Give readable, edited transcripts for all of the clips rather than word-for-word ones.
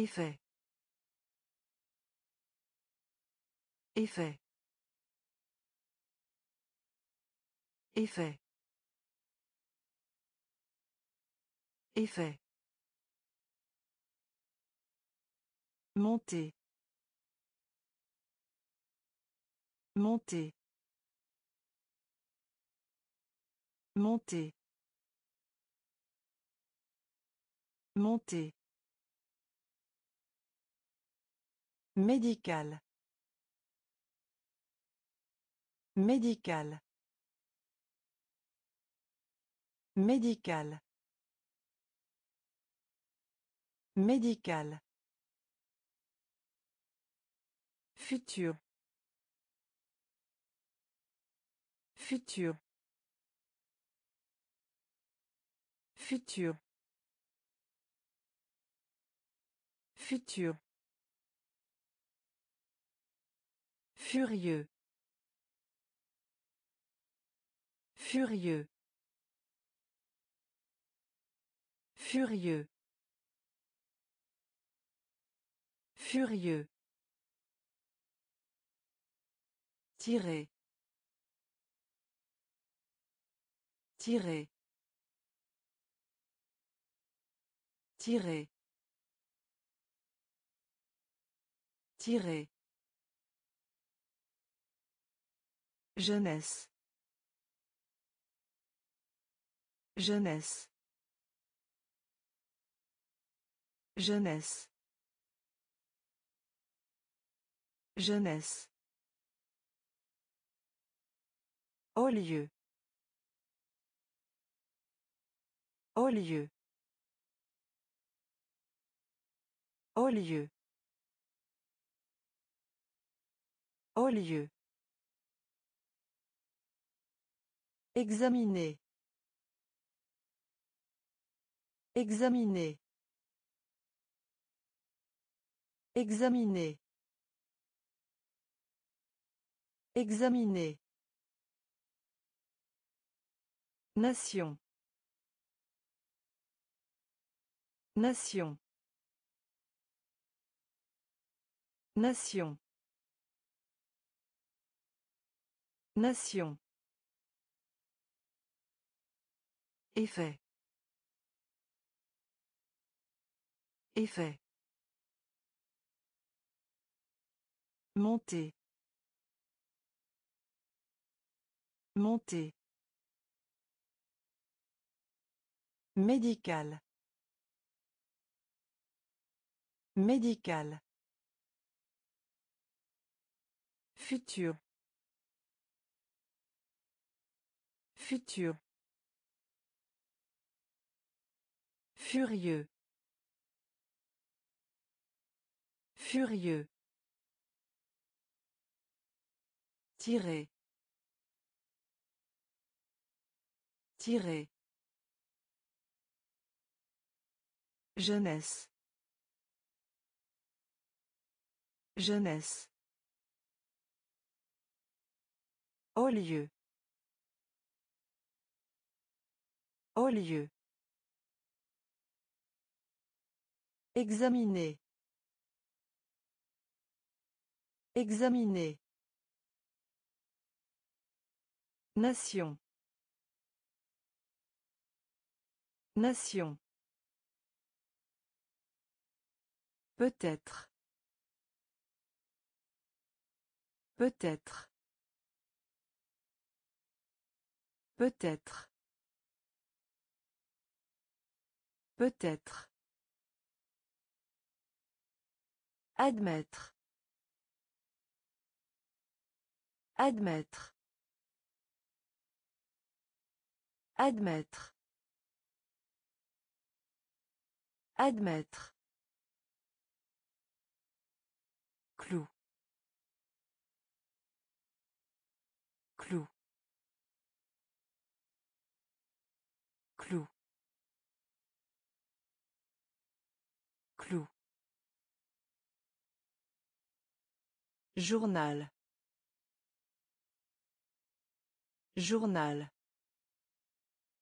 Effet. Effet. Effet. Effet. Monter. Monter. Monter. Monter. Médical. Médical. Médical. Médical. Futur. Futur. Futur. Futur. Furieux. Furieux. Furieux. Furieux. Tirer. Tirer. Tirer. Tirer. Jeunesse. Jeunesse. Jeunesse. Jeunesse. Au lieu. Au lieu. Au lieu. Au lieu. Examiner. Examiner. Examiner. Examiner. Nation. Nation. Nation. Nation. Effet. Effet. Monter. Monter. Médical. Médical. Futur. Futur. Furieux. Furieux. Tirer. Tirer. Jeunesse. Jeunesse. Au lieu. Au lieu. Examiner. Examiner. Nation. Nation. Peut-être. Peut-être. Peut-être. Peut-être. Admettre. Admettre. Admettre. Admettre. Clou. Clou. Clou. Clou. Journal. Journal.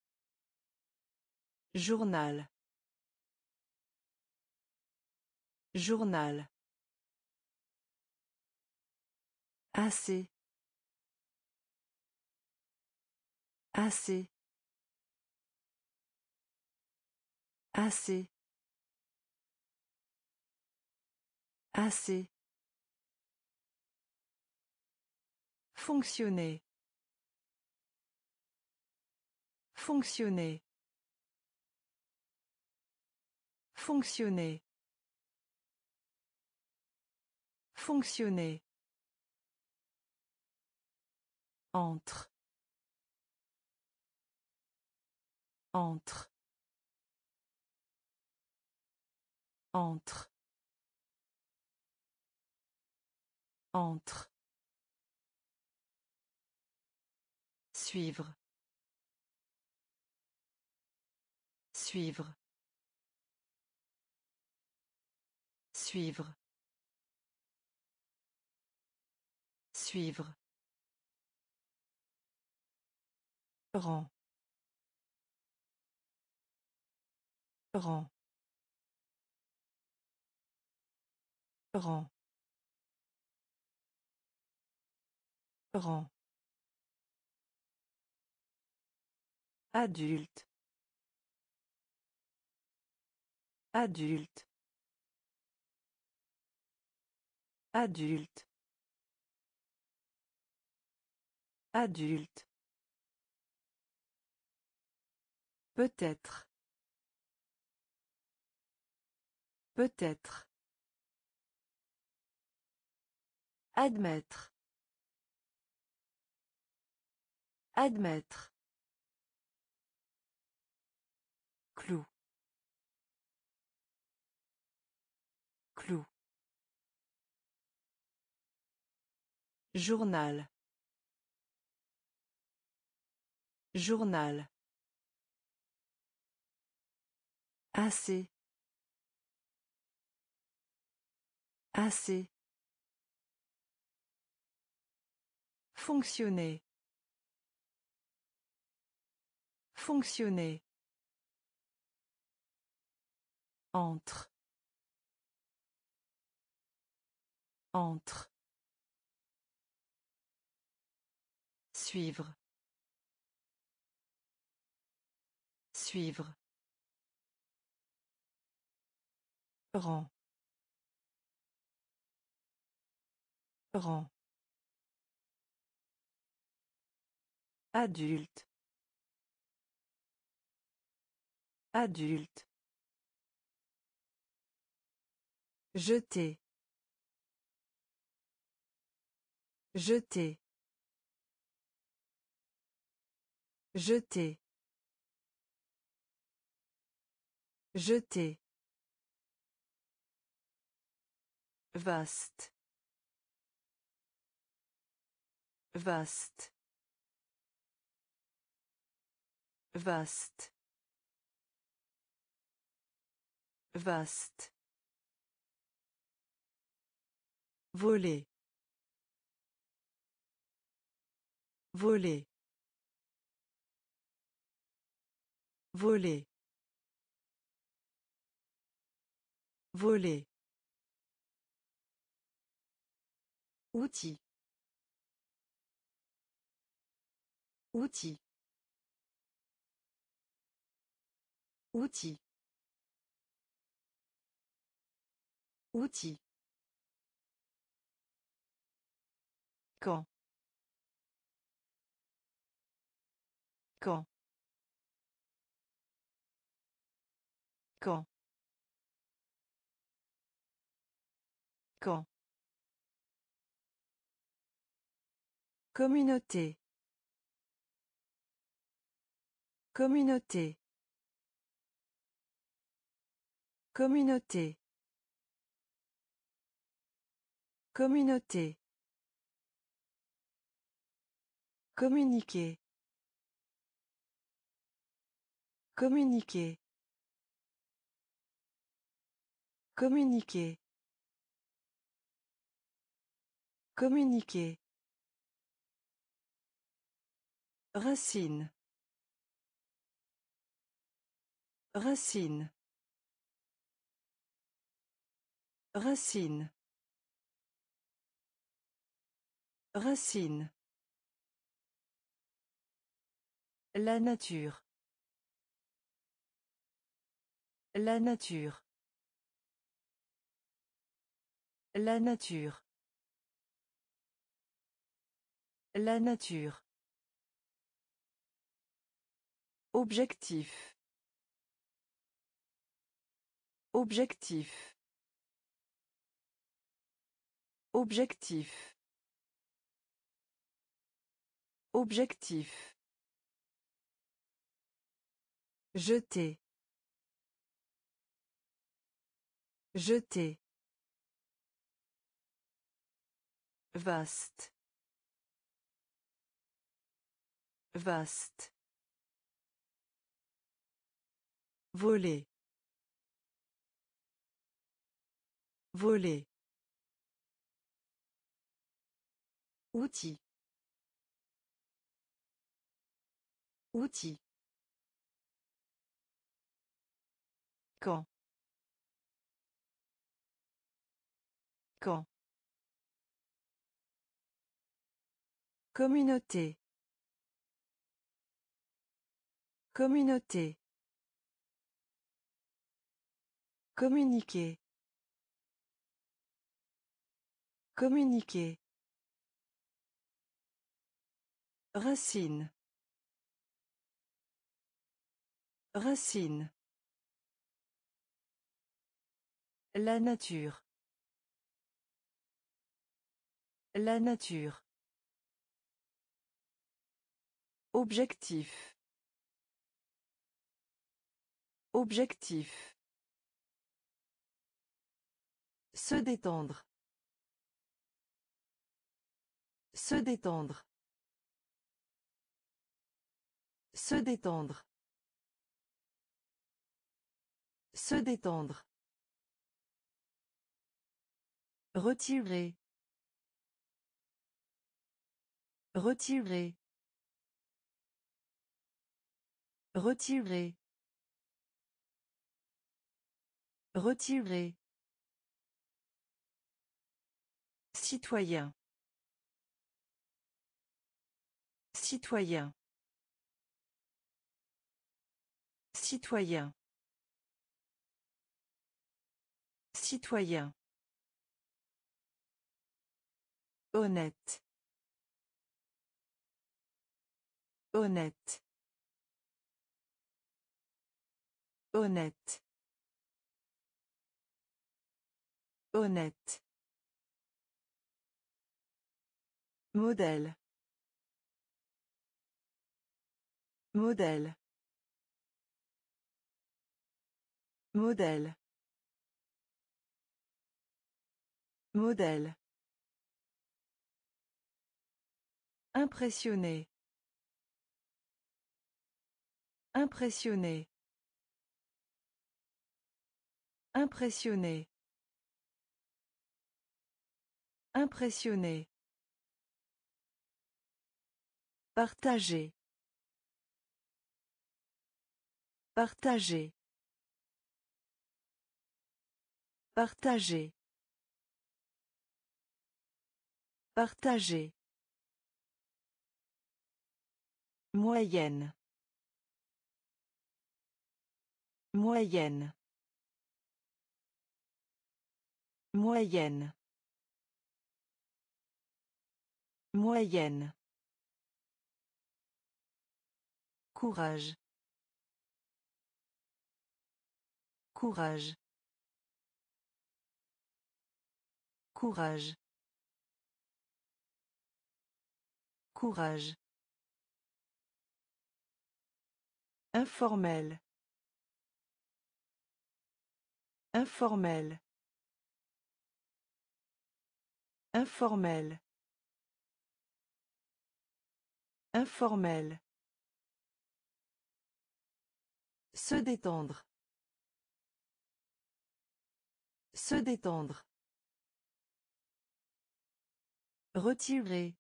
Journal. Journal. Assez. Assez. Assez. Assez. Fonctionner. Fonctionner. Fonctionner. Fonctionner. Entre. Entre. Entre. Entre. Suivre. Suivre. Suivre. Suivre. Rang. Rang. Rang. Rang. Adulte. Adulte. Adulte. Adulte. Peut-être. Peut-être. Admettre. Admettre. Clou. Clou. Journal. Journal. Assez. Assez. Fonctionner. Fonctionner. Entre. Entre. Suivre. Suivre. Rang. Rang. Adulte. Adulte. Jeter. Jeter. Jeter. Jeter. Vaste. Vaste. Vaste. Vaste. Voler. Voler. Voler. Voler. Outil. Outil. Outil. Outil. Quand. Quand. Quand. Quand. Communauté. Communauté. Communauté. Communauté. Communiquer. Communiquer. Communiquer. Communiquer. Racine. Racine. Racine. Racine. La nature. La nature. La nature. La nature. Objectif. Objectif. Objectif. Objectif. Jeter. Jeter. Vaste. Vaste. Voler. Voler. Outil. Outil. Quand. Quand. Communauté. Communauté. Communiquer. Communiquer. Racine. Racine. La nature. La nature. Objectif. Objectif. Se détendre. Se détendre. Se détendre. Se détendre. Retirer. Retirer. Retirer. Retirer. Citoyen. Citoyen. Citoyen. Citoyen. Honnête. Honnête. Honnête. Honnête. Modèle. Modèle. Modèle. Modèle. Impressionné. Impressionné. Impressionné. Impressionné. Partager. Partager. Partager. Partager. Moyenne. Moyenne. Moyenne. Moyenne. Courage. Courage. Courage. Courage. Informel. Informel. Informel. Informel. Se détendre. Se détendre. Retirer.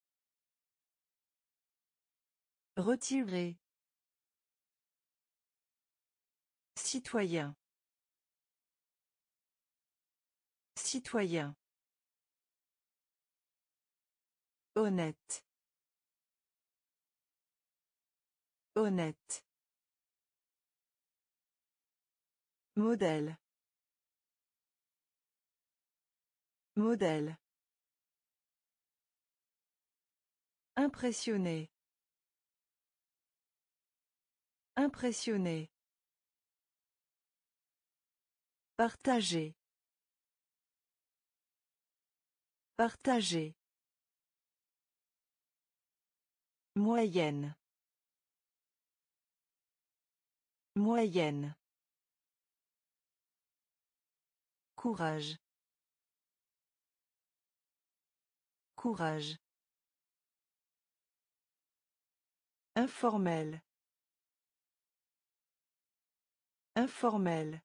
Retirer. Citoyen. Citoyen. Honnête. Honnête. Modèle. Modèle. Impressionné. Impressionné. Partager. Partager. Moyenne. Moyenne. Courage. Courage. Informel. Informel.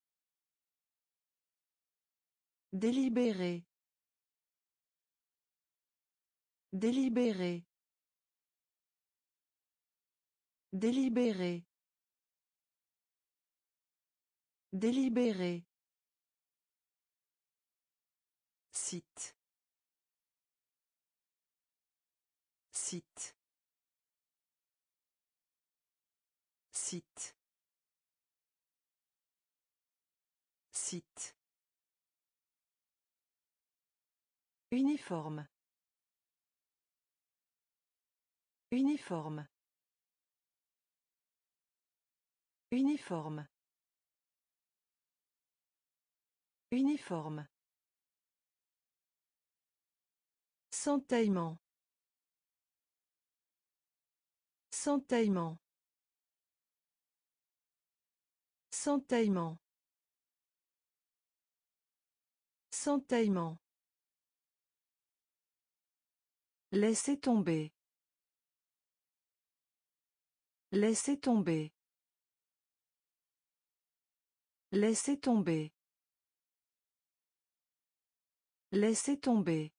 Délibéré. Délibéré. Délibéré. Délibéré. Site. Site. Site. Site. Uniforme. Uniforme. Uniforme. Uniforme. Centaillement. Centaillement. Centaillement. Centaillement. Laissez tomber. Laissez tomber. Laissez tomber. Laissez tomber.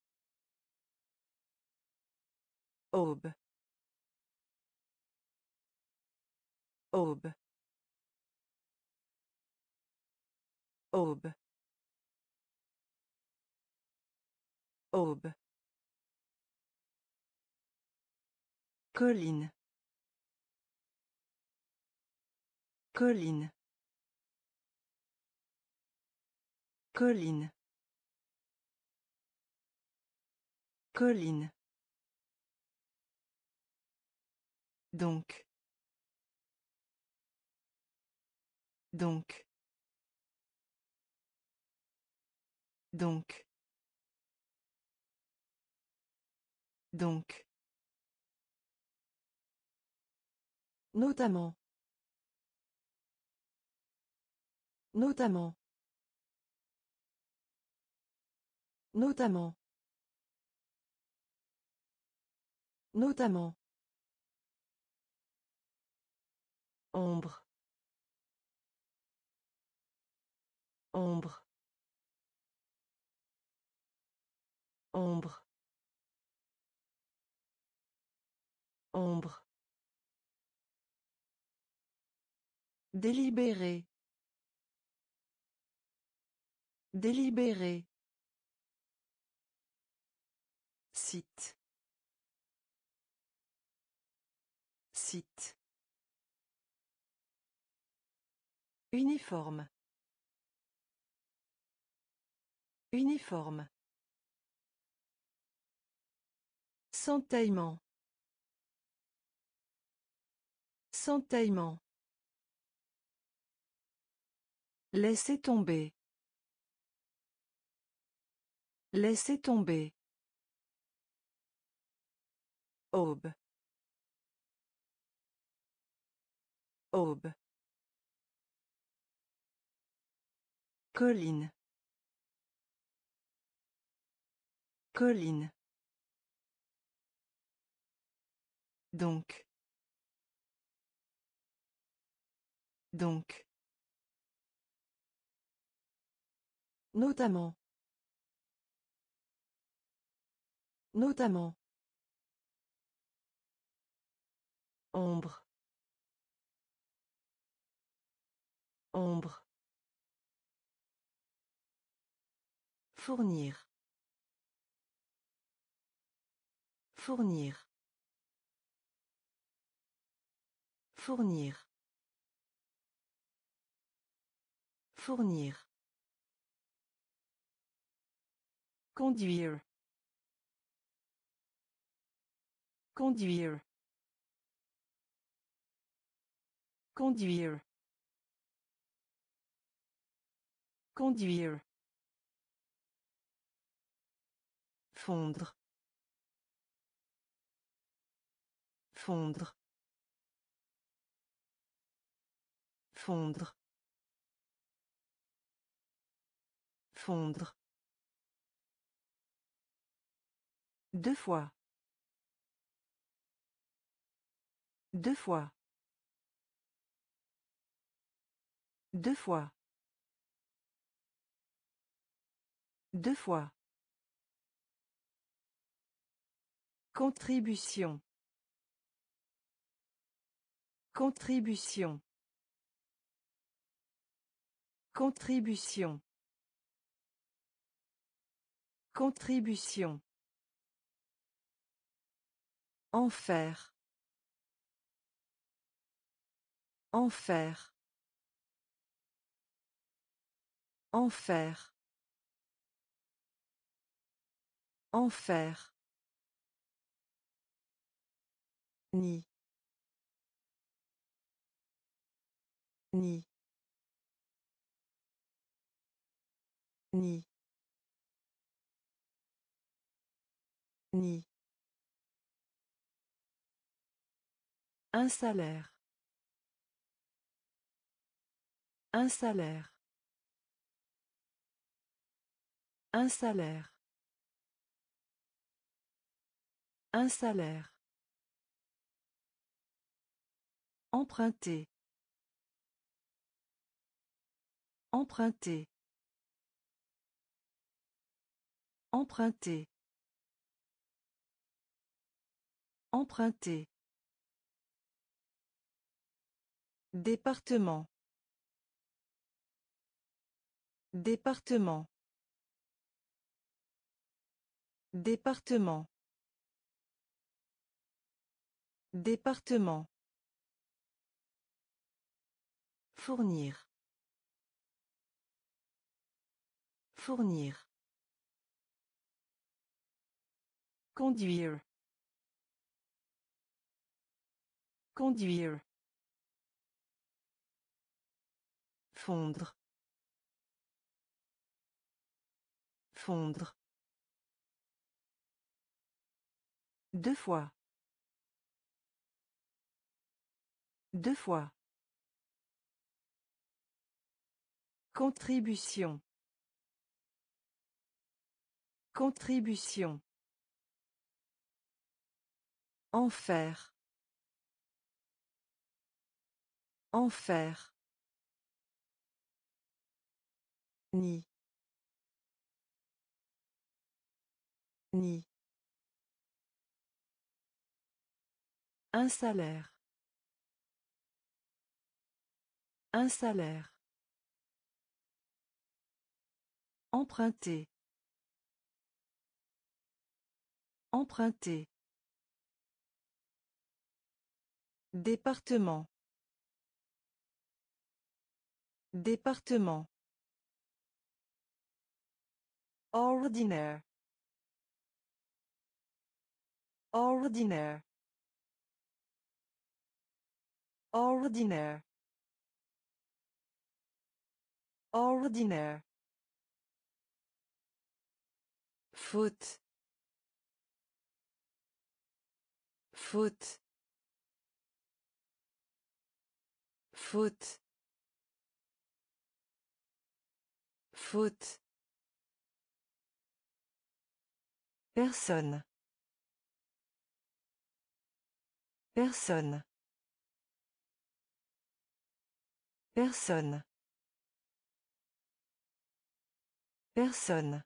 Aube. Aube. Aube. Aube. Colline. Colline. Colline. Colline. Donc. Donc. Donc. Donc. Notamment. Notamment. Notamment. Notamment. Ombre. Ombre. Ombre. Ombre. Délibéré. Délibéré. Site. Site. Uniforme. Uniforme. Centaillement. Centaillement. Laissez tomber. Laissez tomber. Aube. Aube. Colline. Colline. Donc. Donc. Notamment. Notamment. Ombre. Ombre. Fournir. Fournir. Fournir. Fournir. Conduire. Conduire. Conduire. Conduire. Fondre. Fondre. Fondre. Fondre. Deux fois. Deux fois. Deux fois. Deux fois. Contribution. Contribution. Contribution. Contribution. Enfer. Enfer. Enfer. Enfer. Ni. Ni. Ni. Ni. Un salaire. Un salaire. Un salaire. Un salaire. Emprunter. Emprunter. Emprunter. Emprunter. Département. Département. Département. Département. Fournir. Fournir. Conduire. Conduire. Fondre. Fondre. Deux fois. Deux fois. Contribution. Contribution. Enfer. Enfer. Ni. Ni. Un salaire. Un salaire. Emprunter. Emprunter. Département. Département. Ordinaire. Ordinaire. Ordinaire. Ordinaire. Faute. Faute. Faute. Faute. Personne. Personne. Personne. Personne.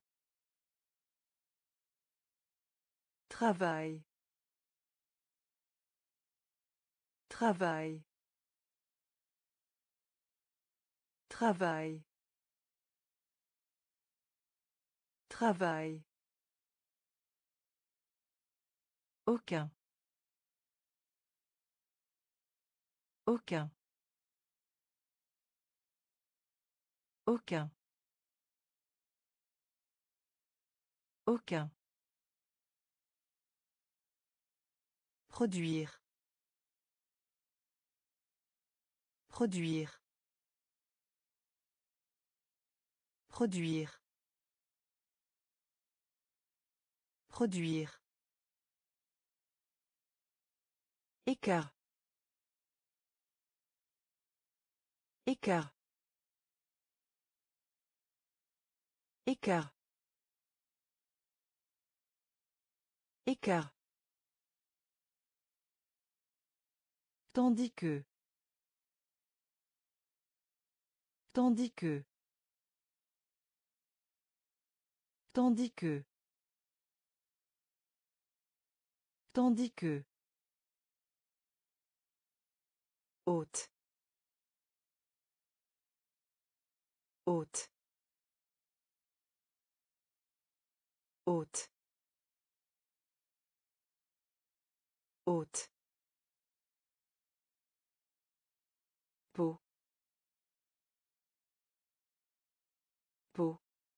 Travail. Travail. Travail. Travail. Aucun. Aucun. Aucun. Aucun. Produire. Produire. Produire. Produire. Écart. Écart. Écart. Écart. Tandis que. Tandis que. Tandis que. Tandis que. Haute. Haute. Haute. Haute. Peau. Peau.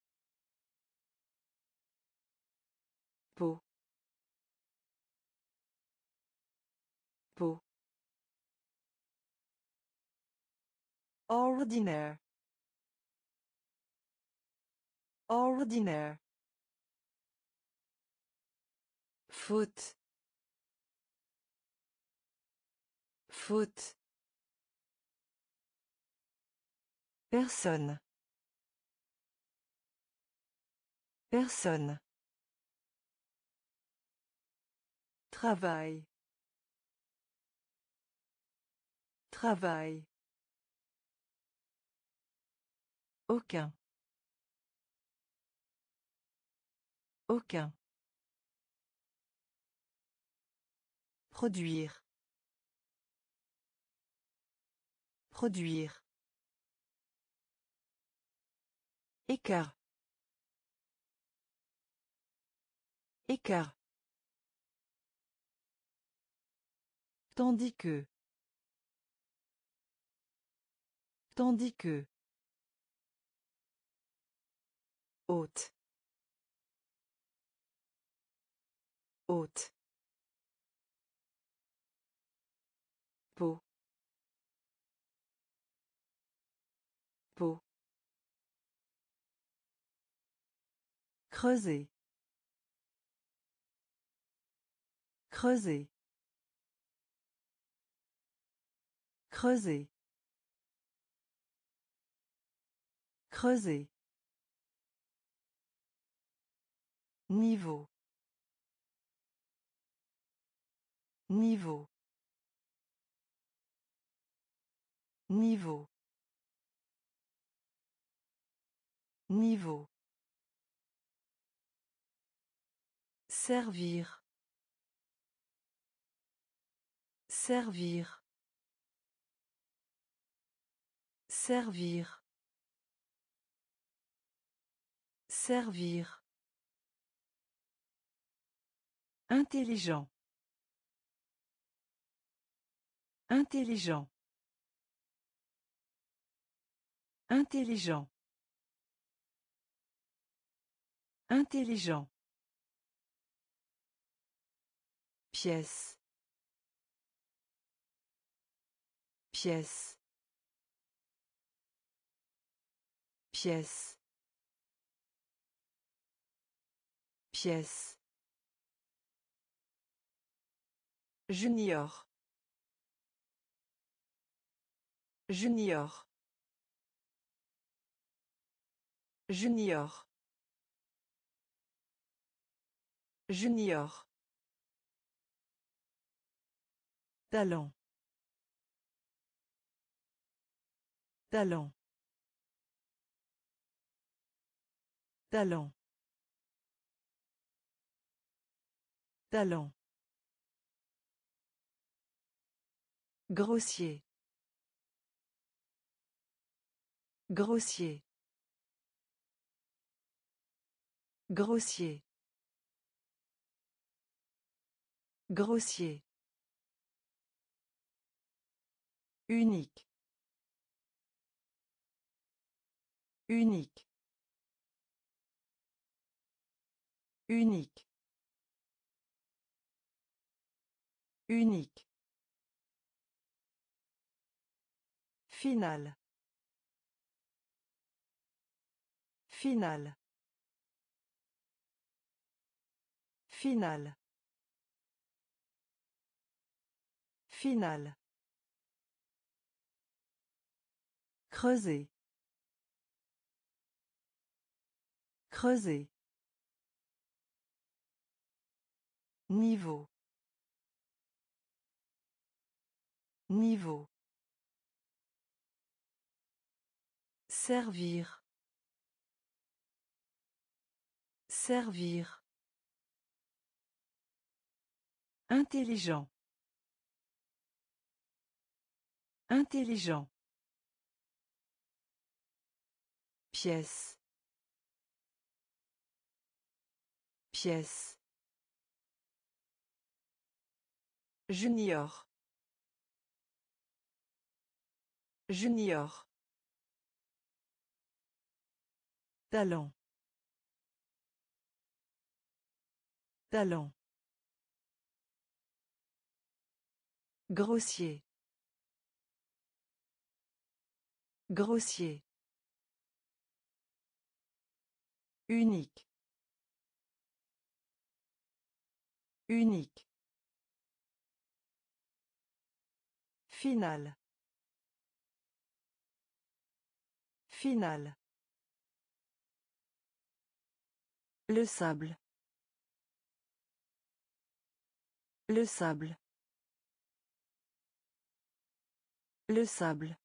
Peau. Peau. Ordinaire. Ordinaire. Faute. Faute. Personne. Personne. Travail. Travail. Aucun. Aucun. Produire. Produire. Écart. Écart. Tandis que. Tandis que. Haute. Haute. Peau. Peau. Creuser. Creuser. Creuser. Creuser. Niveau. Niveau. Niveau. Niveau. Servir. Servir. Servir. Servir. Intelligent. Intelligent. Intelligent. Intelligent. Pièce. Pièce. Pièce. Pièce. Junior. Junior. Junior. Junior. Talent. Talent. Talent. Talent. Grossier. Grossier. Grossier. Grossier. Unique. Unique. Unique. Unique. Finale. Finale. Finale. Finale. Creuser. Creuser. Niveau. Niveau. Servir. Servir. Intelligent. Intelligent. Pièce. Pièce. Junior. Junior. Talent. Talent. Grossier. Grossier. Unique. Unique. Finale. Finale. Le sable. Le sable. Le sable.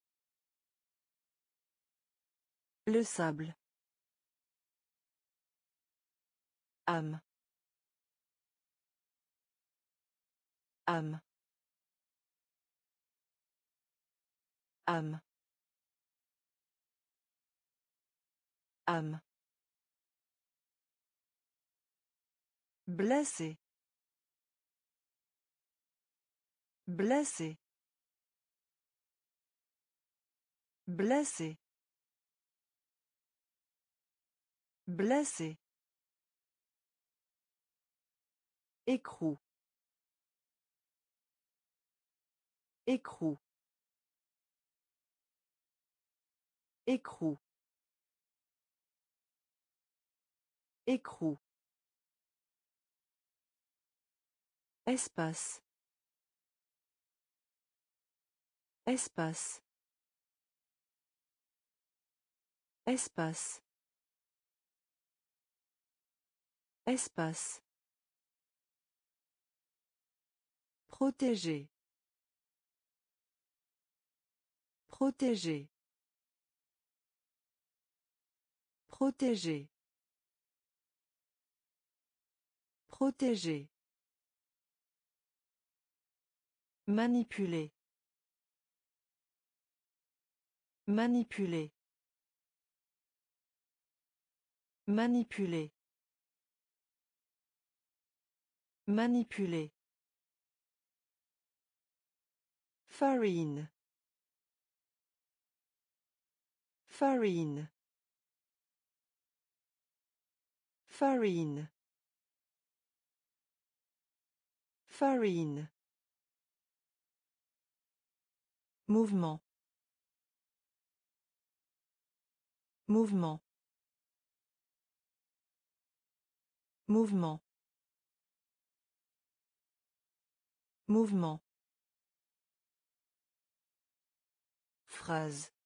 Le sable. Âme. Âme. Âme. Âme. Blessé. Blessé. Blessé. Blessé. Écrou. Écrou. Écrou. Écrou. Espace. Espace. Espace. Espace. Protéger. Protéger. Protéger. Protéger. Manipuler. Manipuler. Manipuler. Manipuler. Farine. Farine. Farine. Farine. Mouvement. Mouvement. Mouvement. Mouvement. Phrase.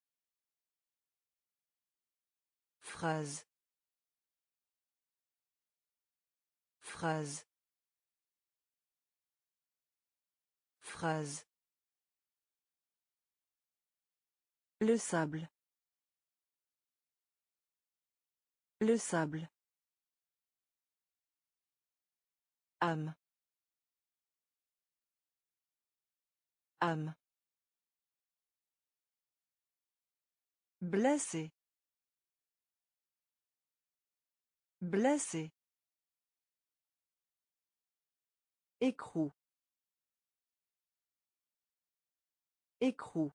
Phrase. Phrase. Phrase. Le sable. Le sable. Âme. Âme. Blessé. Blessé. Écrou. Écrou.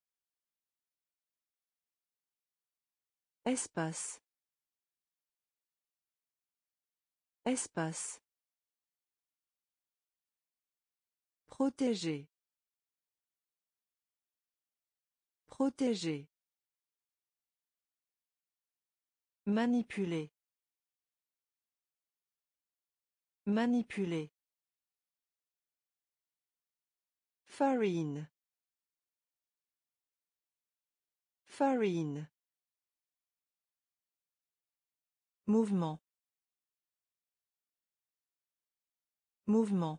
Espace. Espace. Protéger. Protéger. Manipuler. Manipuler. Farine. Farine. Mouvement. Mouvement.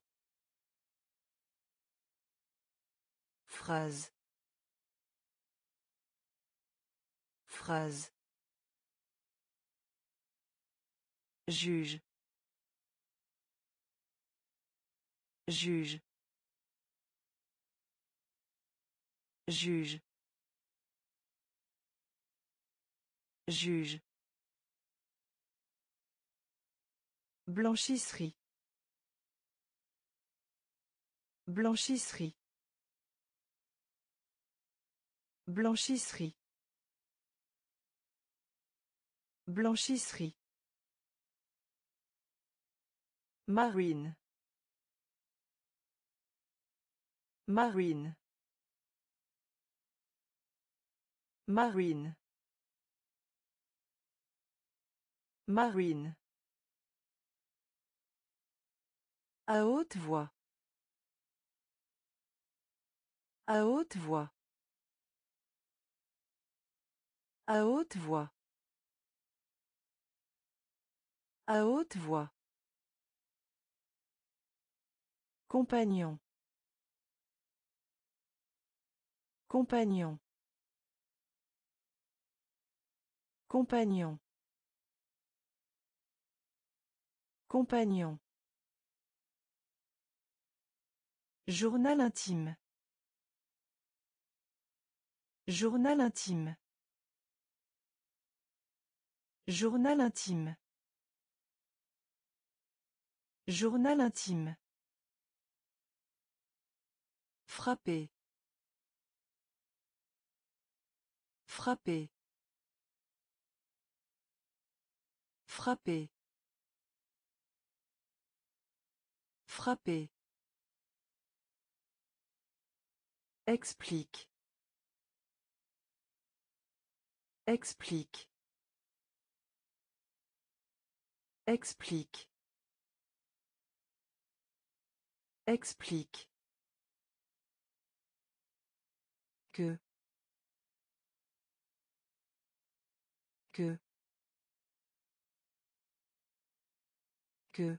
Phrase. Phrase. Juge. Juge. Juge. Juge. Blanchisserie. Blanchisserie. Blanchisserie. Blanchisserie. Marine. Marine. Marine. Marine. À haute voix. À haute voix. À haute voix. À haute voix. Compagnon. Compagnon. Compagnon. Compagnon. Journal intime. Journal intime. Journal intime. Journal intime. Frapper. Frapper. Frapper. Frapper. Explique. Explique. Explique. Explique. Que. Que. Que.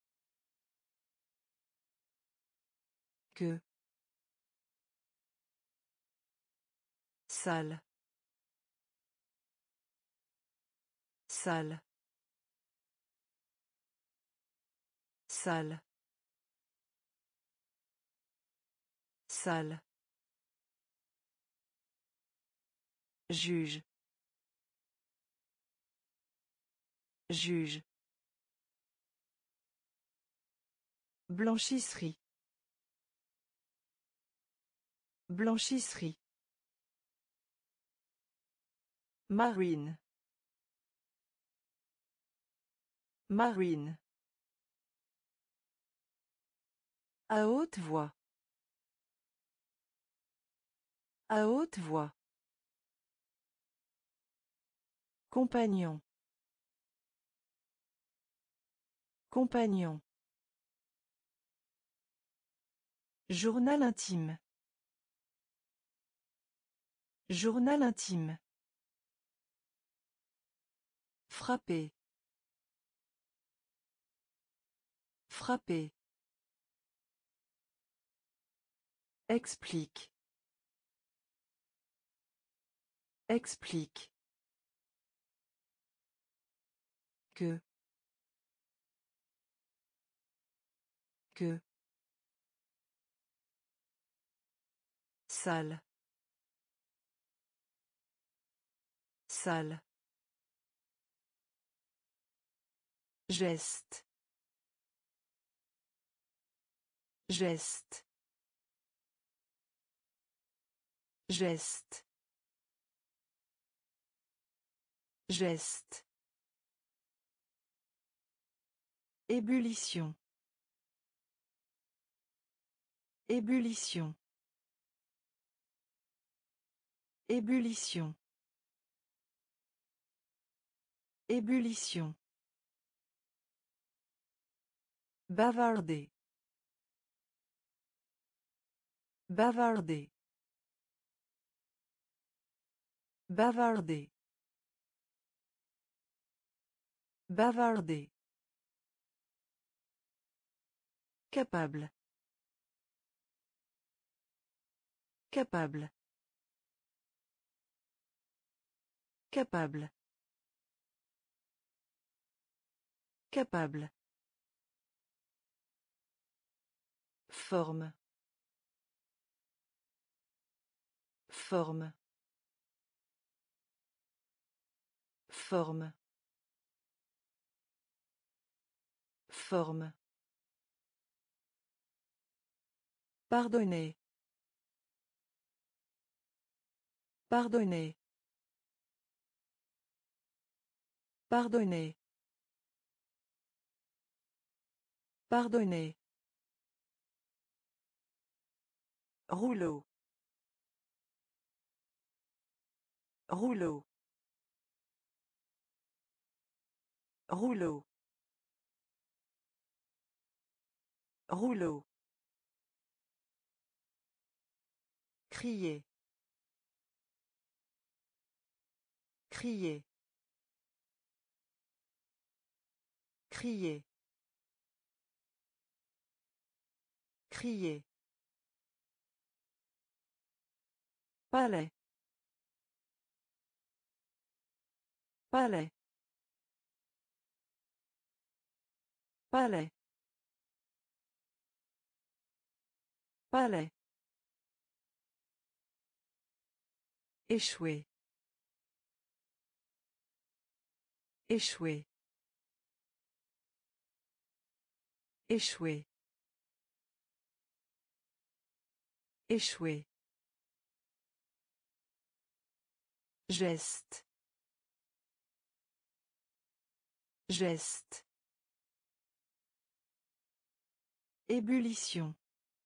Que. Salle. Salle. Salle. Salle. Juge. Juge. Blanchisserie. Blanchisserie. Marine. Marine. À haute voix. À haute voix. Compagnon. Compagnon. Journal intime. Journal intime. Frapper. Frapper. Explique. Explique. Que. Que. Salle. Salle. Geste. Geste. Geste. Geste. Ébullition. Ébullition. Ébullition. Ébullition. Bavarder. Bavarder. Bavarder. Bavarder. Capable. Capable. Capable. Capable. Forme. Forme. Forme. Forme. Pardonner. Pardonner. Pardonner. Pardonner. Rouleau. Rouleau. Rouleau. Rouleau. Crier. Crier. Crier. Crier. Palais. Palais. Palais. Palais. Échouer. Échouer. Échouer. Échouer. Geste. Geste. Ébullition.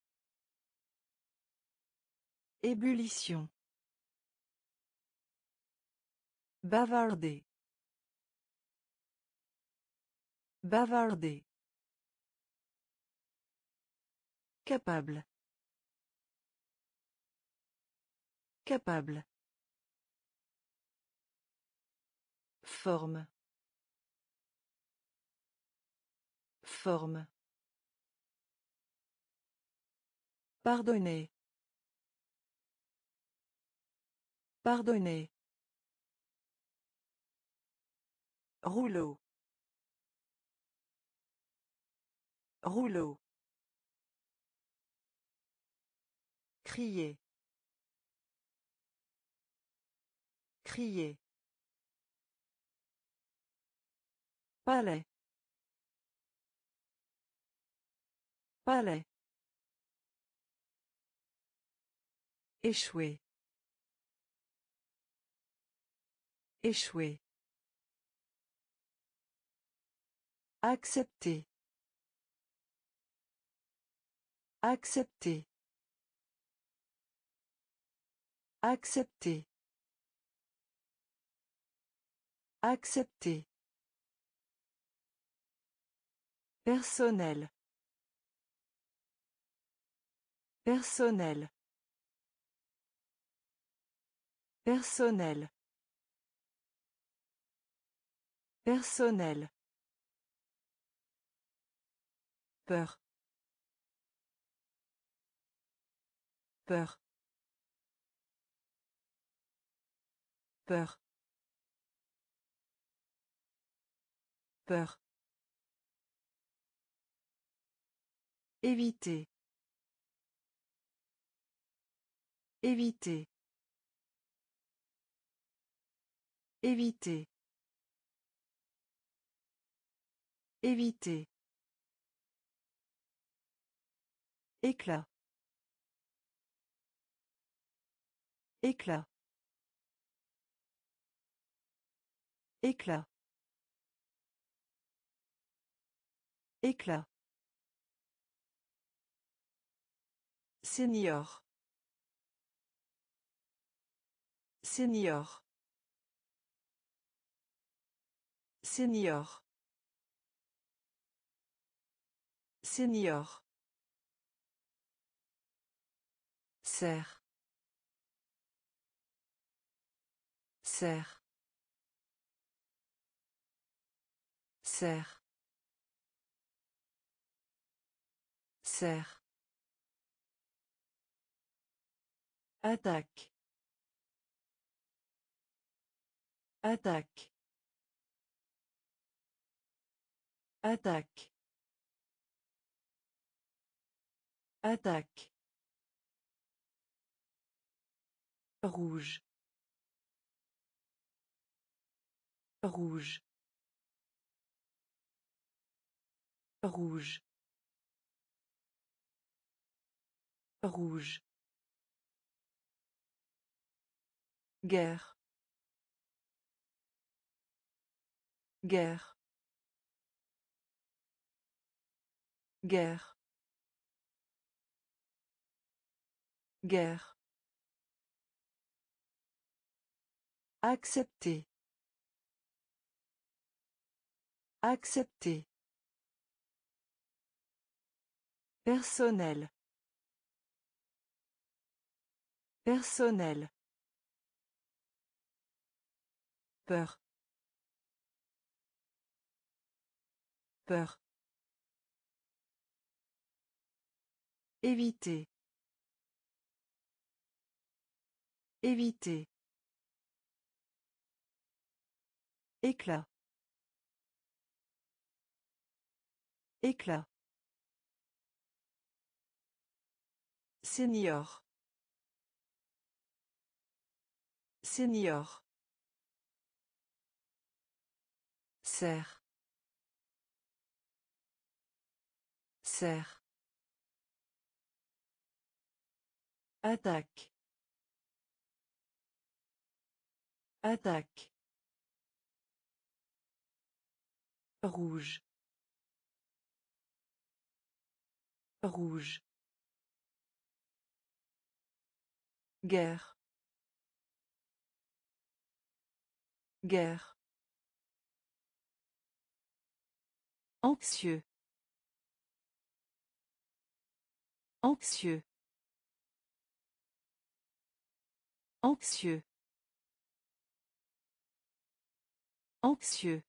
Ébullition. Bavarder. Bavarder. Capable. Capable. Forme. Forme. Pardonner. Pardonner. Rouleau. Rouleau. Crier. Crier. Palais. Palais. Échouer. Échouer. Accepter. Accepter. Accepter. Accepter. Personnel. Personnel. Personnel. Personnel. Peur. Peur. Peur. Peur. Éviter. Éviter. Éviter. Éviter. Éclat. Éclat. Éclat. Éclat. Senior. Senior. Senior. Senior. Serre. Serre. Serre. Serre. Attaque. Attaque. Attaque. Attaque. Rouge. Rouge. Rouge. Rouge. Guerre. Guerre. Guerre. Guerre. Accepter. Accepter. Personnel. Personnel. Peur. Peur. Éviter. Éviter. Éclat. Éclat. Senior. Senior. Serre. Serre. Attaque. Attaque. Rouge. Rouge. Guerre. Guerre. Anxieux. Anxieux. Anxieux. Anxieux.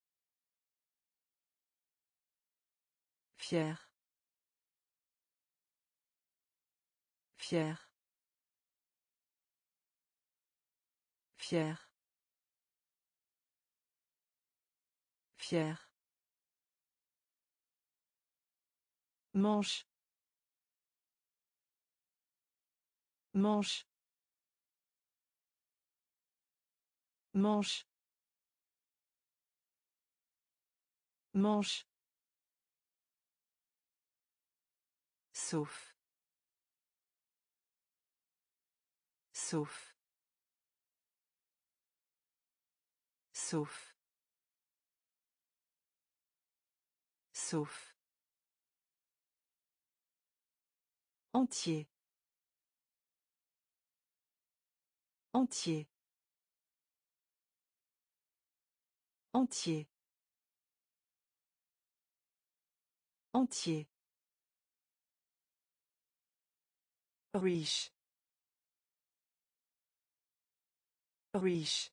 Fier. Fier. Fier. Fier. Manche. Manche. Manche. Manche. Sauf. Sauf. Sauf. Sauf. Entier. Entier. Entier. Entier. Riche. Riche.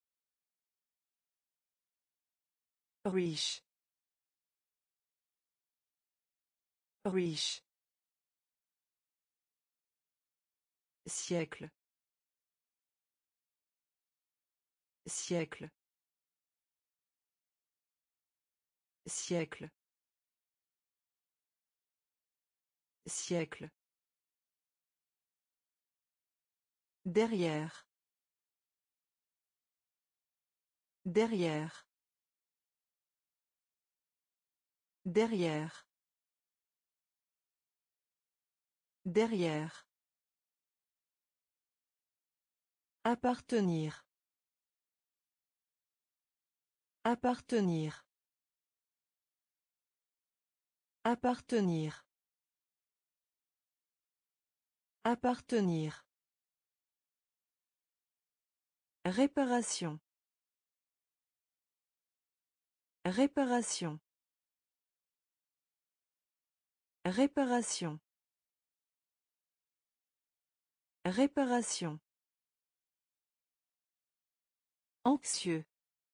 Riche. Riche. Siècle. Siècle. Siècle. Siècle. Derrière. Derrière. Derrière. Derrière. Appartenir. Appartenir. Appartenir. Appartenir. Réparation. Réparation. Réparation. Réparation. Anxieux.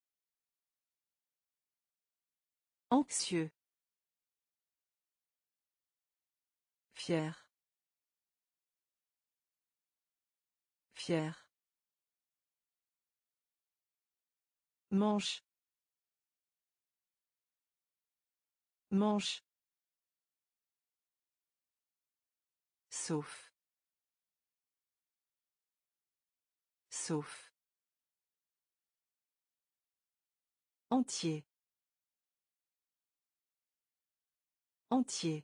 Anxieux. Fier. Fier. Manche. Manche. Sauf. Sauf. Entier. Entier.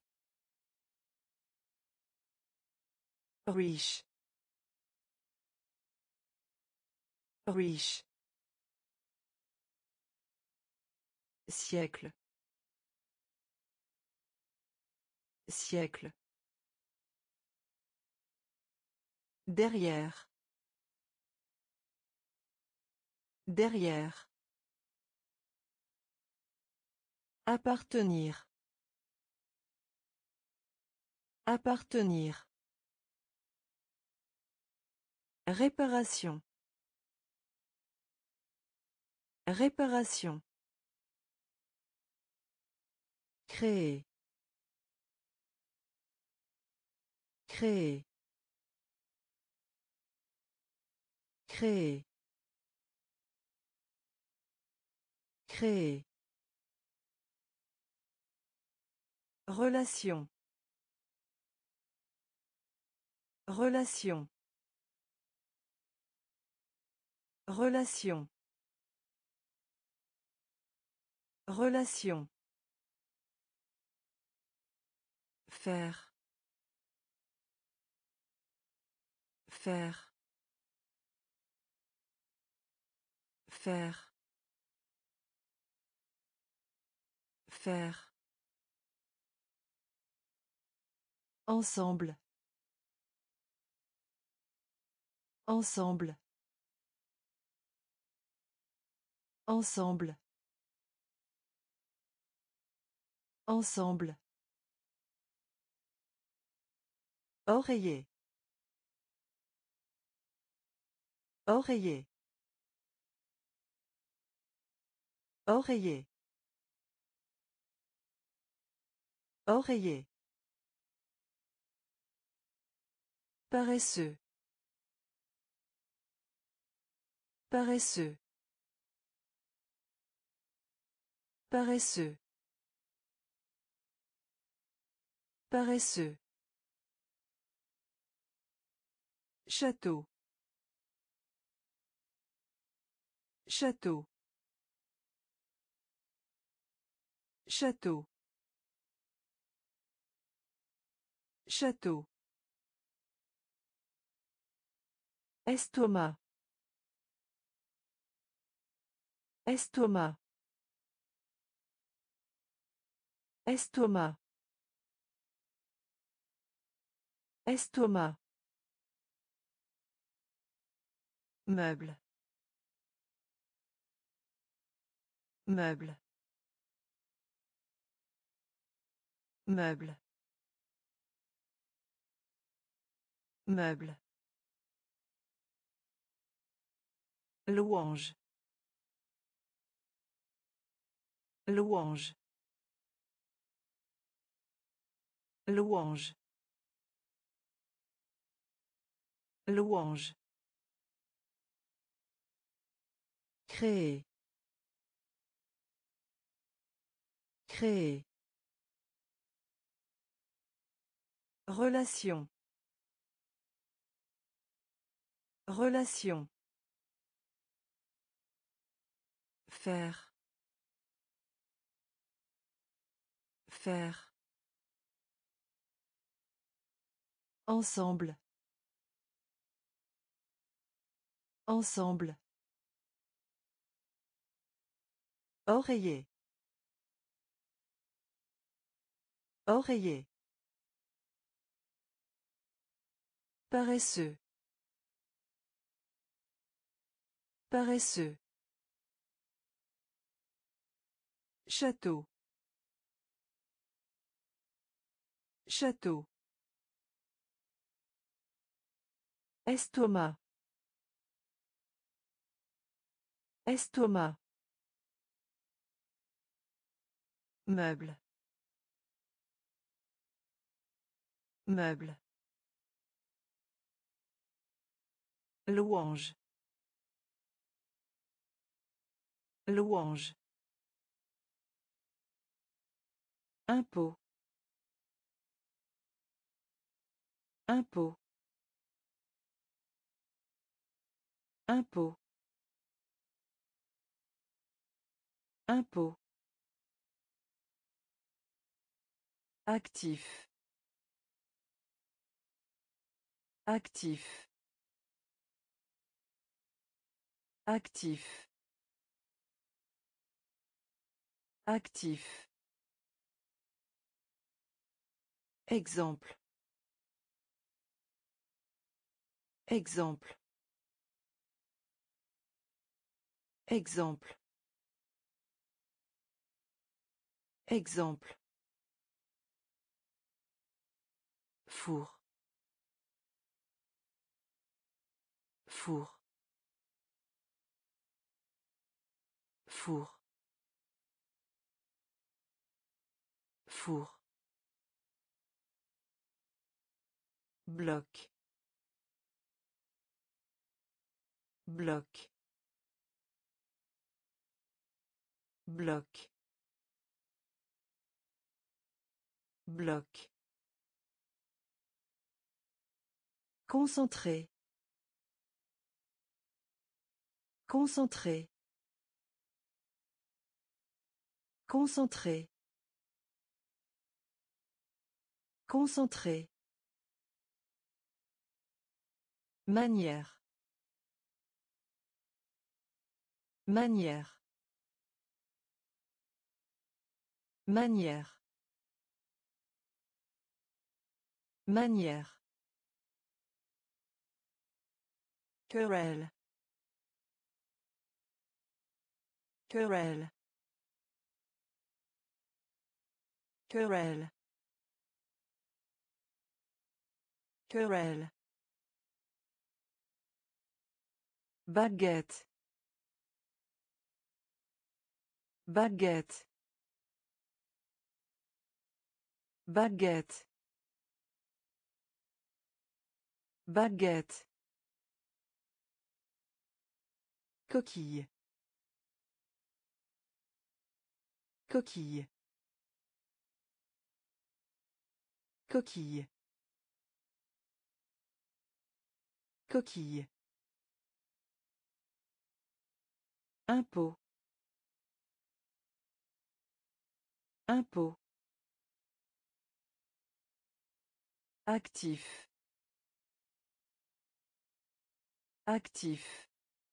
Riche. Riche. Siècle. Siècle. Derrière. Derrière. Appartenir. Appartenir. Réparation. Réparation. Créer. Créer. Créer. Créer. Relation. Relation. Relation. Relation. Faire. Faire. Faire. Faire. Ensemble. Ensemble. Ensemble. Ensemble. Oreiller. Oreiller. Oreiller. Oreiller. Paresseux. Paresseux. Paresseux. Paresseux. Château. Château. Château. Château. Estomac. Estomac. Estomac. Estomac. Meuble. Meuble. Meuble. Meuble. Louange. Louange. Louange. Louange. Créer. Créer. Relation. Relation. Faire. Faire. Ensemble. Ensemble. Oreiller. Oreiller. Paresseux. Paresseux. Château. Château. Estomac. Estomac. Meuble. Meuble. Louange. Louange. Impôt. Impôt. Impôt. Impôt. Actif. Actif. Actif. Actif. Exemple. Exemple. Exemple. Exemple. Four. Four. Four. Four. Bloc. Bloc. Bloc. Bloc. Concentré. Concentré. Concentré. Concentré. Manière. Manière. Manière. Manière. Querelle. Querelle. Querelle. Querelle. Baguette. Baguette. Baguette. Baguette. Coquille. Coquille. Coquille. Coquille. Impôt. Impôt. Actif. Actif.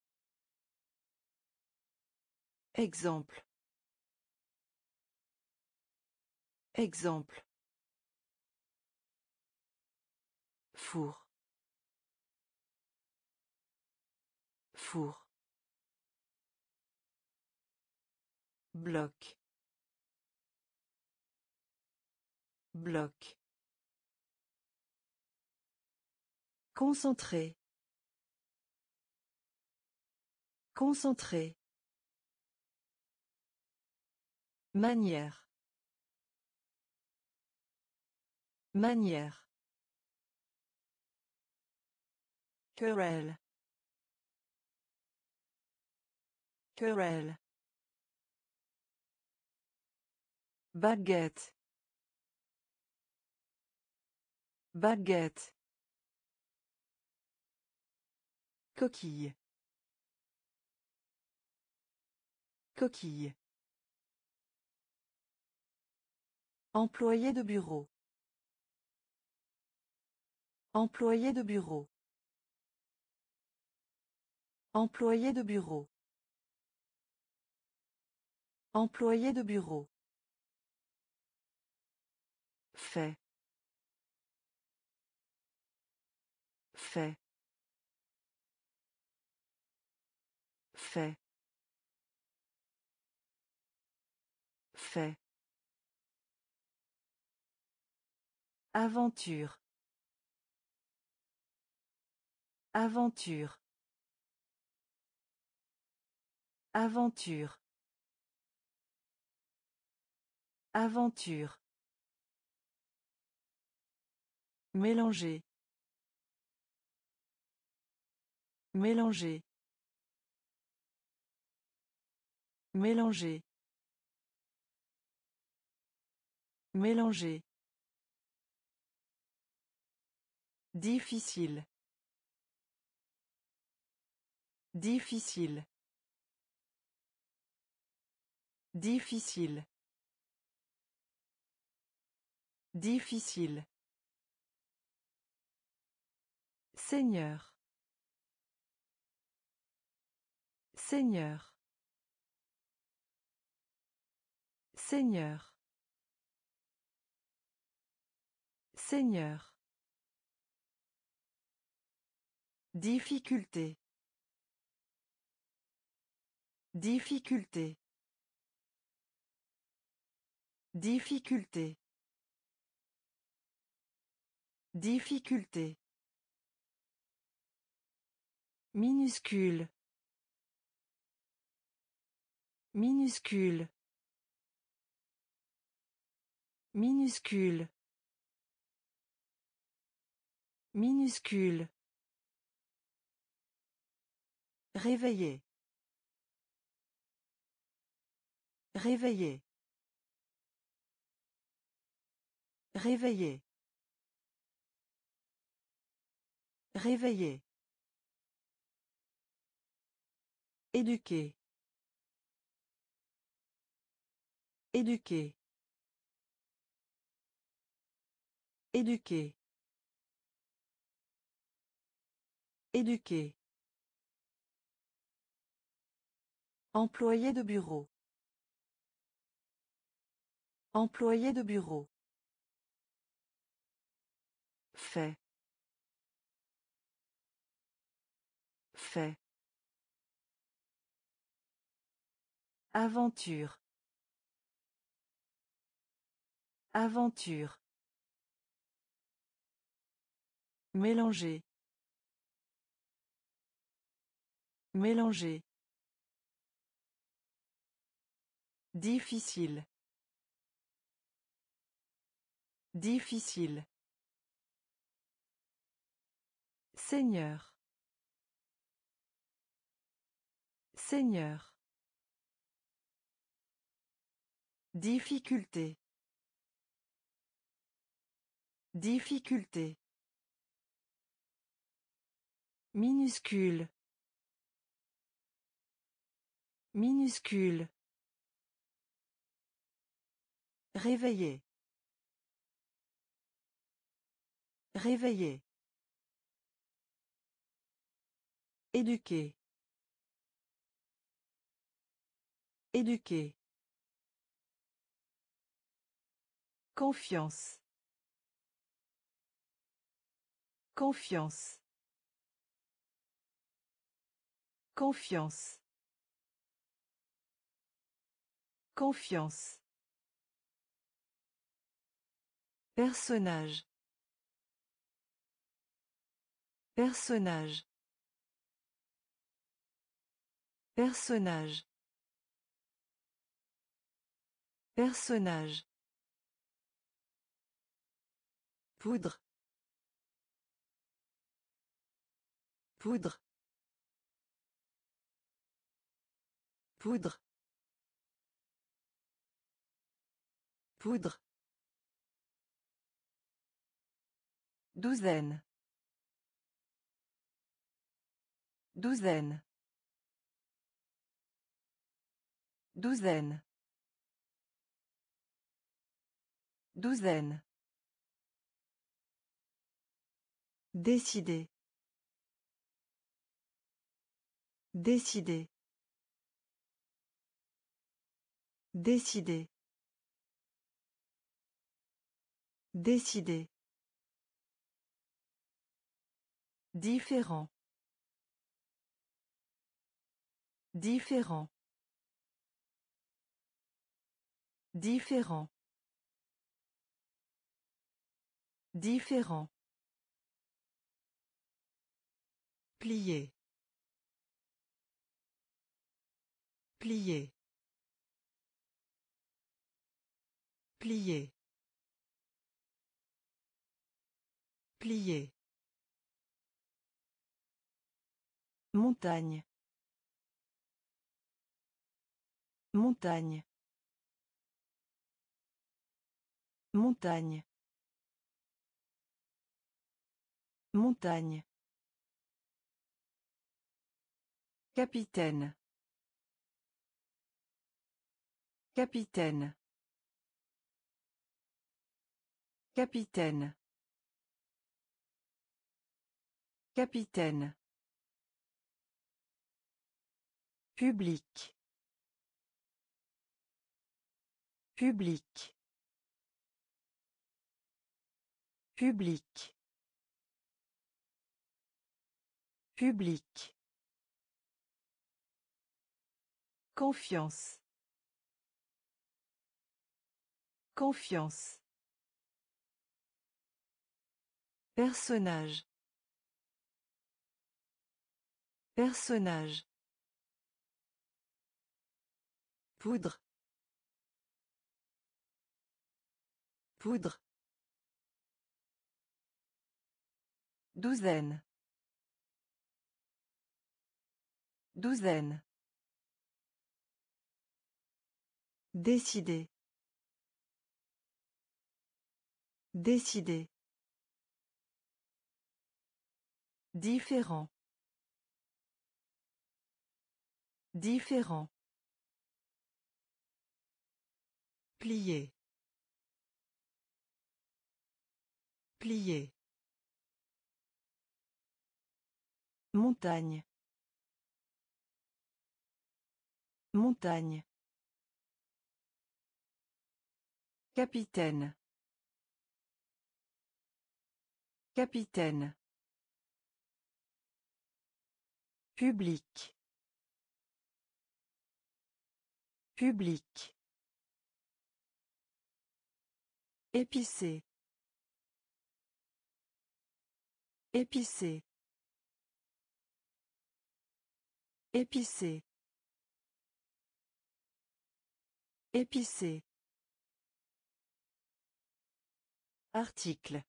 Exemple. Exemple. Four. Four. Bloc. Bloc. Concentré. Concentré. Manière. Manière. Querelle. Querelle. Baguette. Baguette. Coquille. Coquille. Employé de bureau. Employé de bureau. Employé de bureau. Employé de bureau. Fait. Fait. Fait. Fait. Aventure. Aventure. Aventure. Aventure. Mélanger. Mélanger. Mélanger. Mélanger. Difficile. Difficile. Difficile. Difficile. Seigneur. Seigneur. Seigneur. Seigneur. Difficulté. Difficulté. Difficulté. Difficulté. Minuscule. Minuscule. Minuscule. Minuscule. Réveiller. Réveiller. Réveiller. Réveiller. Éduquer. Éduquer. Éduquer. Éduquer. Employé de bureau. Employé de bureau. Fait. Fait. Aventure. Aventure. Mélanger. Mélanger. Difficile. Difficile. Seigneur. Seigneur. Difficulté. Difficulté. Minuscule. Minuscule. Réveiller. Réveiller. Éduquer. Éduquer. Confiance. Confiance. Confiance. Confiance. Personnage. Personnage. Personnage. Personnage. Poudre. Poudre. Poudre. Poudre. Douzaine. Douzaine. Douzaine. Douzaine. Décider. Décider. Décider. Décider. Différent. Différent. Différent. Différent. Plier. Plier. Plier. Plier. Montagne. Montagne. Montagne. Montagne. Capitaine. Capitaine. Capitaine. Capitaine. Public. Public. Public. Public. Confiance. Confiance. Personnage. Personnage. Poudre. Poudre. Douzaine. Douzaine. Décider. Décider. Différent. Différent. Plier. Plier. Montagne. Montagne. Capitaine. Capitaine. Public. Public. Épicé. Épicé. Épicé. Épicé. Article.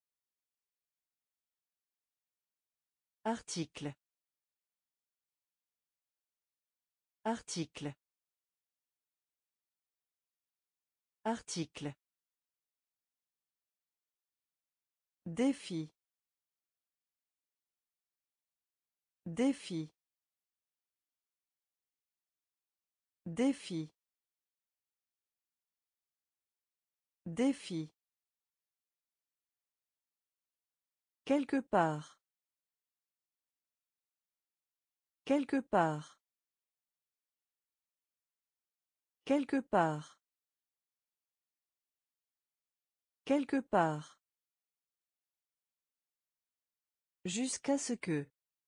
Article. Article. Article. Défi. Défi. Défi. Défi. Quelque part. Quelque part. Quelque part. Quelque part. Jusqu'à ce que.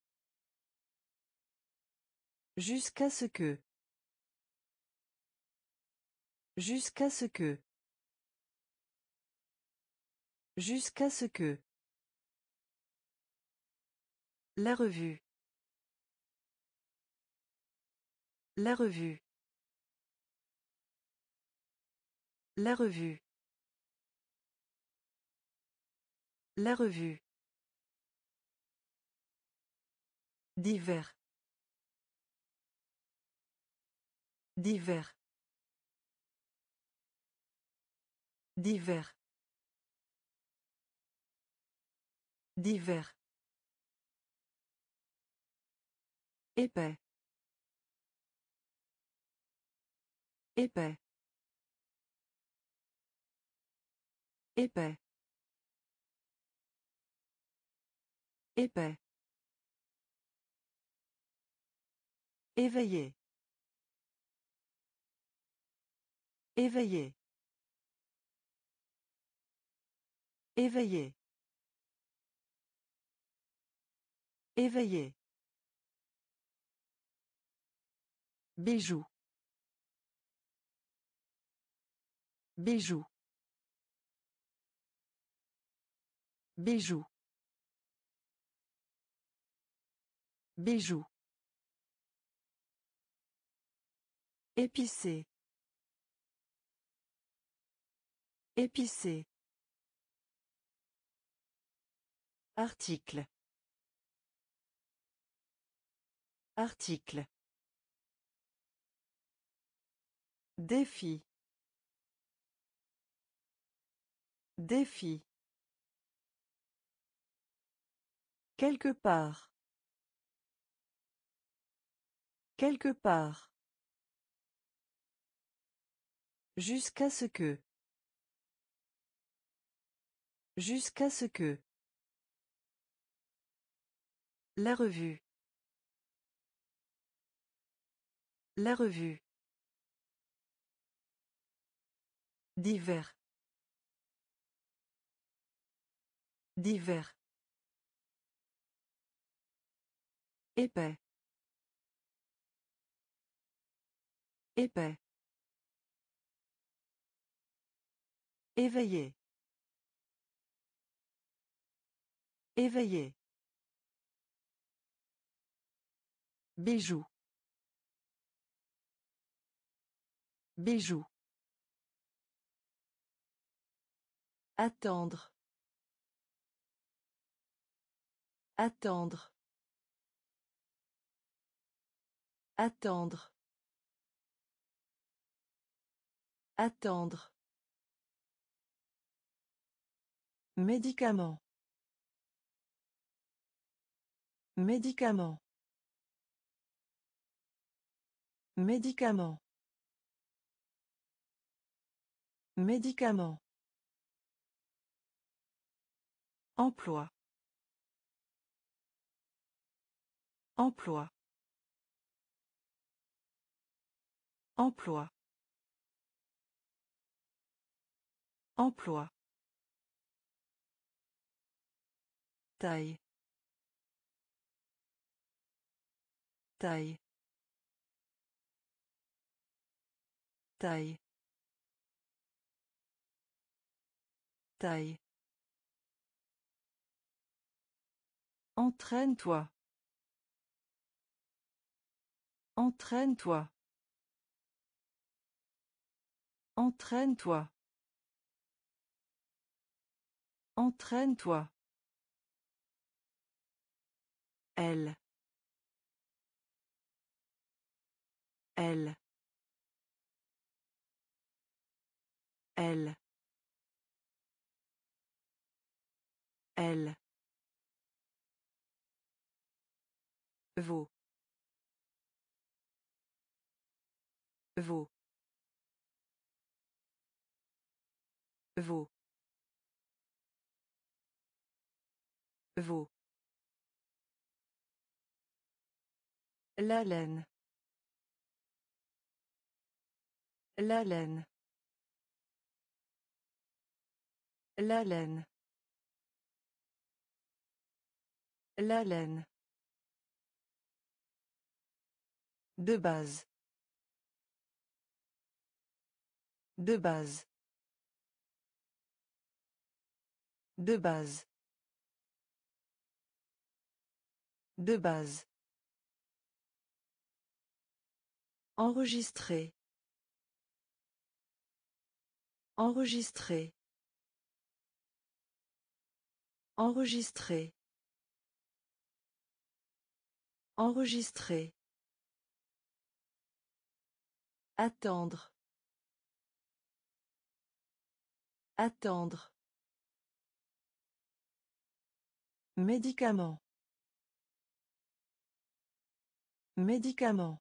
Jusqu'à ce que. Jusqu'à ce que. Jusqu'à ce que. La revue. La revue. La revue. La revue. Divers. Divers. Divers. Divers. Épais. Épais. Épais. Épais. Éveillé. Éveillé. Éveillé. Éveillé. Bijou. Bijou. Bijou. Bijou. Épicé. Épicé. Article. Article. Défi. Défi. Quelque part. Quelque part. Jusqu'à ce que. Jusqu'à ce que. La revue. La revue. Divers. Divers. Épais. Épais. Éveillé. Éveillé. Bijou. Bijou. Attendre. Attendre. Attendre. Attendre. Médicament. Médicament. Médicament. Médicament. Emploi. Emploi. Emploi. Emploi. Taille. Taille. Taille. Taille. Entraîne-toi. Entraîne-toi. Entraîne-toi. Entraîne-toi. Elle. Elle. Elle. Elle. Vaut. Vaut. Vaut. Vaut. La laine. La laine. La laine. La laine. De base. De base. De base. De base. Enregistrer. Enregistrer. Enregistrer. Enregistrer. Attendre. Attendre. Médicament. Médicament.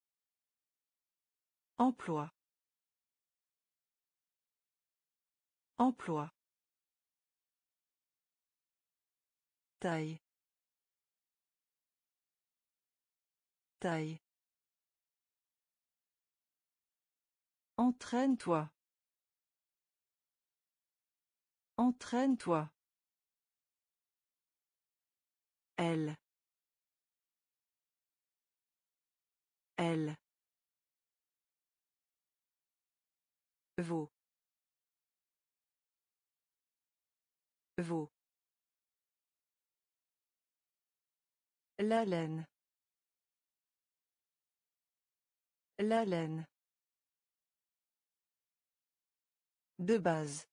Emploi. Emploi. Taille. Taille. Entraîne-toi. Entraîne-toi. Elle. Elle. Vaut. Vaut. La laine. La laine. De base.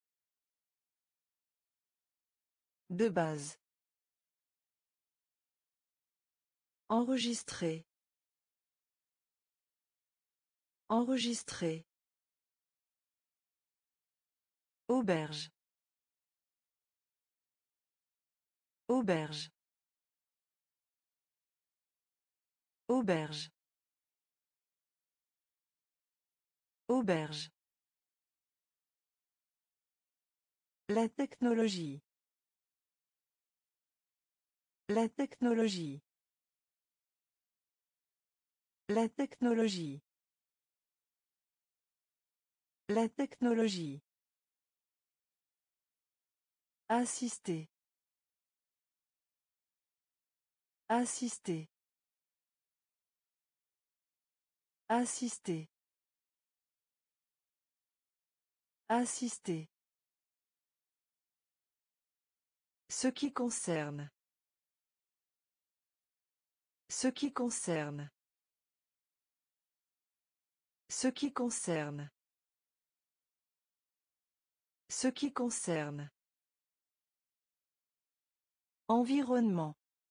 De base. Enregistrer. Enregistrer. Auberge. Auberge. Auberge. Auberge. La technologie. La technologie. La technologie. La technologie. Assister. Assister. Assister. Assister. Ce qui concerne. Ce qui concerne. Ce qui concerne. Ce qui concerne. Environnement.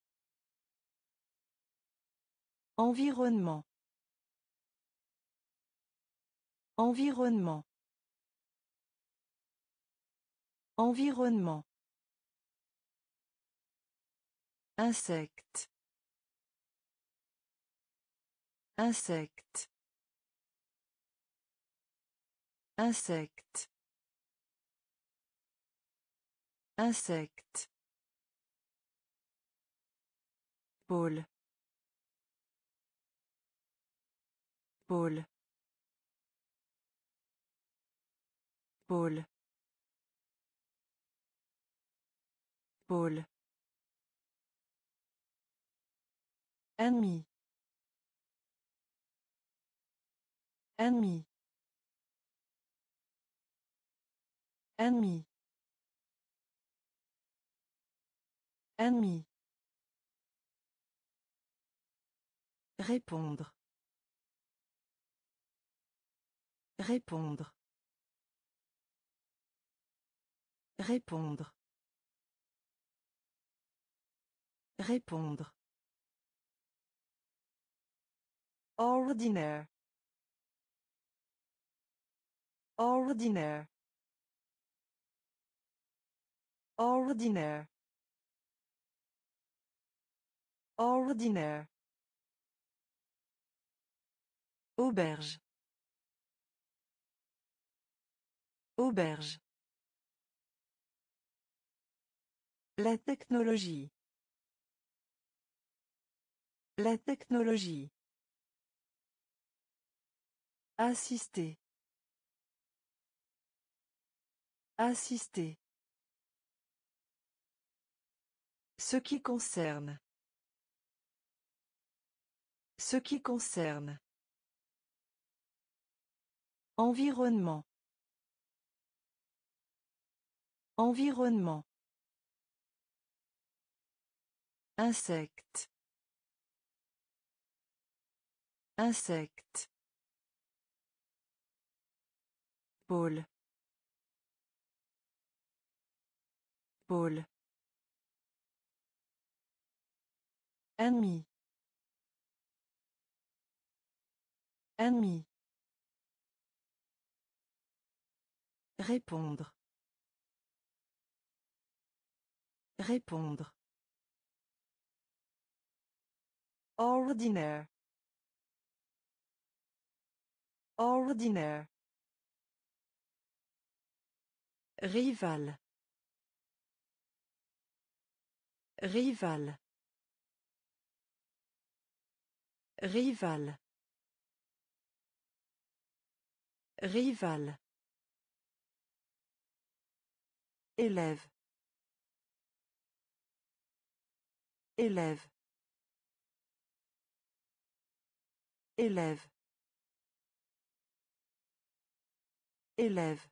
Environnement. Environnement. Environnement. Insecte. Insecte. Insecte. Insecte. Pôle. Pôle. Pôle. Pôle. Ennemi. Ennemi. Ennemi. Ennemi. Répondre. Répondre. Répondre. Répondre. Ordinaire. Ordinaire. Ordinaire. Ordinaire. Auberge. Auberge. La technologie. La technologie. Assister. Assister. Ce qui concerne. Ce qui concerne. Environnement. Environnement. Insecte. Insecte. Pôle. Pôle. Ennemi. Ennemi. Répondre. Répondre. Ordinaire. Ordinaire. Rival. Rival. Rival. Rival. Élève. Élève. Élève. Élève.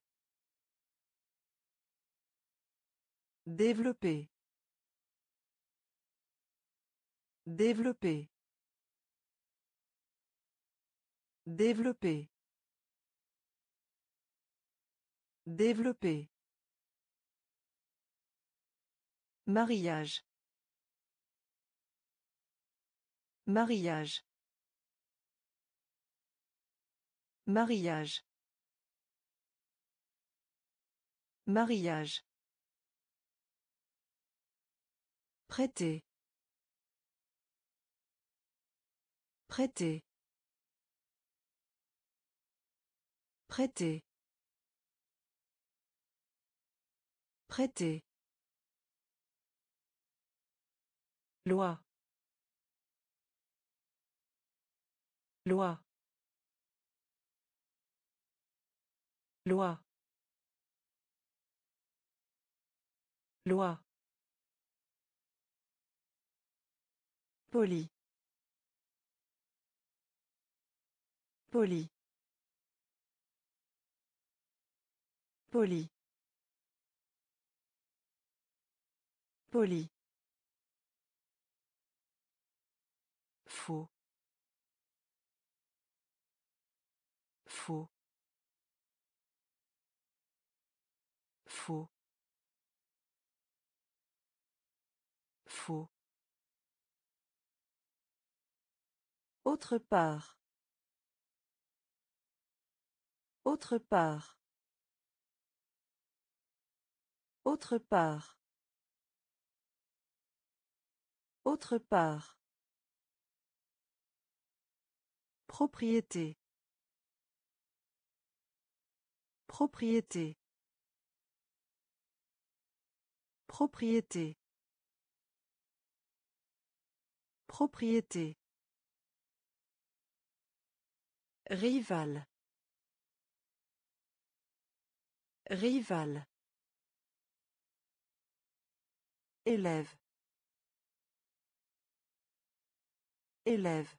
Développer. Développer. Développer. Développer. Mariage. Mariage. Mariage. Mariage. Prêter. Prêter. Prêter. Prêter. Loi. Loi. Loi. Loi. Poli. Poli. Poli. Poli. Faux. Faux. Faux. Faux. Autre part. Autre part. Autre part. Autre part. Propriété. Propriété. Propriété. Propriété. Rival. Rival. Élève. Élève.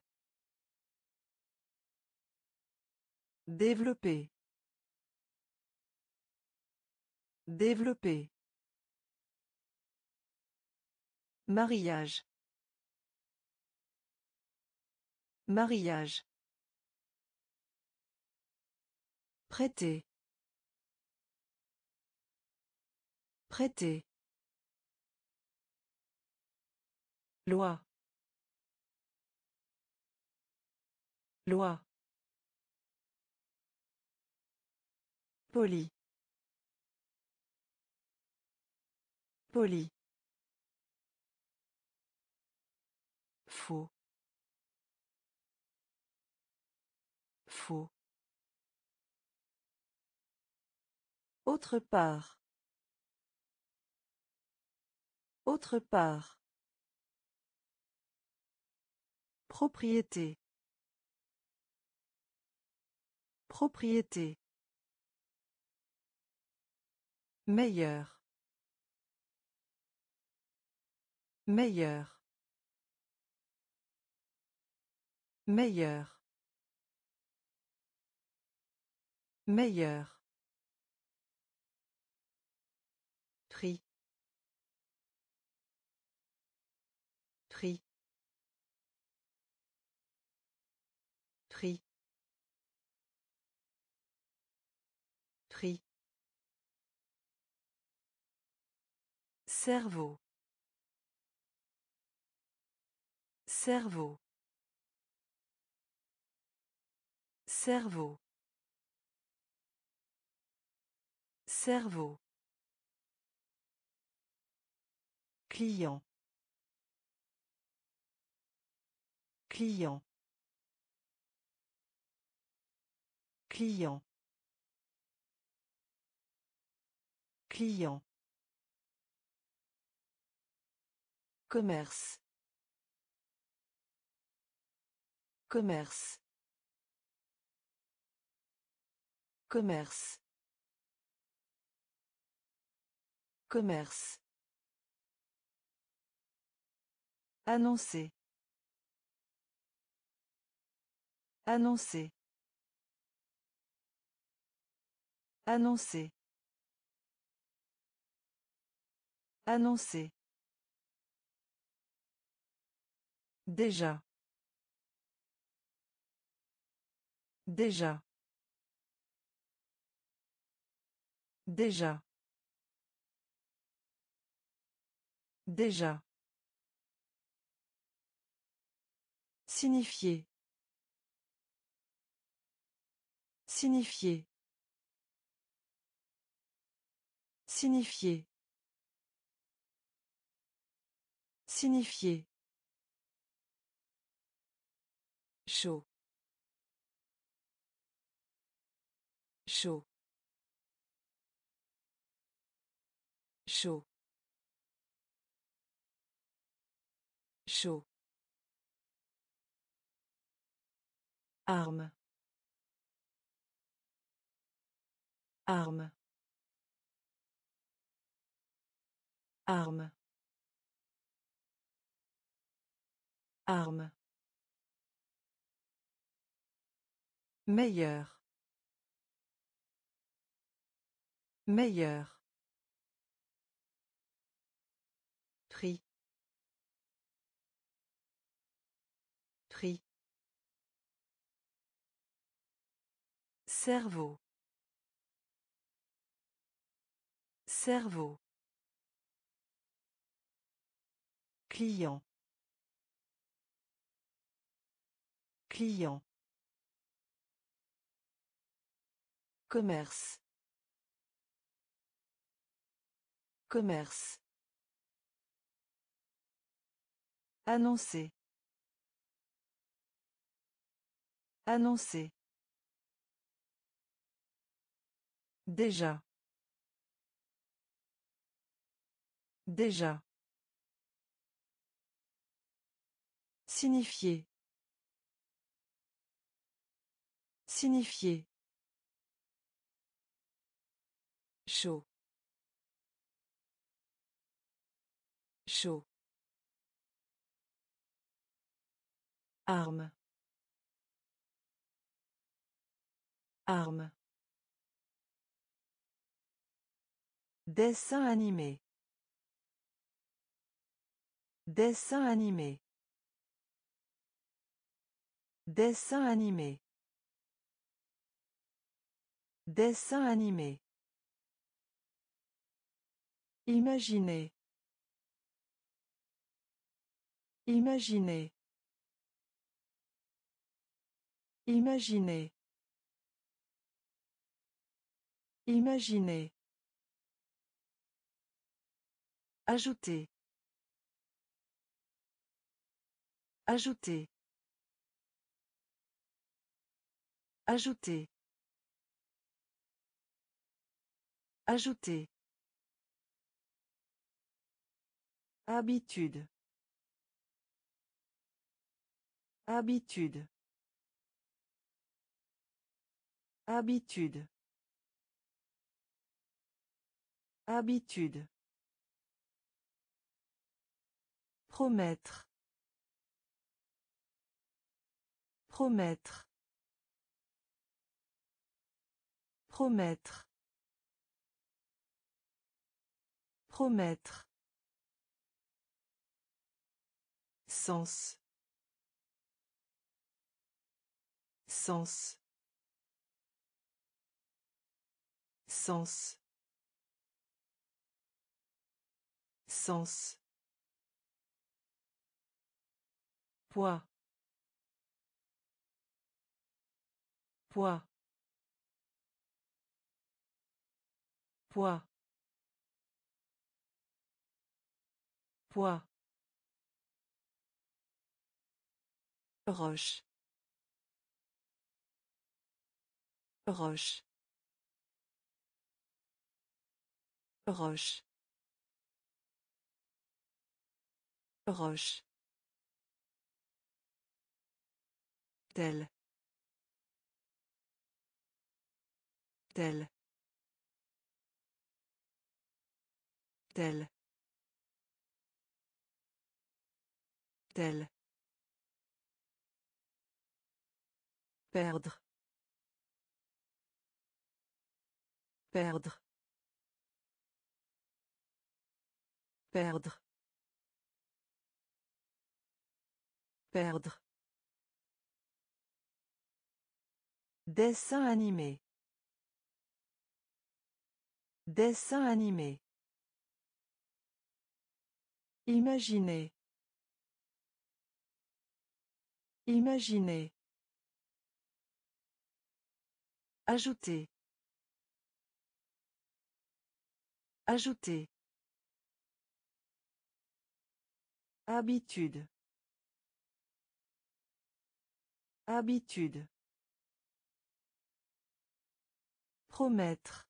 Développer. Développer. Mariage. Mariage. Prêter. Prêter. Loi. Loi. Poli. Poli. Faux. Faux. Autre part. Autre part. Propriété. Propriété. Meilleur. Meilleur. Meilleur. Meilleur. Tri. Tri. Tri. Tri. Cerveau. Cerveau. Cerveau. Cerveau. Client. Client. Client. Client. Commerce. Commerce. Commerce. Commerce. Annoncer. Annoncer. Annoncer. Annoncer. Déjà. Déjà. Déjà. Déjà. Signifier. Signifier. Signifier. Signifier. Chaud. Chaud. Chaud. Chaud. Arme. Arme. Arme. Arme. Meilleur. Meilleur. Prix. Prix. Cerveau. Cerveau. Client. Client. Commerce. Commerce. Annoncer. Annoncer. Déjà. Déjà. Signifier. Signifier. Chaud. Chaud. Arme. Arme. Dessin animé. Dessin animé. Dessin animé. Dessin animé. Imaginez. Imaginez. Imaginez. Imaginez. Ajouter. Ajouter. Ajouter. Ajouter. Habitude. Habitude. Habitude. Habitude. Promettre. Promettre. Promettre. Promettre. Sens. Sens. Sens. Sens. Poids. Poids. Poids. Poids. Roche. Roche. Roche. Roche. Tel. Tel. Tel. Tel. Perdre. Perdre. Perdre. Perdre. Dessin animé. Dessin animé. Imaginez. Imaginez. Ajouter. Ajouter. Habitude. Habitude. Promettre.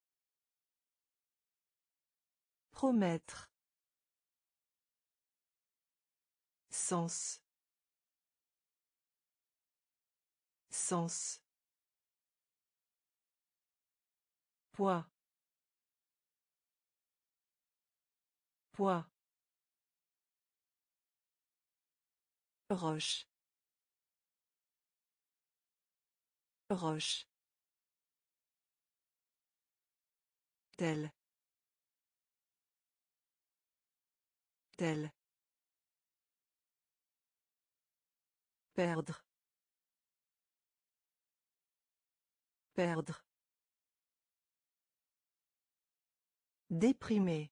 Promettre. Sens. Sens. Poids. Poids. Roche. Roche. Tel. Tel. Perdre. Perdre. Déprimé.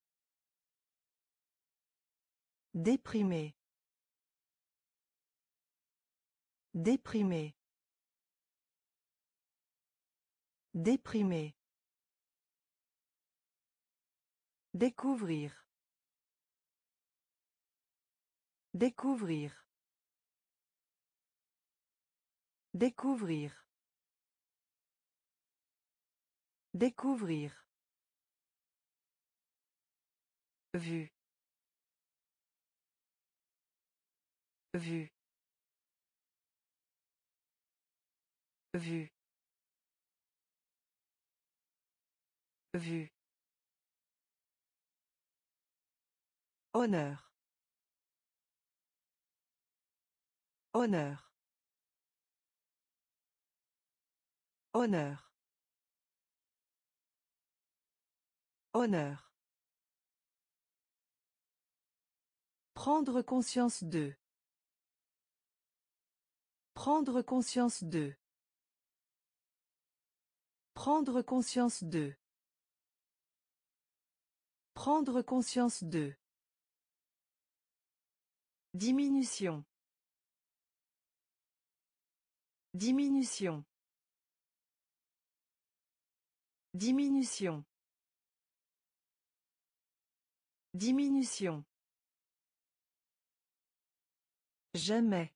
Déprimé. Déprimé. Déprimé. Découvrir. Découvrir. Découvrir. Découvrir. Vue. Vue. Vue. Vue. Honneur. Honneur. Honneur. Honneur. Prendre conscience de. Prendre conscience de. Prendre conscience de. Prendre conscience de. Diminution. Diminution. Diminution. Diminution. Jamais.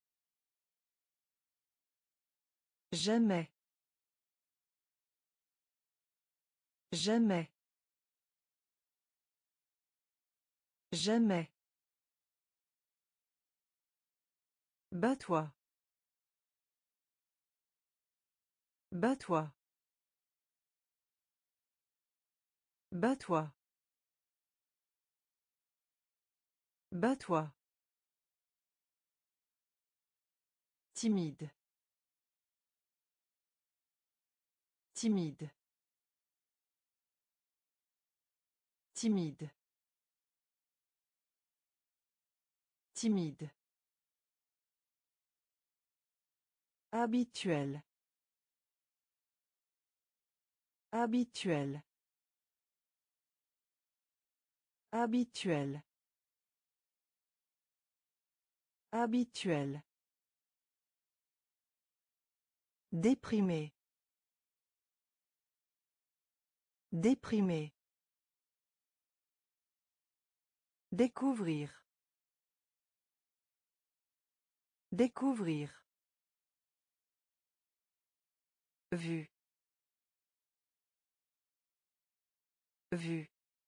Jamais. Jamais. Jamais. Bats-toi. Bats-toi. Bats-toi. Bats-toi. Timide. Timide. Timide. Timide. Habituel. Habituel. Habituel. Habituel. Déprimé. Déprimé. Découvrir. Découvrir. Vue. Vue.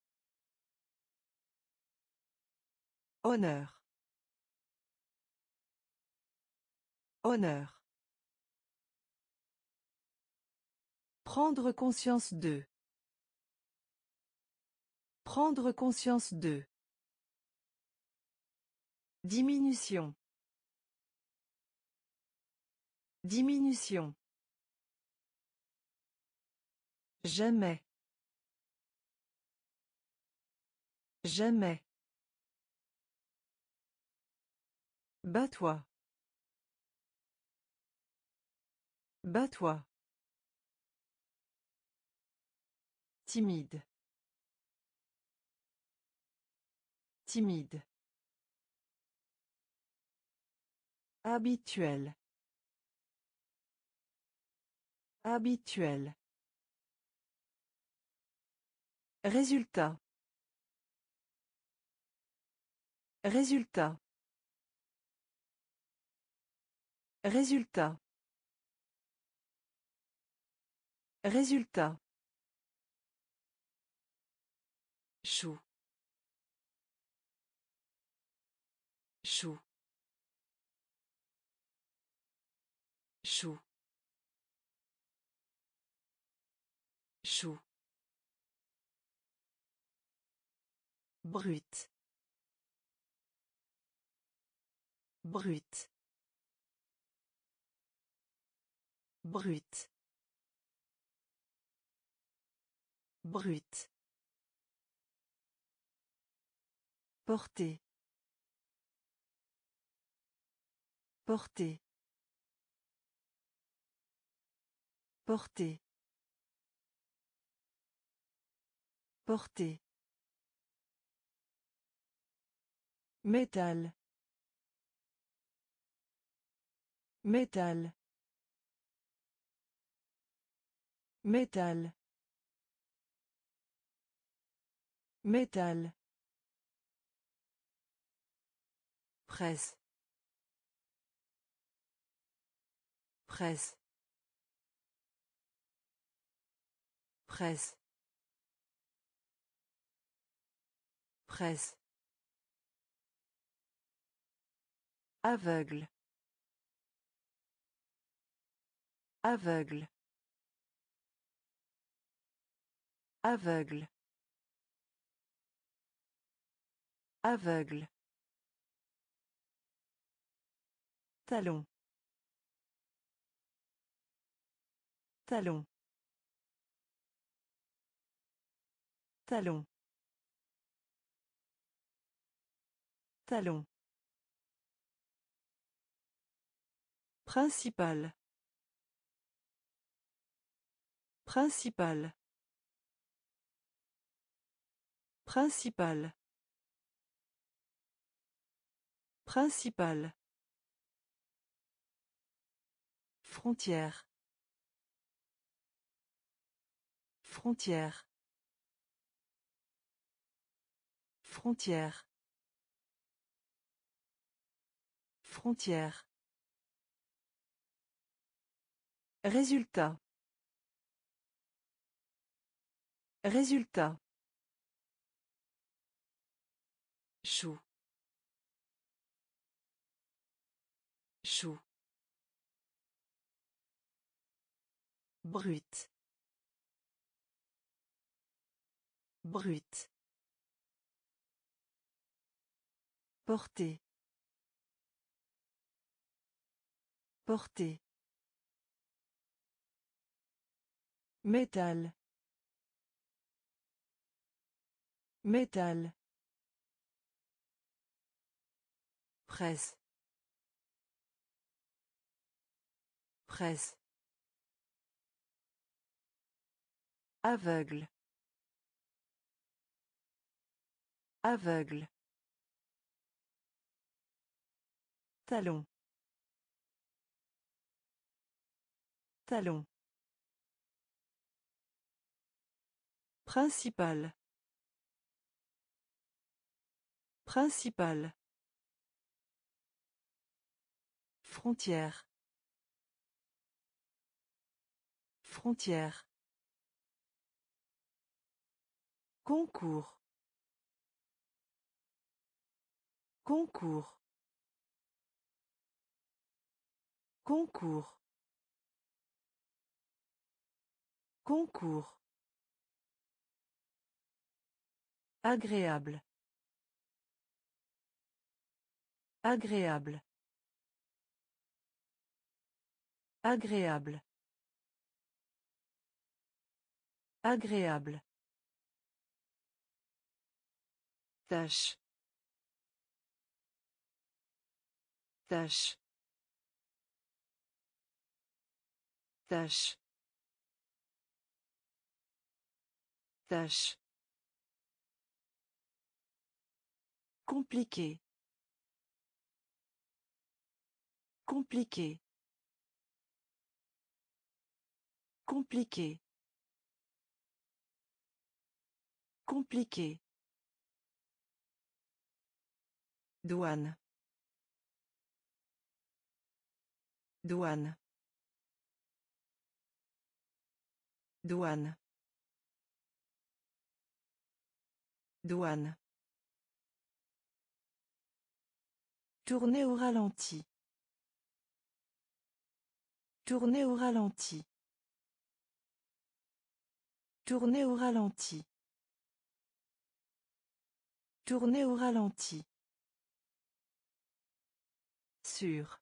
Honneur. Honneur. Prendre conscience de. Prendre conscience de. Diminution. Diminution. Jamais. Jamais. Bats-toi. Bats-toi. Timide. Timide. Habituel. Habituel. Résultat. Résultat. Résultat. Résultat. Chou. Chou. Chou. Chou. Brut. Brut. Brut. Brut. Porter. Porter. Porter. Porter. Métal. Métal. Métal. Métal. Presse. Presse. Presse. Presse. Aveugle. Aveugle. Aveugle. Aveugle. Talon. Talon. Talon. Talon. Principal. Principal. Principal. Principal. Frontière. Frontière. Frontière. Frontière. Résultat. Résultat. Chou. Chou. Brut. Brut. Porter. Porter. Métal. Métal. Presse. Presse. Aveugle. Aveugle. Talon. Talon. Principal. Principal. Frontière. Frontière. Concours. Concours. Concours. Concours. Agréable. Agréable. Agréable. Agréable. Tâche. Tâche. Tâche. Tâche. Compliqué. Compliqué. Compliqué. Compliqué. Douane. Douane. Douane. Douane. Tourner au ralenti. Tourner au ralenti. Tourner au ralenti. Tourner au ralenti. Sûr.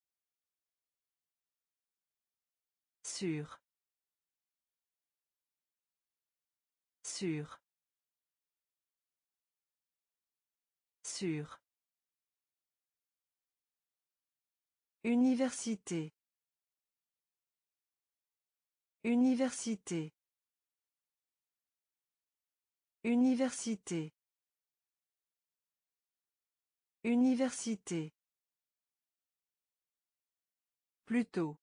Sûr. Sûr. Sûr. Université. Université. Université. Université. Plutôt.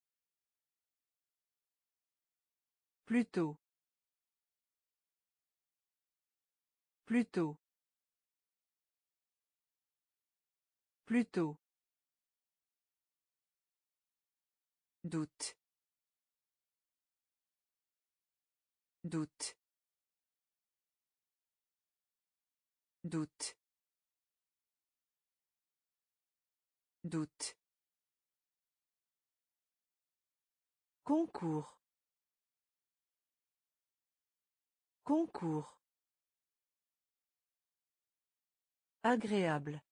Plutôt. Plutôt. Plutôt. Doute. Doute. Doute. Doute. Concours. Concours. Agréable.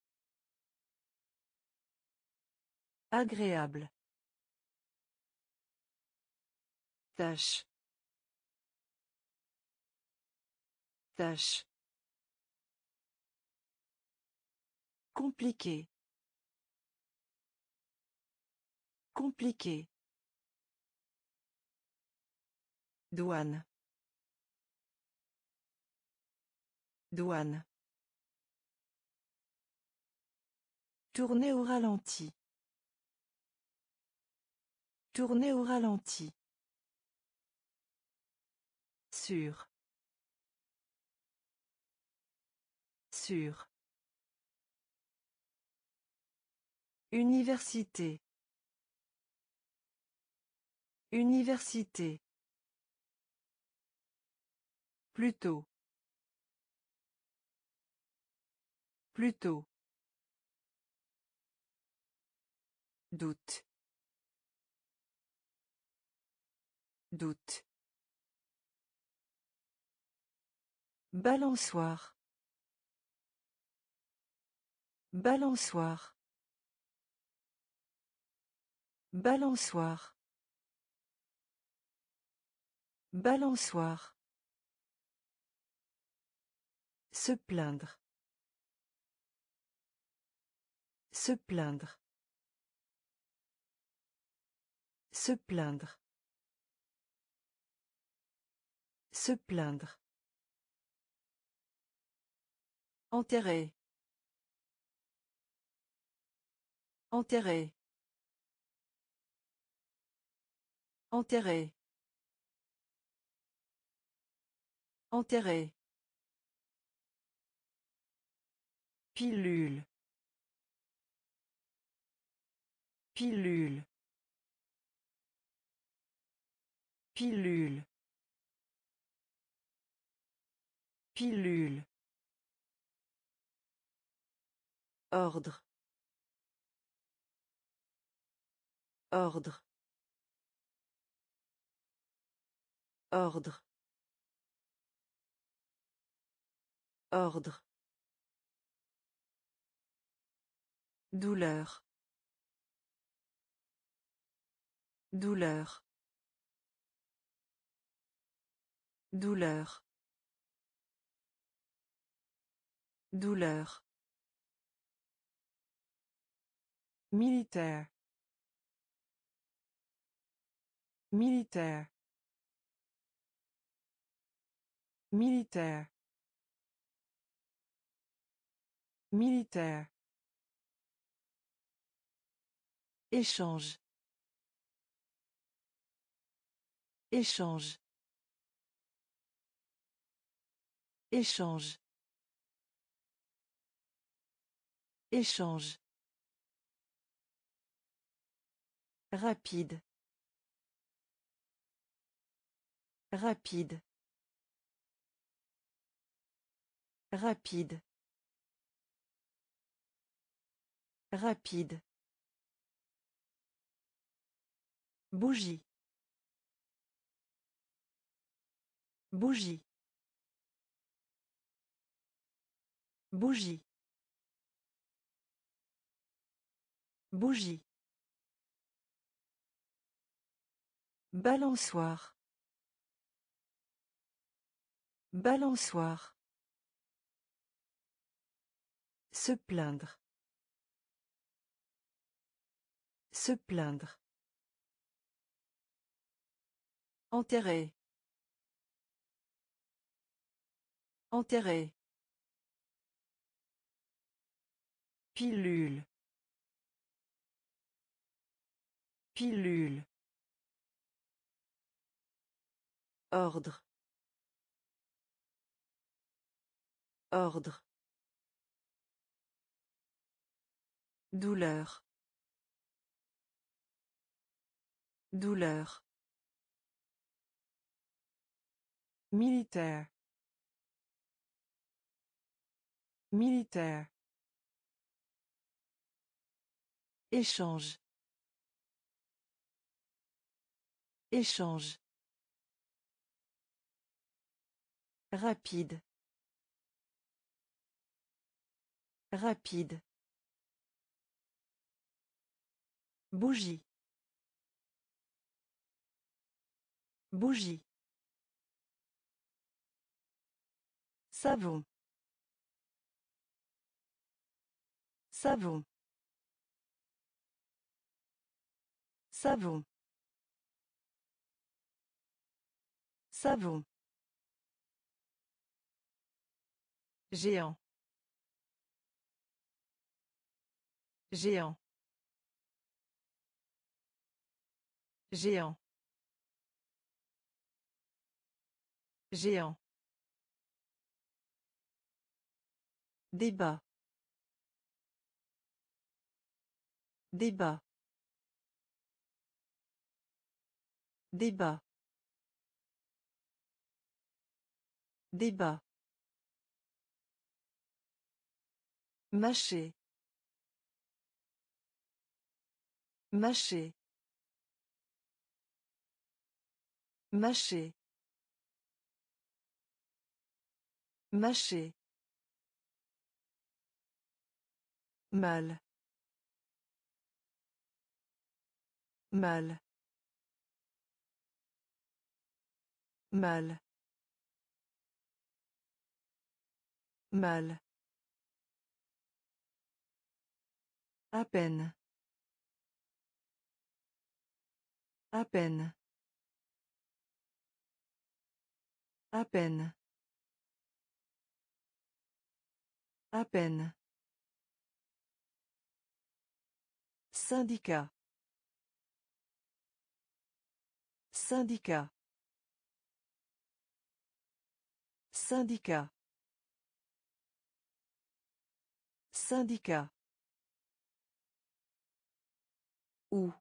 Agréable. Tâche. Tâche. Compliqué. Compliqué. Douane. Douane. Tourner au ralenti. Tourner au ralenti. Sûr. Sûr. Université. Université. Plutôt. Plutôt. Doute. Doute. Balançoire. Balançoire. Balançoire. Balançoire. Se plaindre. Se plaindre. Se plaindre. Se plaindre. Enterrer. Enterrer. Enterrer. Enterrer. Pilule. Pilule. Pilule. Pilule. Ordre. Ordre. Ordre. Ordre. Douleur. Douleur. Douleur. Douleur. Militaire. Militaire. Militaire. Militaire. Échange. Échange. Échange. Échange. Rapide. Rapide. Rapide. Rapide. Bougie. Bougie. Bougie. Bougie. Balançoire. Balançoire. Se plaindre. Se plaindre. Enterrer. Enterrer. Pilule. Pilule. Ordre. Ordre. Douleur. Douleur. Militaire. Militaire. Échange. Échange. Rapide. Rapide. Bougie. Bougie. Savon. Savon. Savon. Savon. Géant. Géant. Géant. Géant. Débat. Débat. Débat. Débat. Mâcher. Mâcher. Mâcher. Mâcher. Mal. Mal. Mal. Mal. À peine. À peine. À peine. À peine. Syndicat. Syndicat. Syndicat. Syndicat. Où.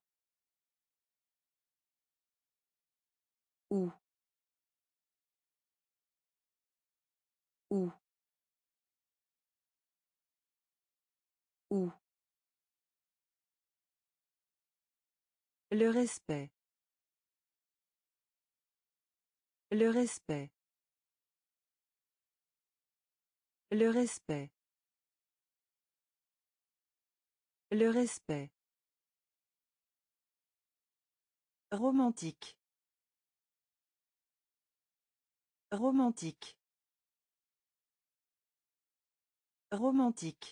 Où. Où. Où. Le respect. Le respect. Le respect. Le respect. Romantique. Romantique. Romantique.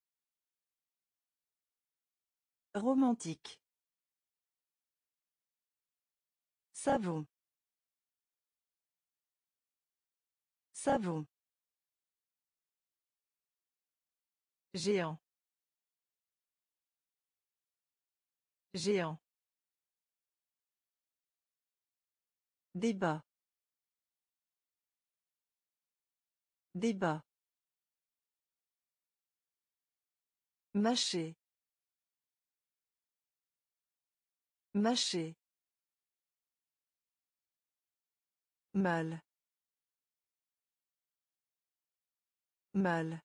Romantique. Savon. Savon. Géant. Géant. Débat. Débat. Mâcher. Mâcher. Mal. Mal.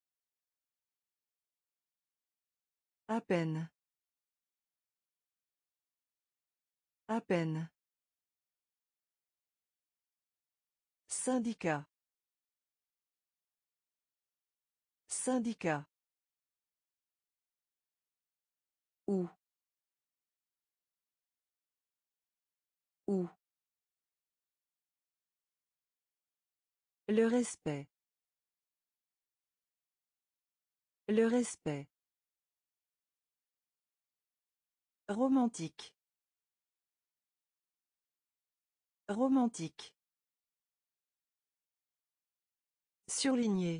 À peine. À peine. Syndicat. Syndicat. Où. Où. Le respect. Le respect. Romantique. Romantique. Surligné.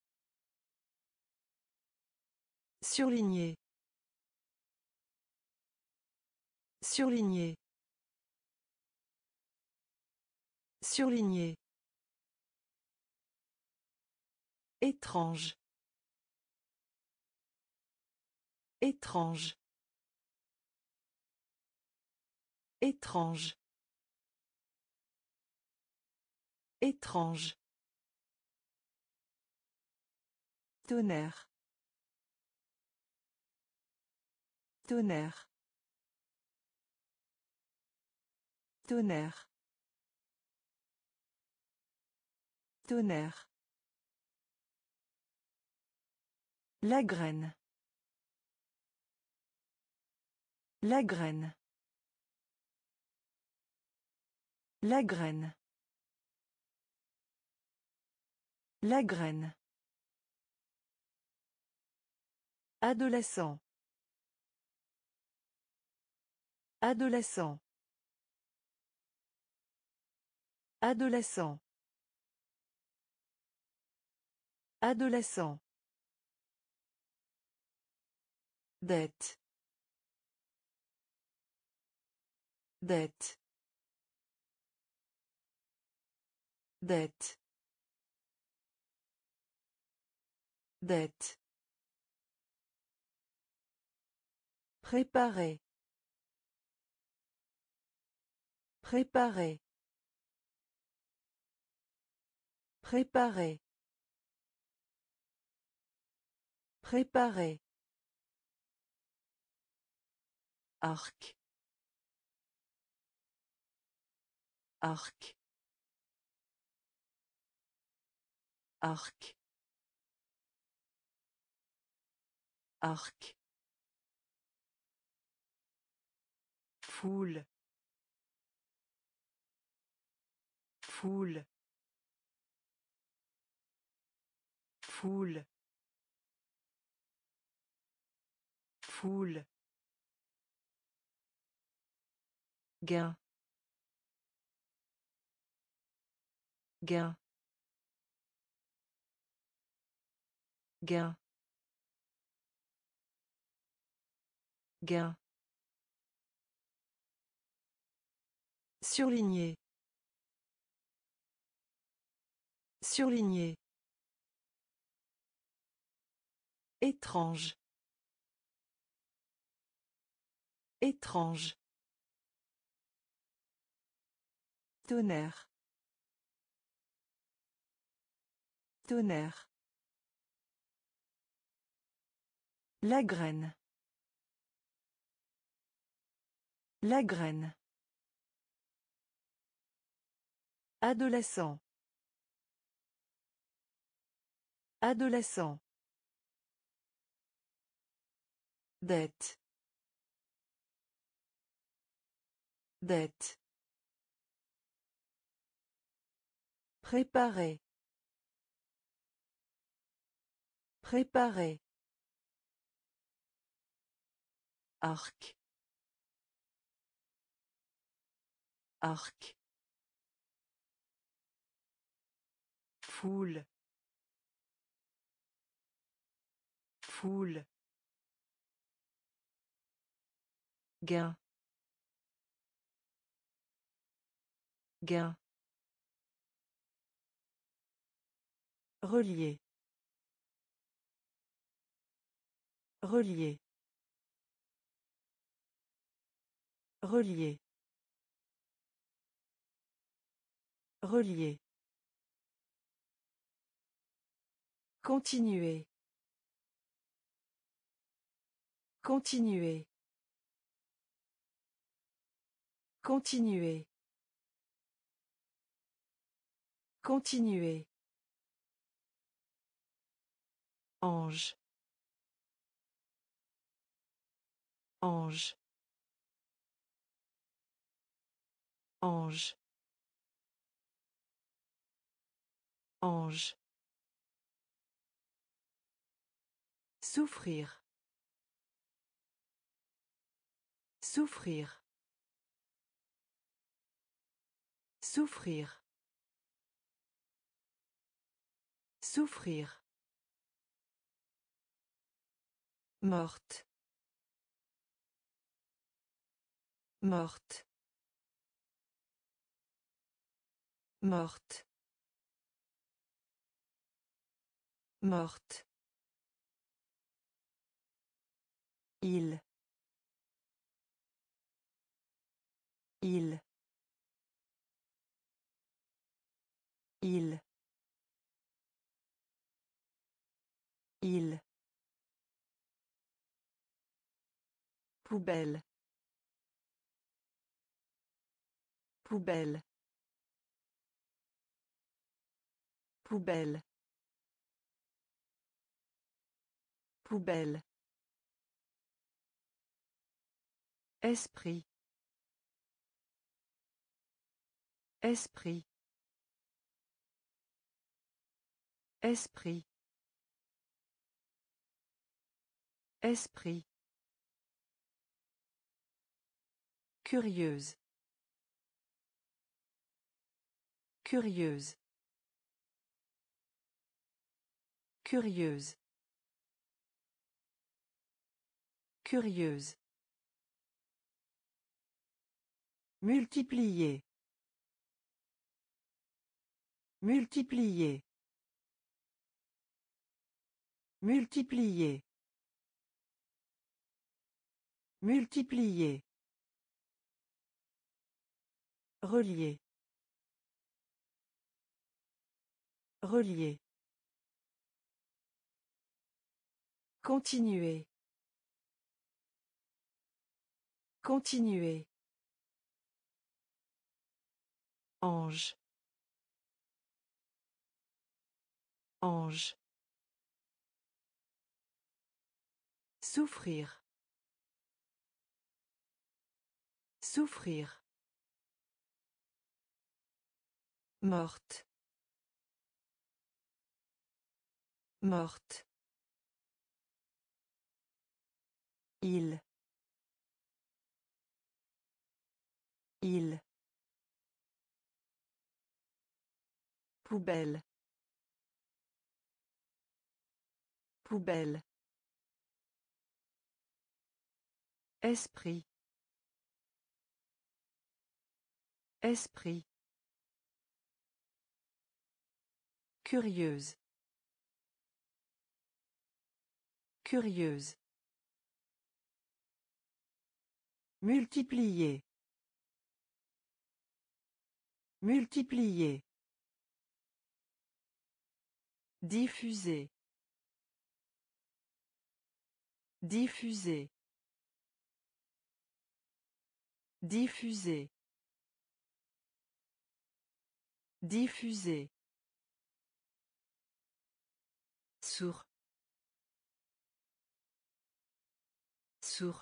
Surligné. Surligné. Surligné. Étrange. Étrange. Étrange. Étrange. Tonnerre. Tonnerre. Tonnerre. Tonnerre. La graine. La graine. La graine. La graine. Adolescent. Adolescent. Adolescent. Adolescent. Dette. Dette. Dette. Dette. Préparer. Préparer. Préparer. Préparer. Arc. Arc. Arc. Arc. Foule. Foule. Foule. Foule. Gain. Gain. Gain. Gain. Surligné. Surligné. Étrange. Étrange. Tonnerre. Tonnerre. La graine. La graine. Adolescent. Adolescent. Dette. Dette. Préparer. Préparer. Arc. Arc. Foule. Foule. Gain. Gain. Relier. Relier. Relier. Relier. Continuer. Continuer. Continuer. Continuer. Ange. Ange. Ange. Ange. Souffrir. Souffrir. Souffrir. Souffrir. Morte. Morte. Morte. Morte. Il. Il. Il. Il. Poubelle. Poubelle. Poubelle. Poubelle. Esprit. Esprit. Esprit. Esprit. Curieuse. Curieuse. Curieuse. Curieuse. Multiplier. Multiplier. Multiplier. Multiplier. Relier. Relier. Continuer. Continuer. Ange. Ange. Souffrir. Souffrir. Morte. Morte. Il. Il. Poubelle. Poubelle. Esprit. Esprit. Curieuse. Curieuse. Multiplier. Multiplier. Diffuser. Diffuser. Diffuser. Diffuser. Sourd. Sourd.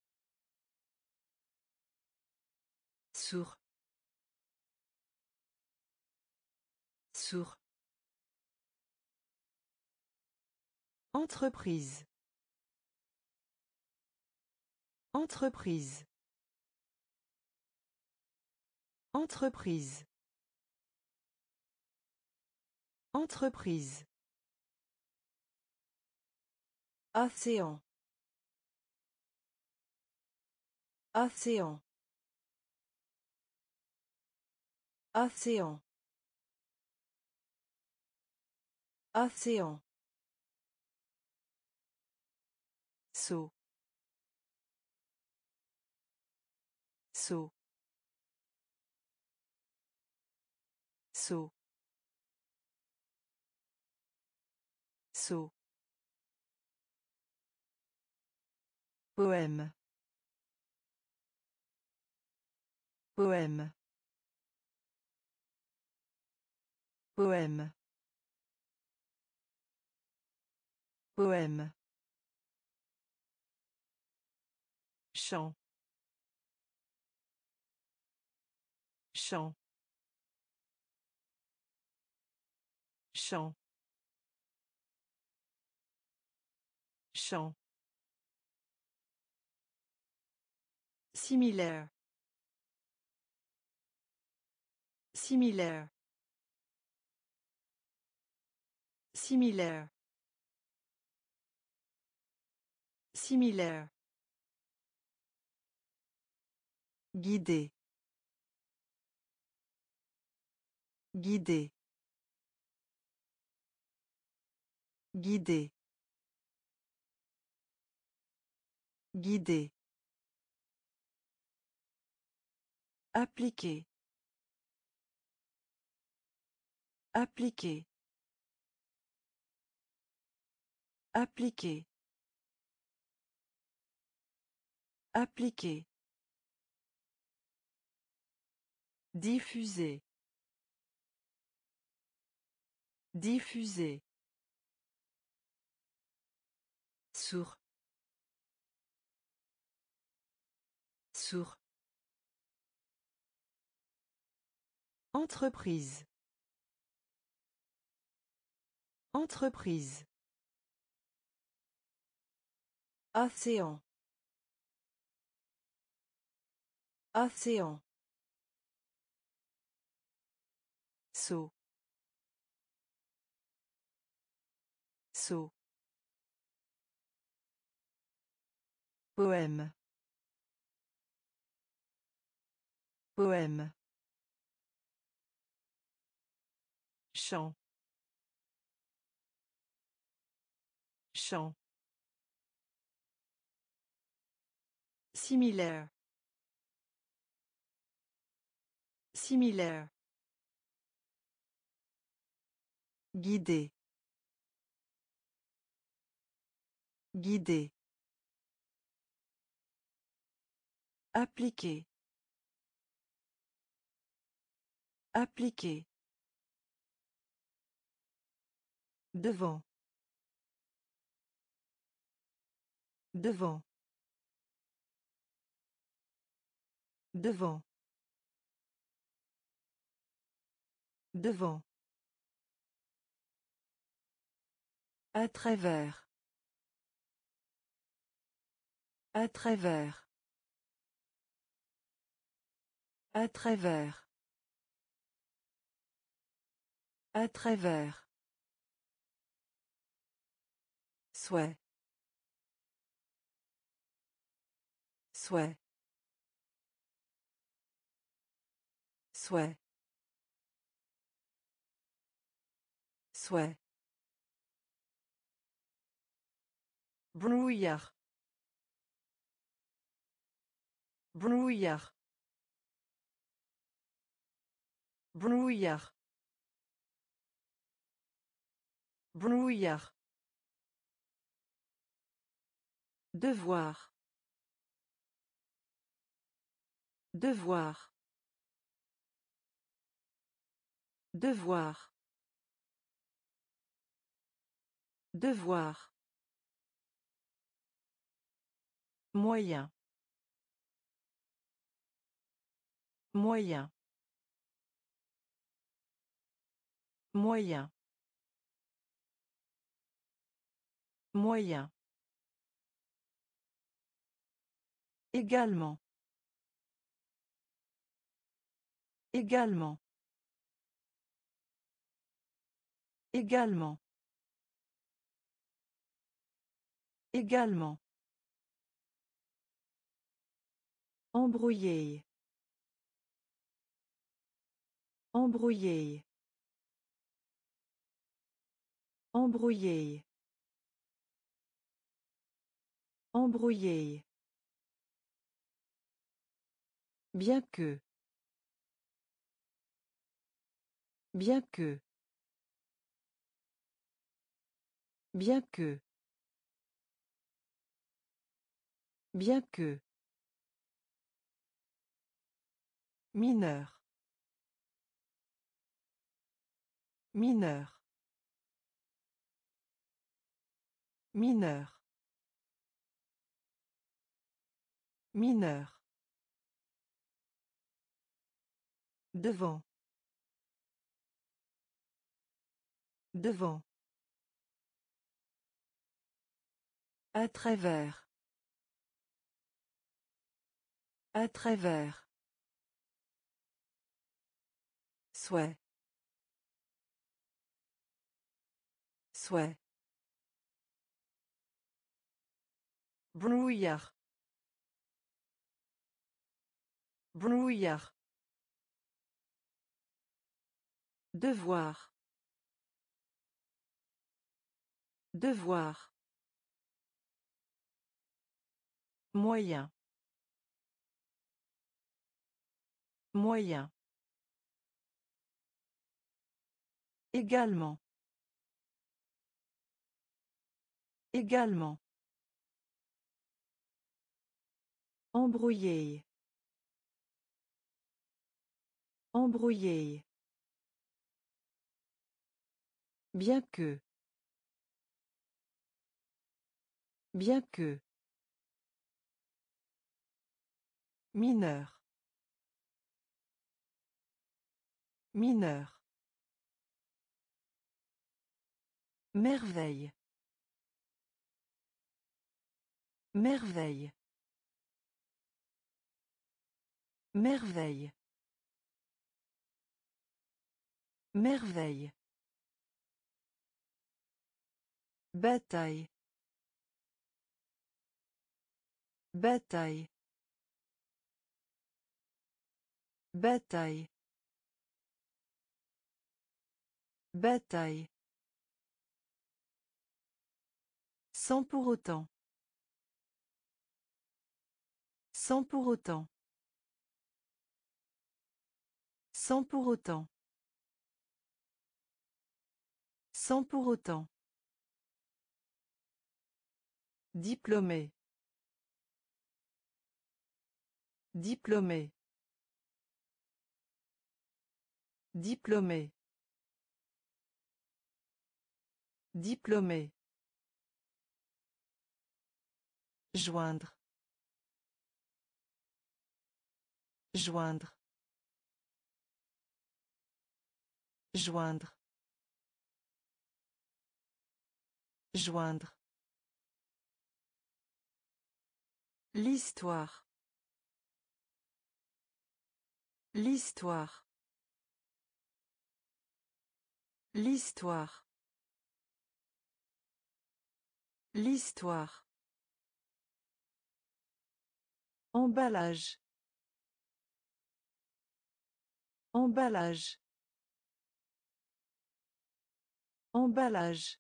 Sourd. Sourd. Entreprise. Entreprise. Entreprise. Entreprise. Océan. Océan. Océan. Océan. Saut. Saut. Saut. Saut. Poème. Poème. Poème. Poème. Chant. Chant. Chant. Chant. Similaire. Similaire. Similaire. Similaire. Guider. Guider. Guider. Guider. Appliquer. Appliquer. Appliquer. Appliquer. Diffuser. Diffuser. Sourd. Sourd. Entreprise. Entreprise. Océan. Océan. Saut. Saut. Poème. Poème. Chant. Chant. Similaire. Similaire. Guider. Guider. Appliquer. Appliquer. Devant. Devant. Devant. Devant. À travers. À travers. À travers. À travers. Souhait. Souhait. Souhait. Souhait. Brouillard. Brouillard. Brouillard. Brouillard. Devoir. Devoir. Devoir. Devoir. Moyen. Moyen. Moyen. Moyen. Également. Également. Également. Également. Embrouiller. Embrouiller. Embrouiller. Embrouiller. Bien que. Bien que. Bien que. Bien que. Mineur. Mineur. Mineur. Mineur. Devant. Devant. À travers. À travers. Souhait. Souhait. Brouillard. Brouillard. Devoir. Devoir. Moyen. Moyen. Également. Également. Embrouiller. Embrouiller. Bien que. Bien que. Mineur. Mineur. Merveille. Merveille. Merveille. Merveille. Bataille. Bataille. Bataille. Bataille. Sans pour autant. Sans pour autant. Sans pour autant. Sans pour autant. Diplômé. Diplômé. Diplômé. Diplômé. Joindre. Joindre. Joindre. Joindre. L'histoire. L'histoire. L'histoire. L'histoire. Emballage. Emballage. Emballage.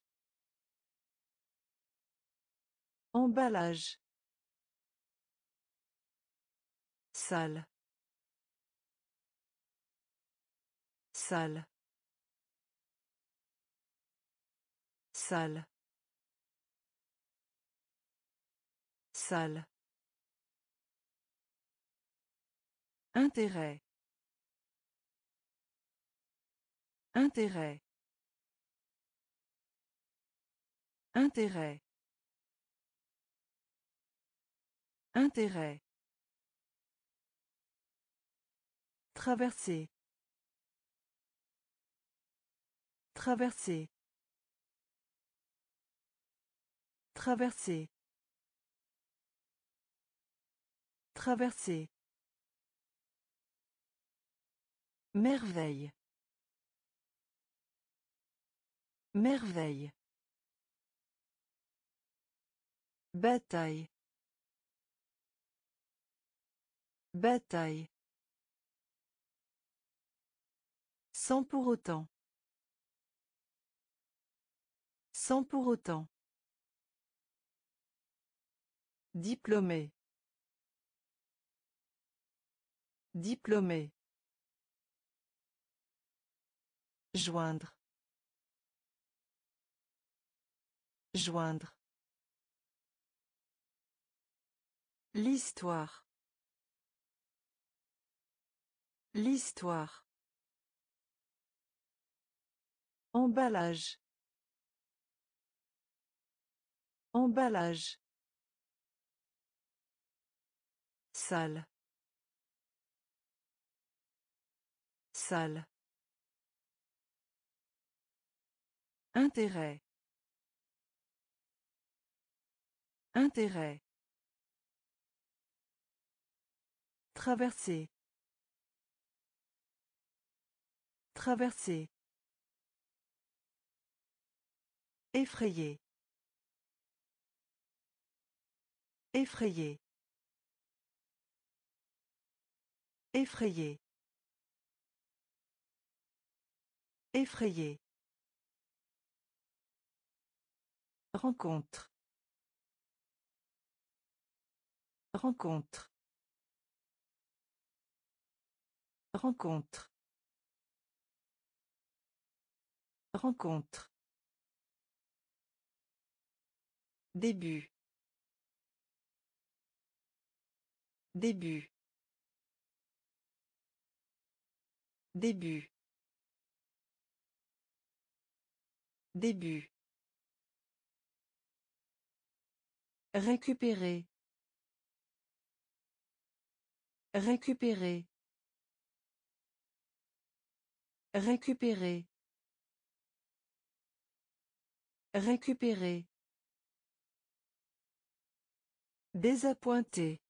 Emballage. Salle. Salle. Salle. Salle. Intérêt. Intérêt. Intérêt. Intérêt. Traverser. Traverser. Traverser. Traverser. Merveille. Merveille. Bataille. Bataille. Sans pour autant. Sans pour autant. Diplômé. Diplômé. Joindre. Joindre. L'histoire. L'histoire. Emballage. Emballage. Salle. Salle. Intérêt. Intérêt. Traverser. Traverser. Effrayé. Effrayé. Effrayé. Effrayé. Rencontre. Rencontre. Rencontre. Rencontre. Début. Début. Début. Début. Récupérer. Récupérer. Récupérer. Récupérer. Désappointé.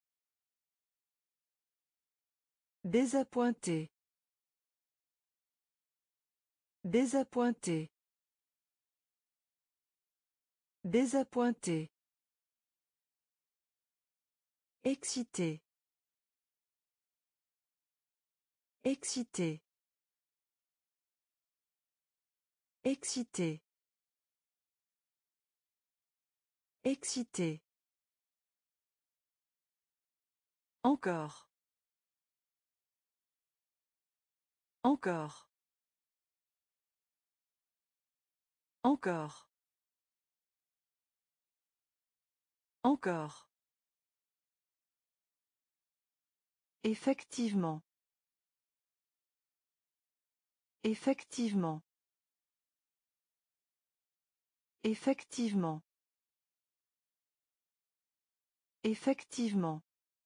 Désappointé. Désappointé. Désappointé. Excité. Excité. Excité. Excité. Encore. Encore. Encore. Encore. Effectivement. Effectivement. Effectivement. Effectivement.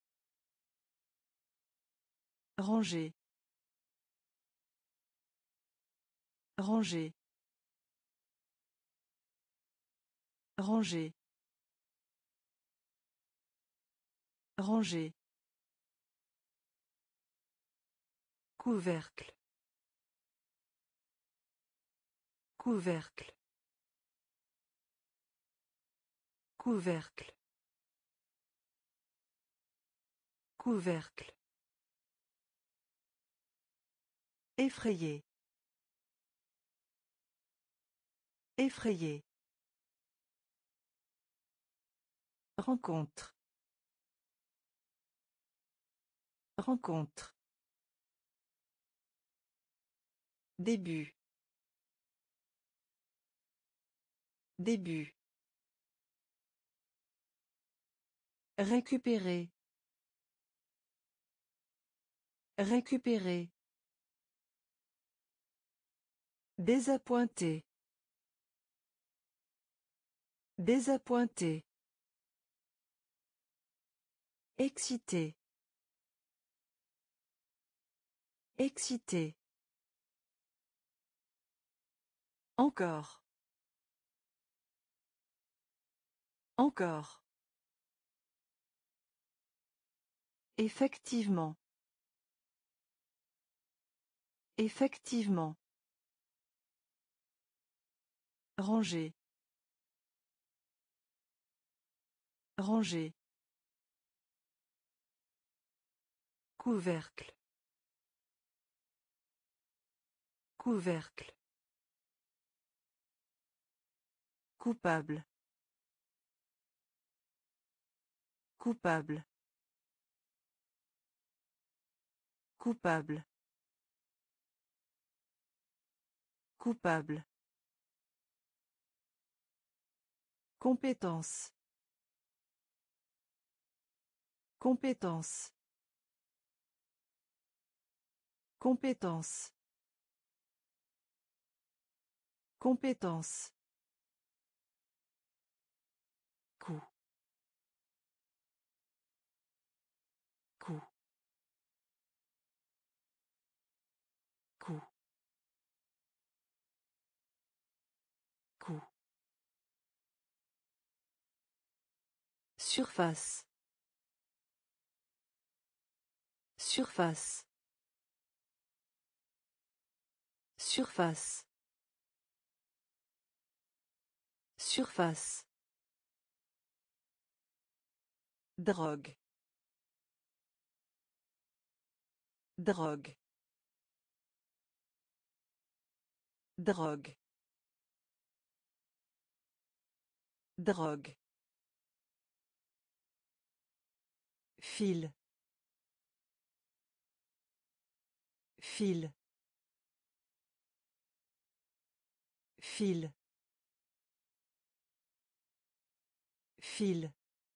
Ranger. Ranger. Ranger. Ranger. Couvercle. Couvercle. Couvercle. Couvercle. Effrayé. Effrayé. Rencontre. Rencontre. Début. Début. Récupérer. Récupérer. Désappointé. Désappointé. Excité. Excité. Encore. Encore. Effectivement. Effectivement. Ranger. Ranger. Couvercle. Couvercle. Coupable. Coupable. Coupable. Coupable. Compétence. Compétence. Compétence. Compétence. Coup. Coup. Coup. Coup. Surface. Surface. Surface. Surface. Drogue. Drogue. Drogue. Drogue. Fil. Fil. Fil. Fil.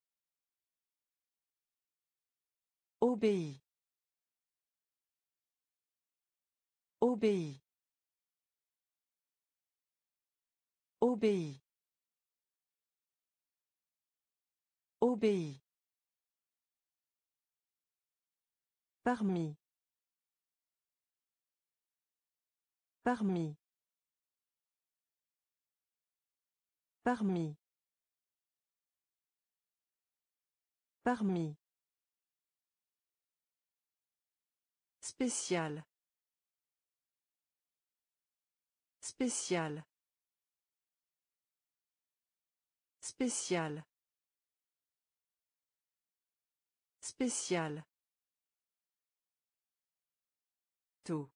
Obéit. Obéit. Obéit. Obéit. Parmi. Parmi. Parmi. Parmi. Spécial. Spécial. Spécial. Spécial. Taux.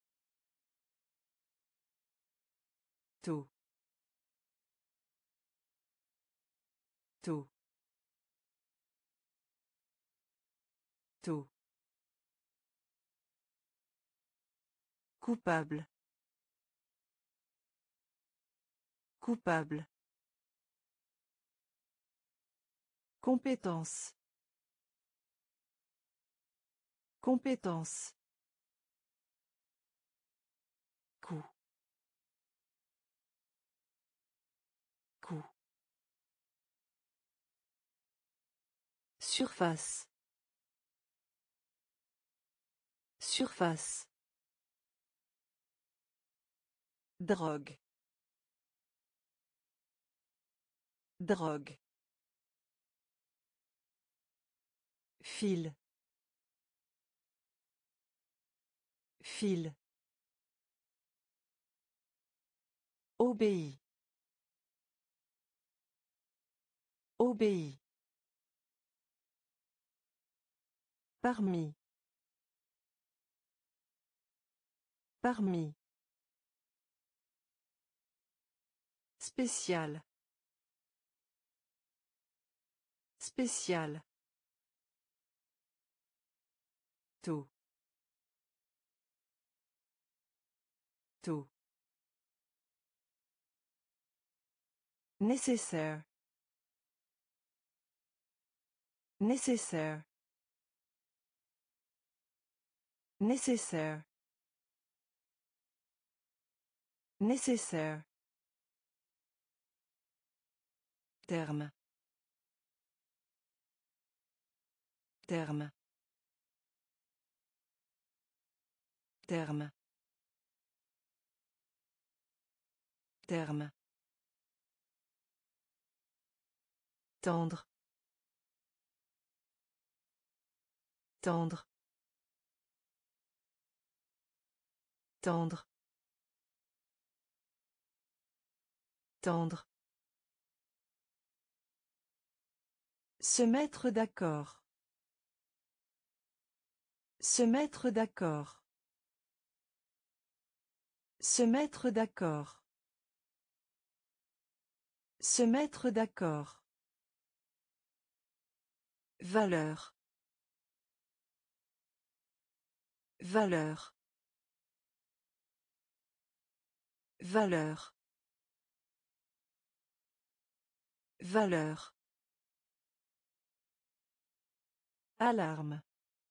Taux. Taux. Taux. Coupable. Coupable. Compétence. Compétence. Coup. Coup. Surface. Surface. Drogue. Drogue. Fil. Fil. Obéit. Obéit. Parmi. Parmi. Spécial. Spécial. Taux. Taux. Nécessaire. Nécessaire. Nécessaire. Nécessaire. Terme. Terme. Terme. Terme. Tendre. Tendre. Tendre. Tendre. Se mettre d'accord. Se mettre d'accord. Se mettre d'accord. Se mettre d'accord. Valeur. Valeur. Valeur. Valeur. Alarme.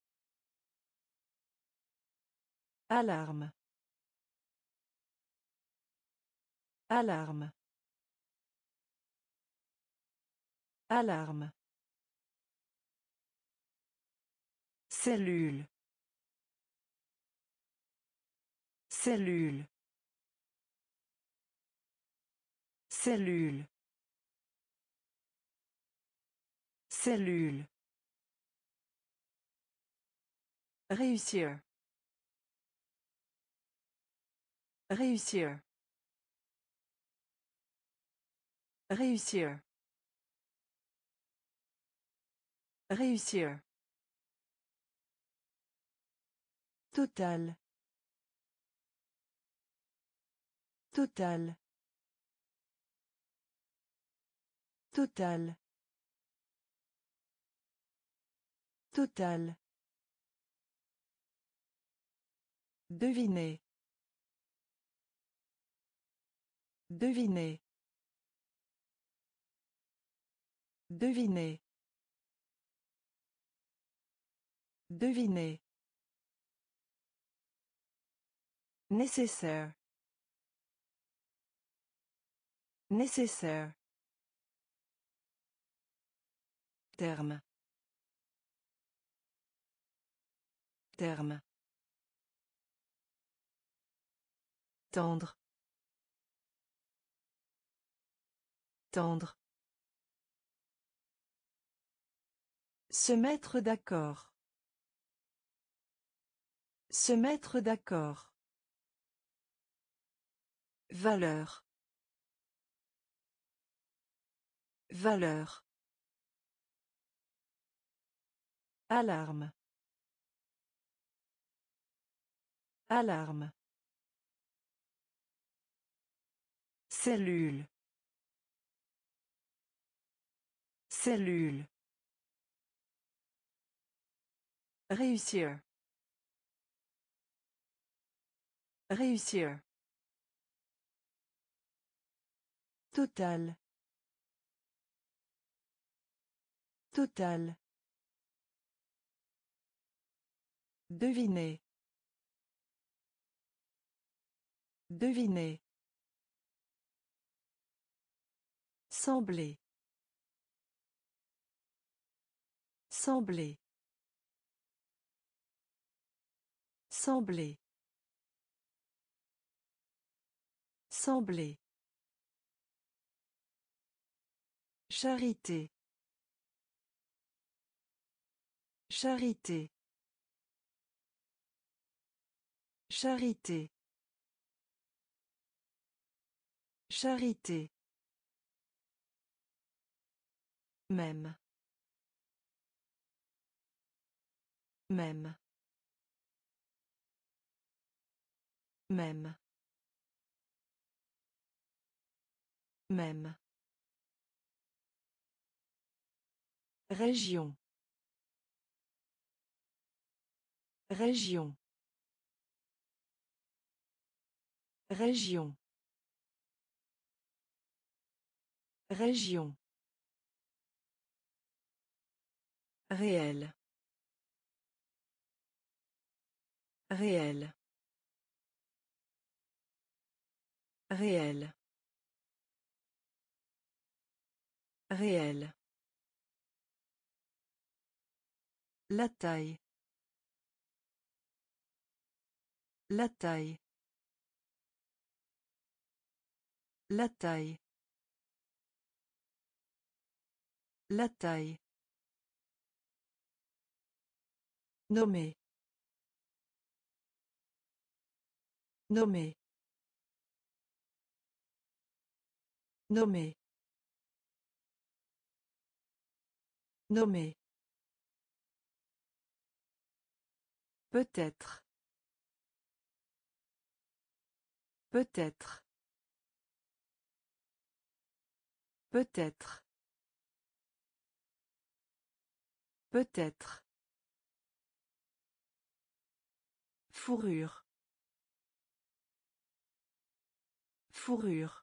Alarme. Alarme. Alarme. Cellule. Cellule. Cellule. Cellule. Réussir. Réussir. Réussir. Réussir. Total. Total. Total. Total. Devinez. Devinez. Devinez. Devinez. Nécessaire. Nécessaire. Terme. Terme. Tendre. Tendre. Se mettre d'accord. Se mettre d'accord. Valeur. Valeur. Alarme. Alarme. Cellule. Cellule. Réussir. Réussir. Total. Total. Devinez. Devinez. Sembler. Sembler. Sembler. Sembler. Charité. Charité. Charité. Charité. Même. Même. Même. Même. Région. Région. Région. Région. Réel. Réel. Réel. Réel. La taille. La taille. La taille. La taille. Nommer. Nommer. Nommer. Nommer. Peut-être. Peut-être. Peut-être. Peut-être. Fourrure. Fourrure.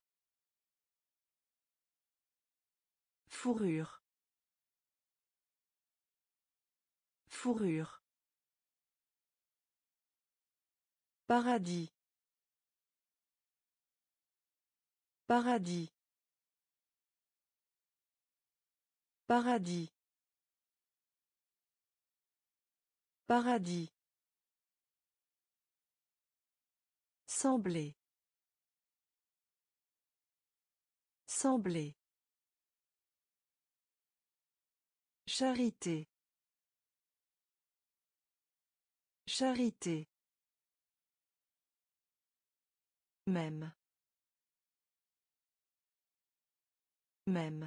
Fourrure. Fourrure. Paradis. Paradis. Paradis. Paradis. Sembler. Sembler. Charité. Charité. Même. Même.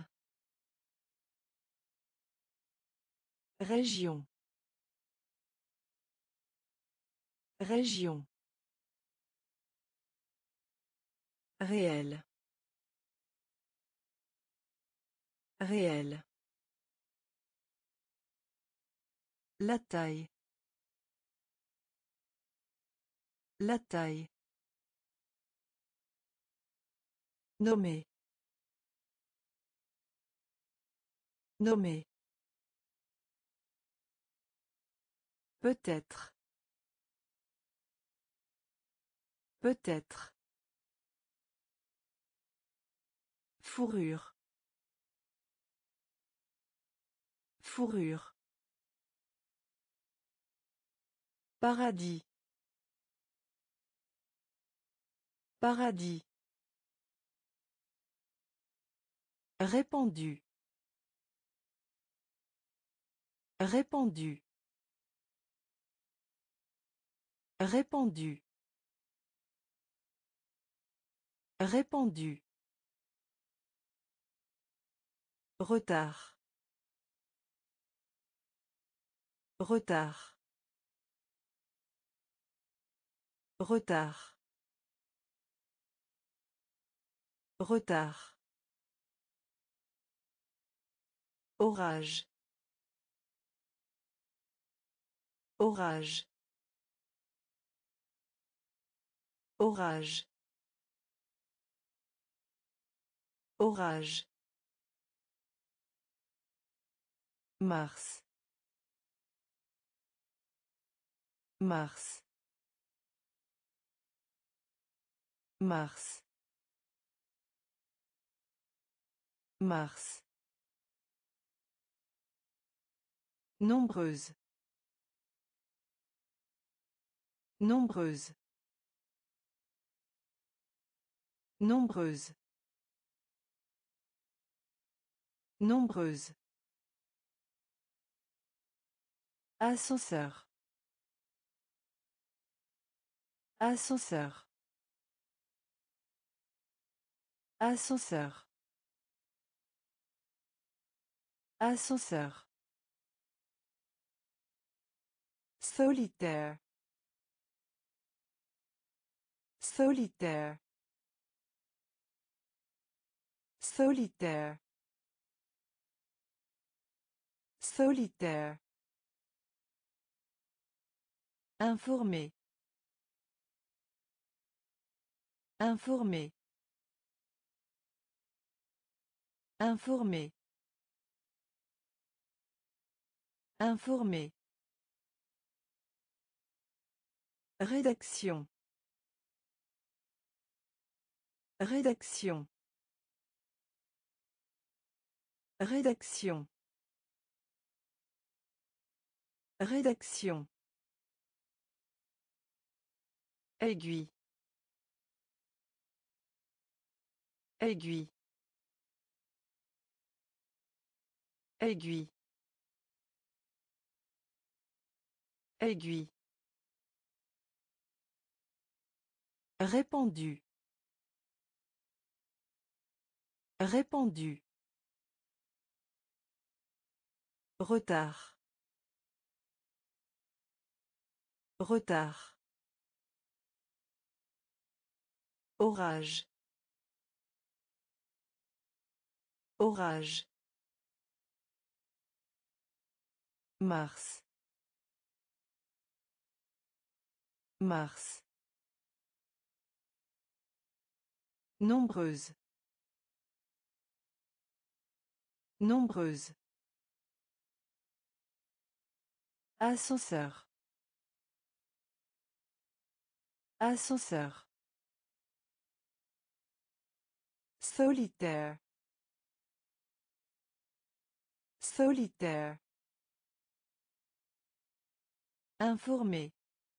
Région. Région. Réel. Réel. La taille. La taille. Nommer. Nommer. Peut-être. Peut-être. Fourrure. Fourrure. Paradis. Paradis. Répandu. Répandu. Répandu. Répandu. Retard. Retard. Retard. Retard. Orage. Orage. Orage. Orage. Mars. Mars. Mars. Mars. Nombreuse. Nombreuse. Nombreuse. Nombreuse. Ascenseur. Ascenseur. Ascenseur. Ascenseur. Solitaire. Solitaire. Solitaire. Solitaire. Informer. Informer. Informer. Informer. Rédaction. Rédaction. Rédaction. Rédaction. Aiguille. Aiguille. Aiguille. Aiguille. Répandu. Répandu. Retard. Retard. Orage. Orage. Mars. Mars. Nombreuse. Nombreuse. Ascenseur. Ascenseur. Solitaire. Solitaire. Informer.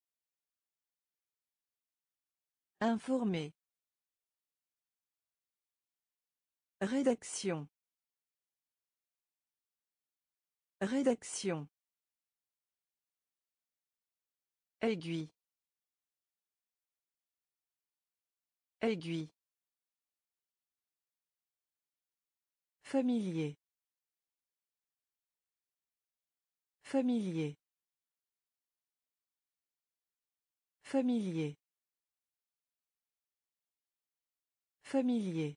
Informer. Rédaction. Rédaction. Aiguille. Aiguille. Familier. Familier. Familier. Familier.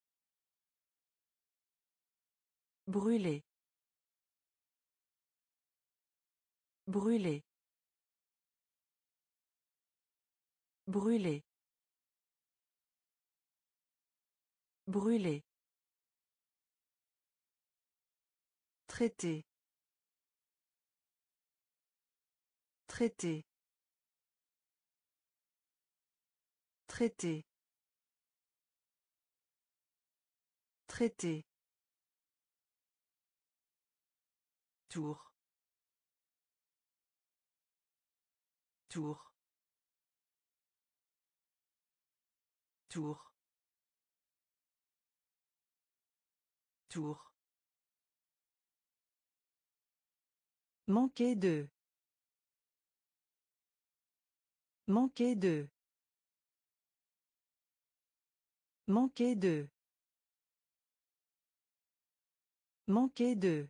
Brûler. Brûler. Brûler. Brûler. Traiter. Traiter. Traiter. Traiter. Tour. Tour. Tour. Tour. Manquer de. Manquer de. Manquer de. Manquer de.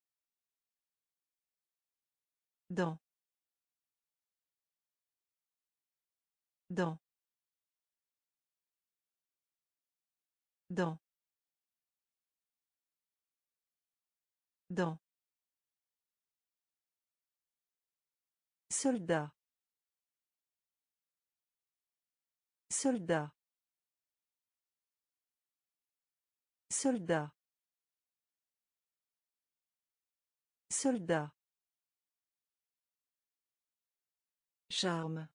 Dans. Dans. Dans. Dans. Soldat. Soldat. Soldat. Soldat. Charme.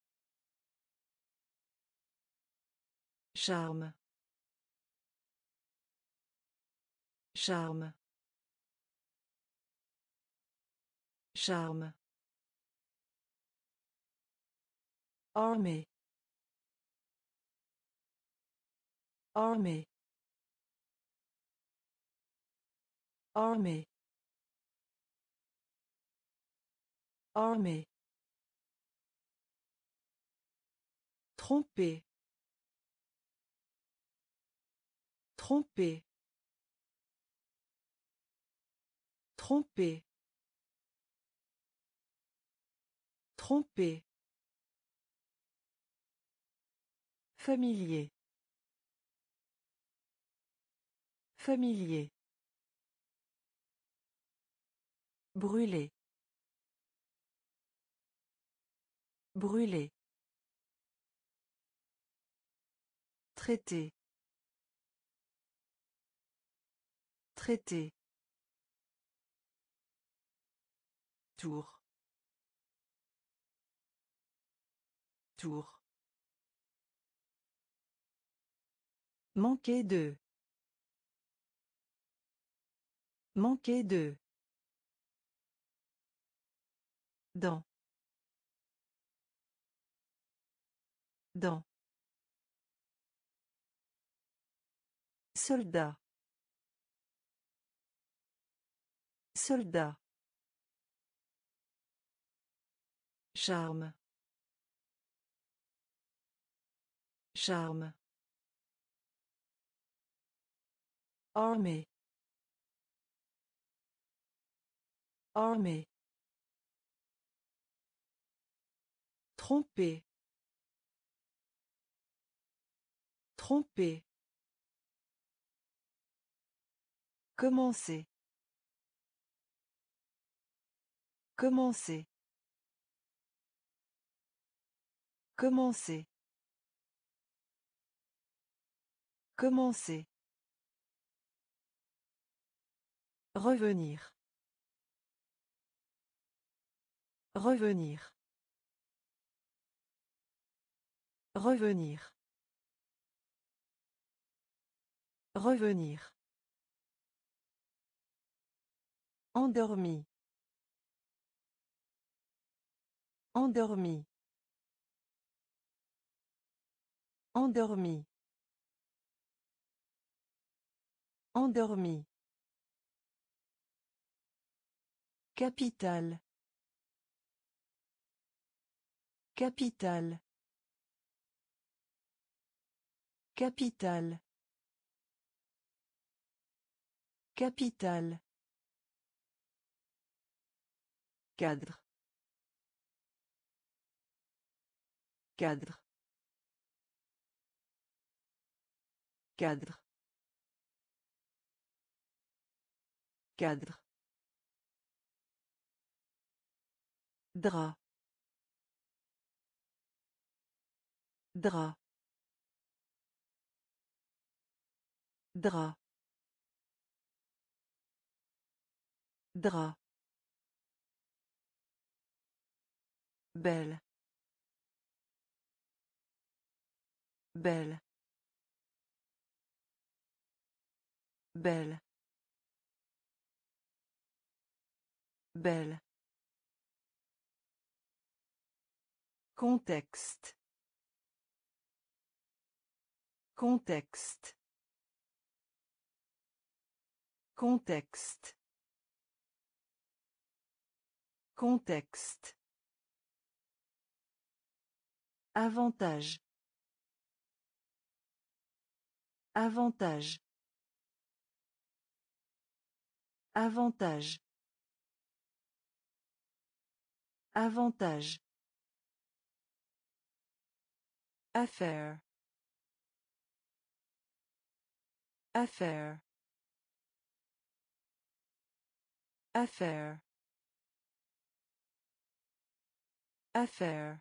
Charme. Charme. Charme. Armée. Armée. Armée. Armée. Tromper. Tromper. Tromper. Tromper. Familier. Familier. Brûler. Brûler. Traiter. Traité. Tour. Tour. Manquer de. Manquer de. Dans. Dans. Soldat. Soldat. Charme. Charme. Armée. Armée. Tromper. Tromper. Commencer. Commencer. Commencer. Commencer. Revenir. Revenir. Revenir. Revenir. Endormi. Endormi. Endormi. Endormi. Capitale. Capitale. Capitale. Capitale. Cadre. Cadre. Cadre. Cadre. Drap. Drap. Drap. Drap. Belle. Belle. Belle. Belle. Contexte. Contexte. Contexte. Contexte. Avantage. Avantage. Avantage. Avantage. Affaire. Affaire. Affaire. Affaire.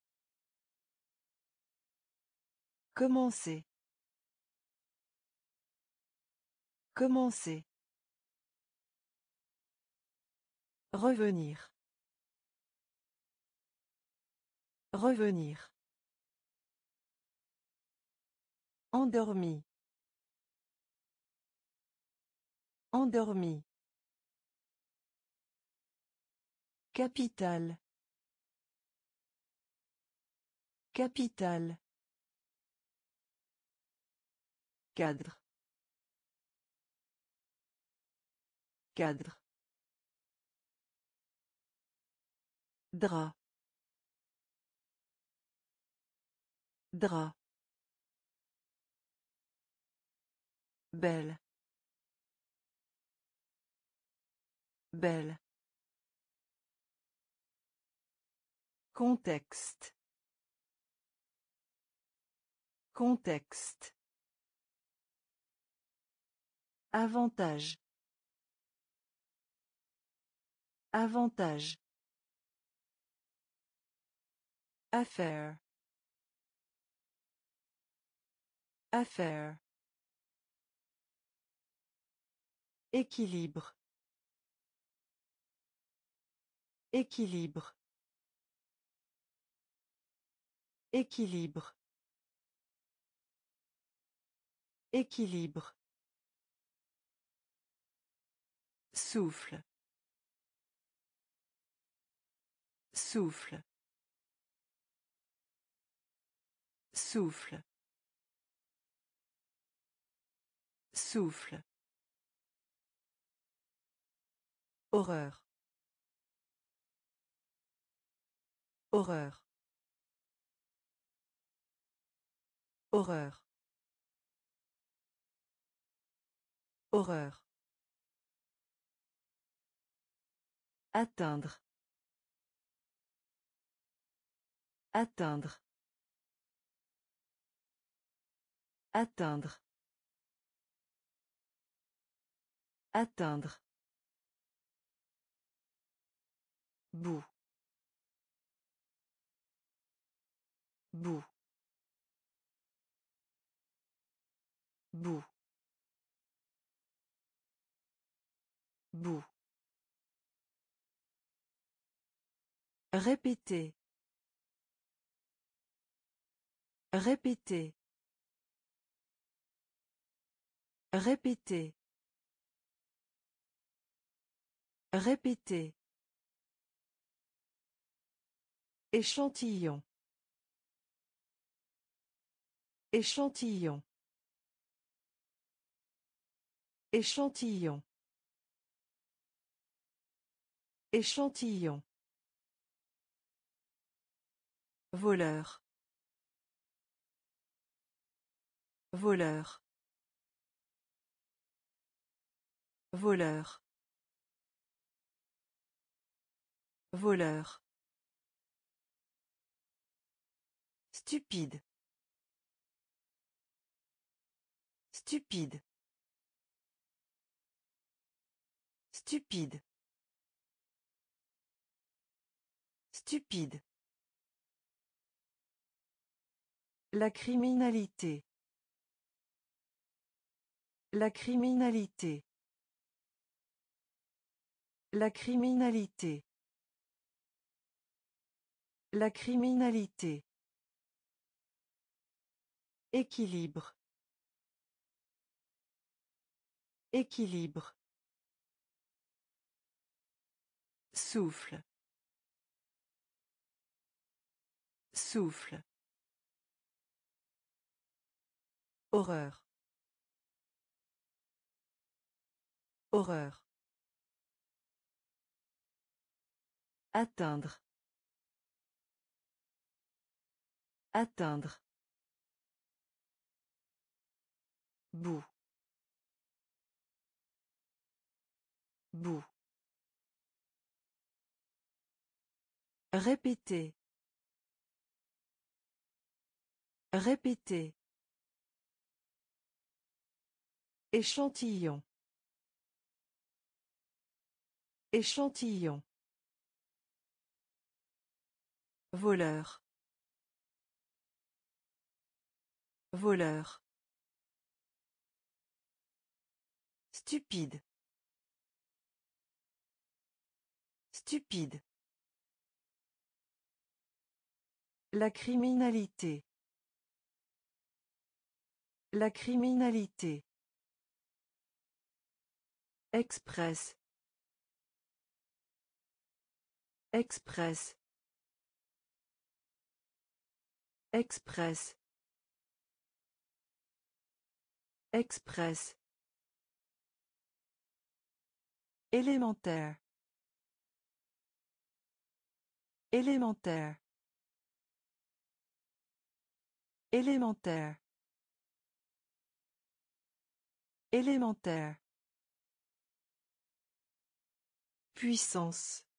Commencer. Commencer. Revenir. Revenir. Endormi. Endormi. Capitale. Capitale. Cadre. Cadre. Drap. Drap. Belle. Belle. Contexte. Contexte. Avantage. Avantage. Affaire. Affaire. Équilibre. Équilibre. Équilibre. Équilibre. Souffle. Souffle. Souffle. Souffle. Horreur. Horreur. Horreur. Horreur. Atteindre. Atteindre. Atteindre. Atteindre. Bout. Bout. Bout. Bout. Répéter. Répéter. Répéter. Répéter. Échantillon. Échantillon. Échantillon. Échantillon. Voleur. Voleur. Voleur. Voleur. Stupide. Stupide. Stupide. Stupide. La criminalité. La criminalité. La criminalité. La criminalité. Équilibre. Équilibre. Souffle. Souffle. Horreur. Horreur. Atteindre. Atteindre. Bout. Bout. Répéter. Répéter. Échantillon. Échantillon. Voleur. Voleur. Stupide. Stupide. La criminalité. La criminalité. Express. Express. Express. Express. Élémentaire. Élémentaire. Élémentaire. Élémentaire. Puissance.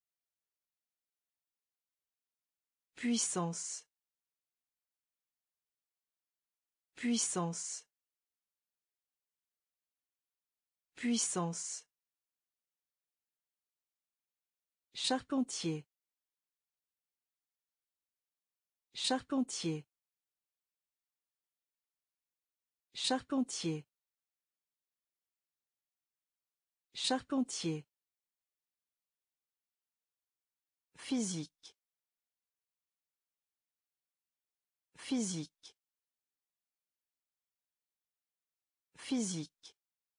Puissance. Puissance. Puissance. Charpentier. Charpentier. Charpentier. Charpentier. Physique. Physique. Physique.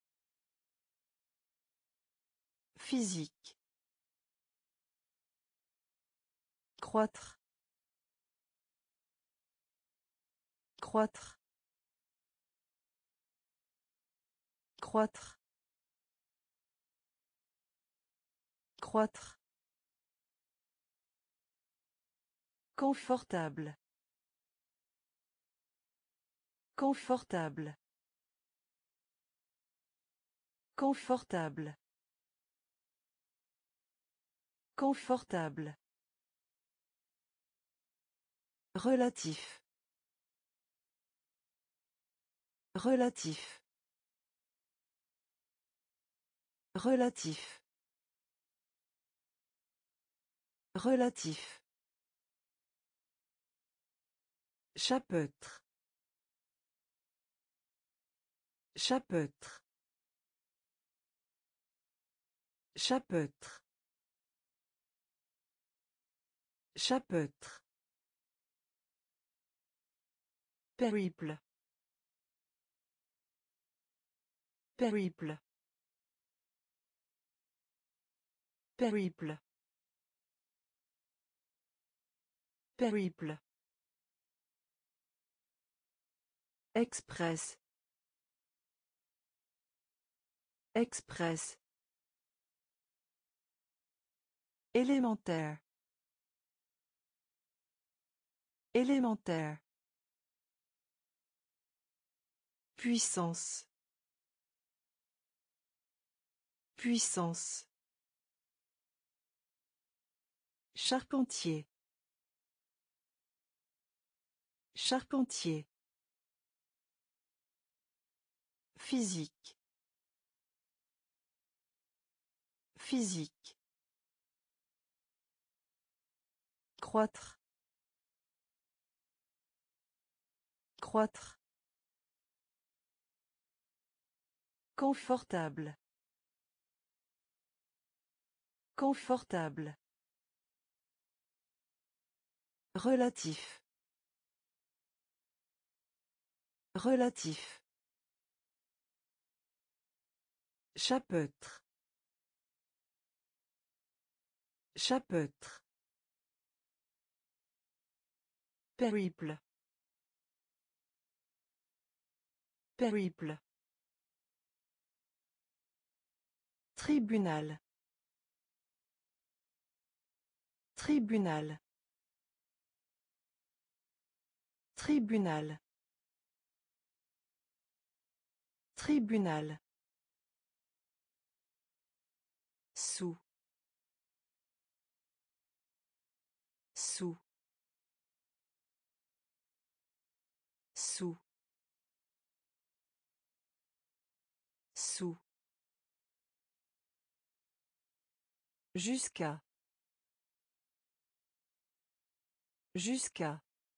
Physique. Croître. Croître. Croître. Croître. Confortable. Confortable. Confortable. Confortable. Relatif. Relatif. Relatif. Relatif. Chapeautre. Chapeautre. Chapeautre. Chapeautre. Périple. Périple. Périple. Périple. Express. Express. Élémentaire. Élémentaire. Puissance. Puissance. Charpentier. Charpentier. Physique. Physique. Croître. Croître. Confortable. Confortable. Relatif. Relatif. Chapeautre. Chapeautre. Périple. Périple. Tribunal. Tribunal. Tribunal. Tribunal. Sous. Sous. Sous. Sous. Jusqu'à. Jusqu'à.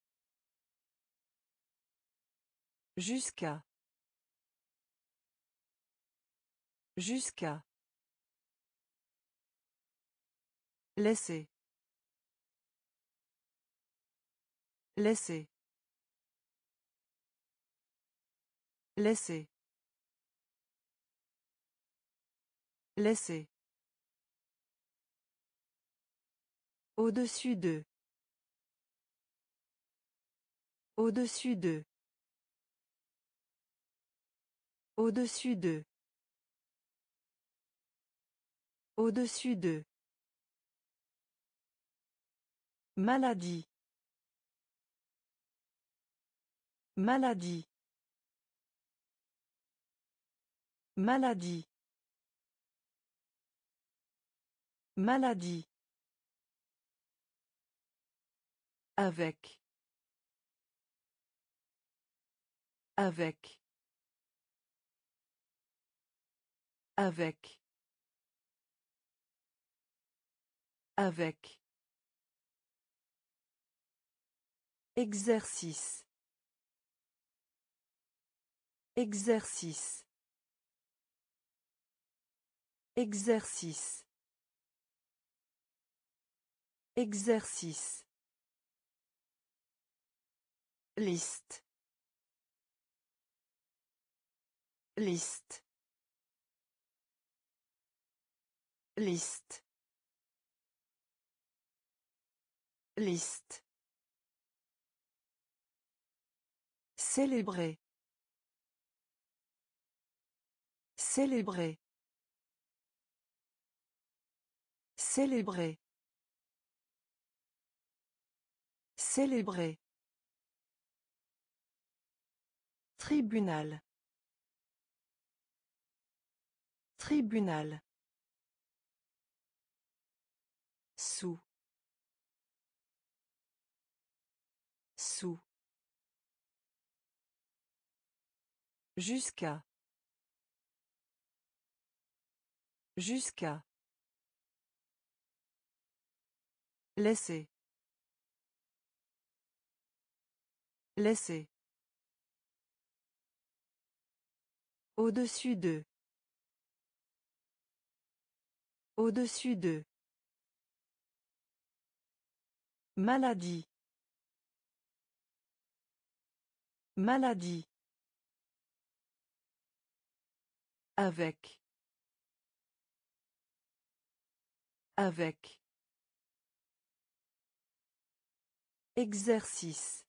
Jusqu'à. Jusqu'à. Laisser. Laisser. Laisser. Laisser. Au-dessus d'eux. Au-dessus d'eux. Au-dessus d'eux. Au-dessus d'eux. Maladie. Maladie. Maladie. Maladie. Avec. Avec. Avec. Avec. Exercice. Exercice. Exercice. Exercice. Liste. Liste. Liste. Liste. Célébrer. Célébrer. Célébrer. Célébrer. Tribunal. Tribunal. Sous. Sous. Jusqu'à. Jusqu'à. Laisser. Laisser. Au-dessus d'eux. Au-dessus d'eux. Maladie. Maladie. Avec. Avec. Exercice.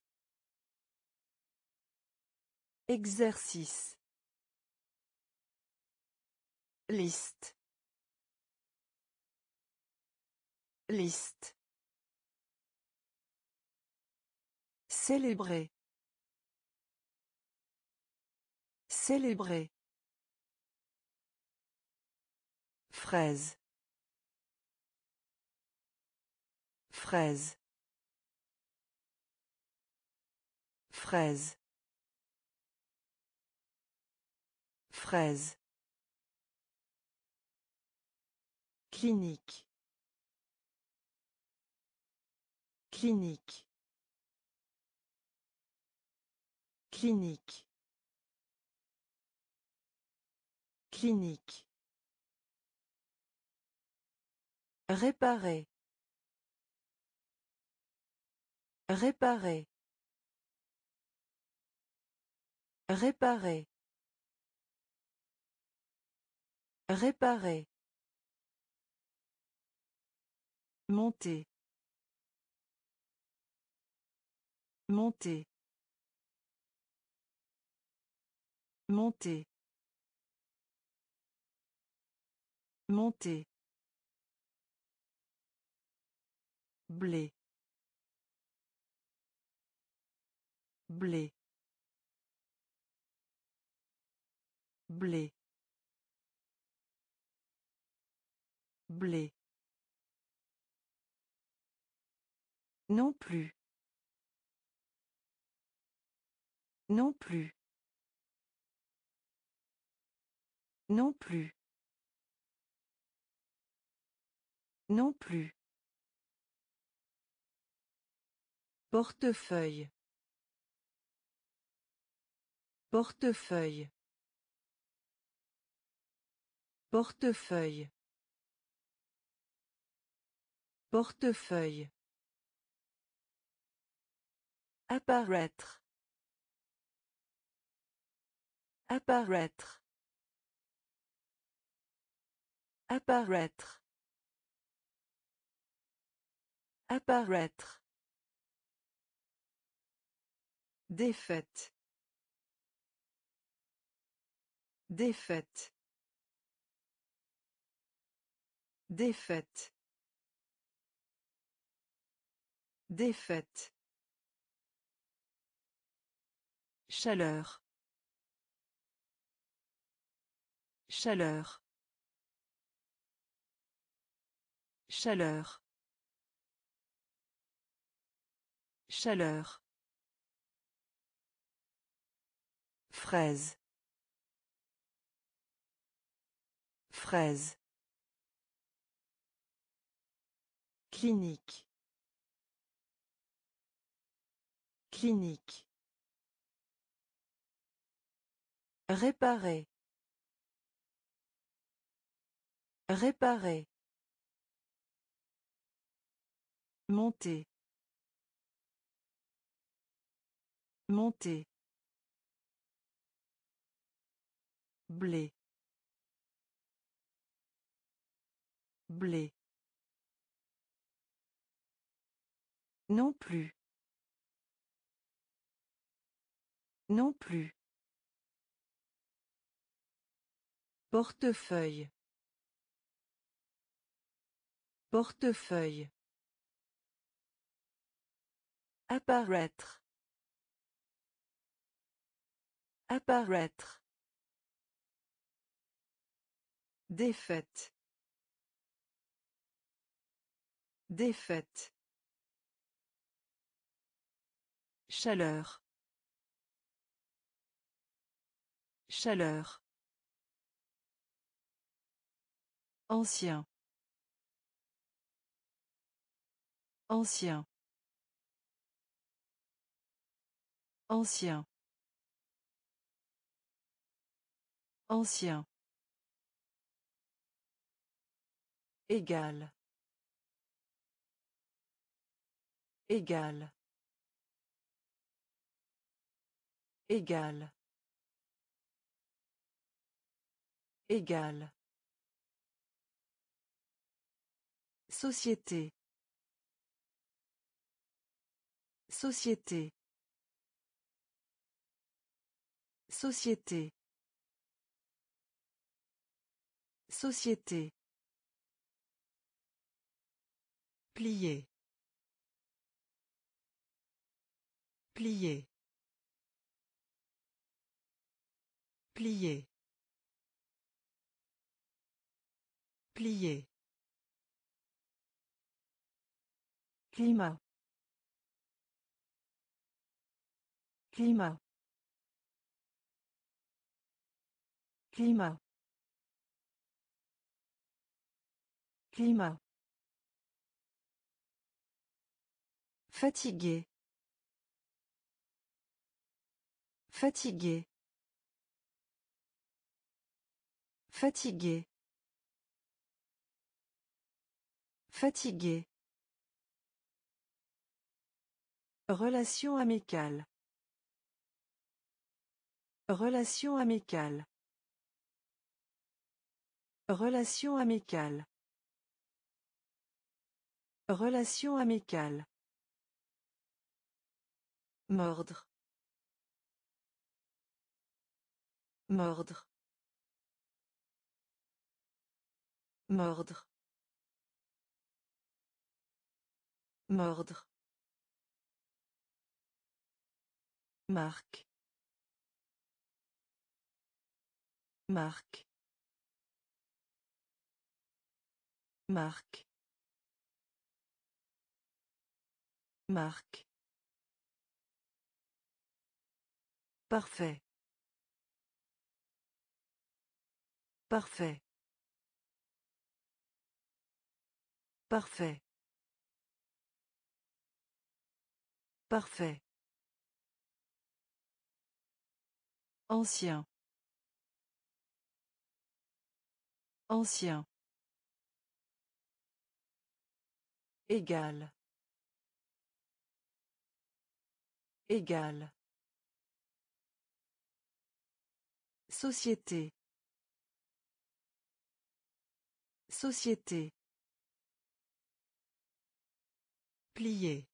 Exercice. Liste. Liste. Célébrer. Célébrer. Fraise. Fraise. Fraise. Fraise. Clinique. Clinique. Clinique. Clinique. Réparer. Réparer. Réparer. Réparer. Monter. Monter. Monter. Monter. Blé. Blé. Blé. Blé. Non plus. Non plus. Non plus. Non plus. Portefeuille. Portefeuille. Portefeuille. Portefeuille. Apparaître. Apparaître. Apparaître. Apparaître. Défaite. Défaite. Défaite. Défaite. Chaleur. Chaleur. Chaleur. Chaleur. Fraise. Fraise. Clinique. Clinique. Réparer. Réparer. Monter. Monter. Blé. Blé. Non plus. Non plus. Portefeuille. Portefeuille. Apparaître. Apparaître. Défaite. Défaite. Chaleur. Chaleur. Ancien. Ancien. Ancien. Ancien. Égal. Égal. Égal. Égal. Société. Société. Société. Société. Plier. Plier. Plier. Plier. Climat. Climat. Climat. Climat. Fatigué. Fatigué. Fatigué. Fatigué. Relation amicale. Relation amicale. Relation amicale. Relation amicale. Mordre. Mordre. Mordre. Mordre. Marque. Marque. Marque. Marque. Parfait. Parfait. Parfait. Parfait. Ancien. Ancien. Égal. Égal. Société. Société. Plier.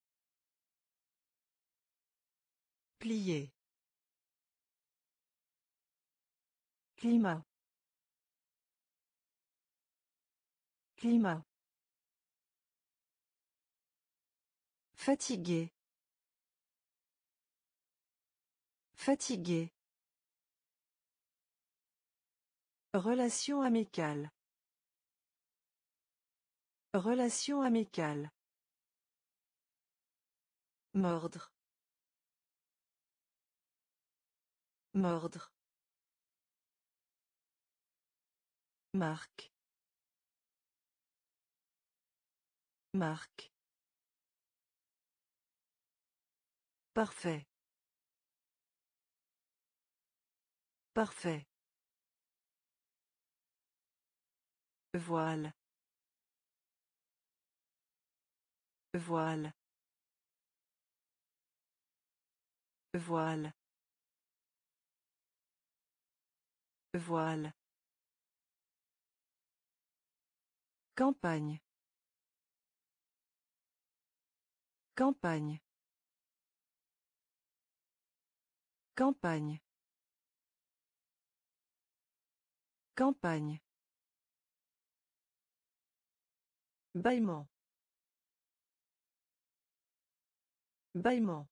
Plier. Climat. Climat. Fatigué. Fatigué. Relation amicale. Relation amicale. Mordre. Mordre. Marque. Marque. Parfait. Parfait. Voile. Voile. Voile. Voile. Campagne. Campagne. Campagne. Campagne. Bâillement. Bâillement.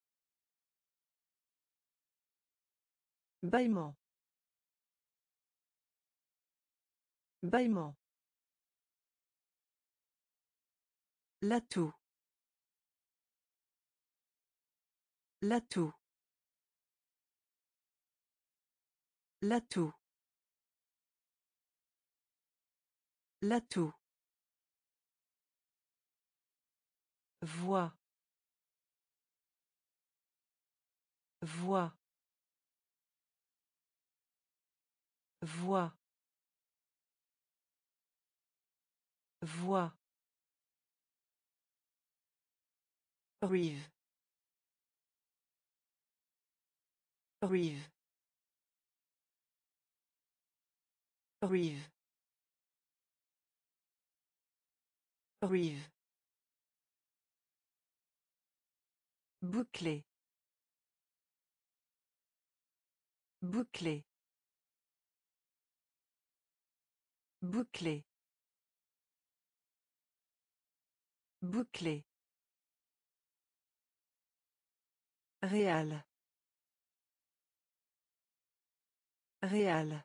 Bâillement. Bâillement. L'atout. L'atout. L'atout. L'atout. Voix. Voix. Voix. Voix. Rive. Rive. Rive. Rive. Bouclé. Bouclé. Bouclé. Bouclé. Réal. Réal.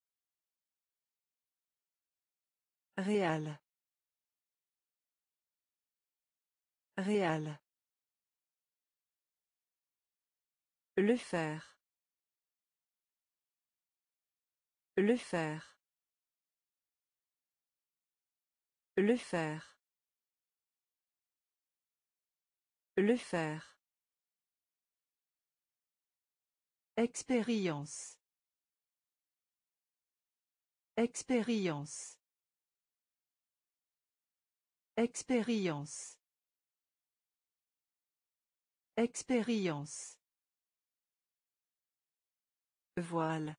Réal. Réal. Le faire. Le faire. Le faire. Le faire. Expérience. Expérience. Expérience. Expérience. Voile.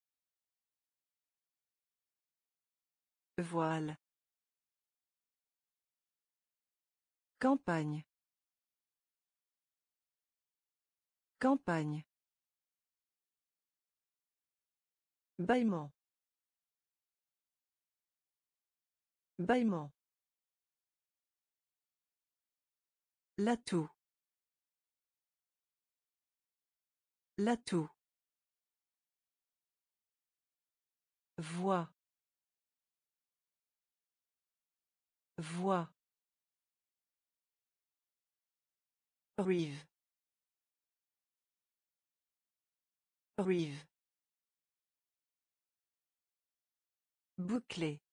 Voile. Campagne. Campagne. Bâillement. Bâillement. L'atout. L'atout. Voix. Voix. Rive. Rive. Bouclé.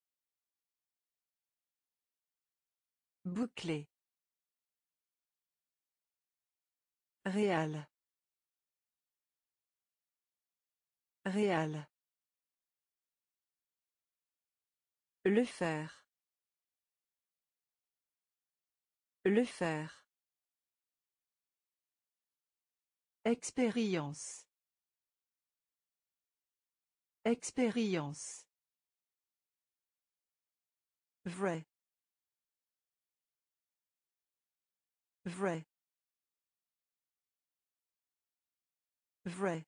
Bouclé. Réal. Réal. Le faire. Le faire. Expérience. Expérience. Vrai. Vrai. Vrai.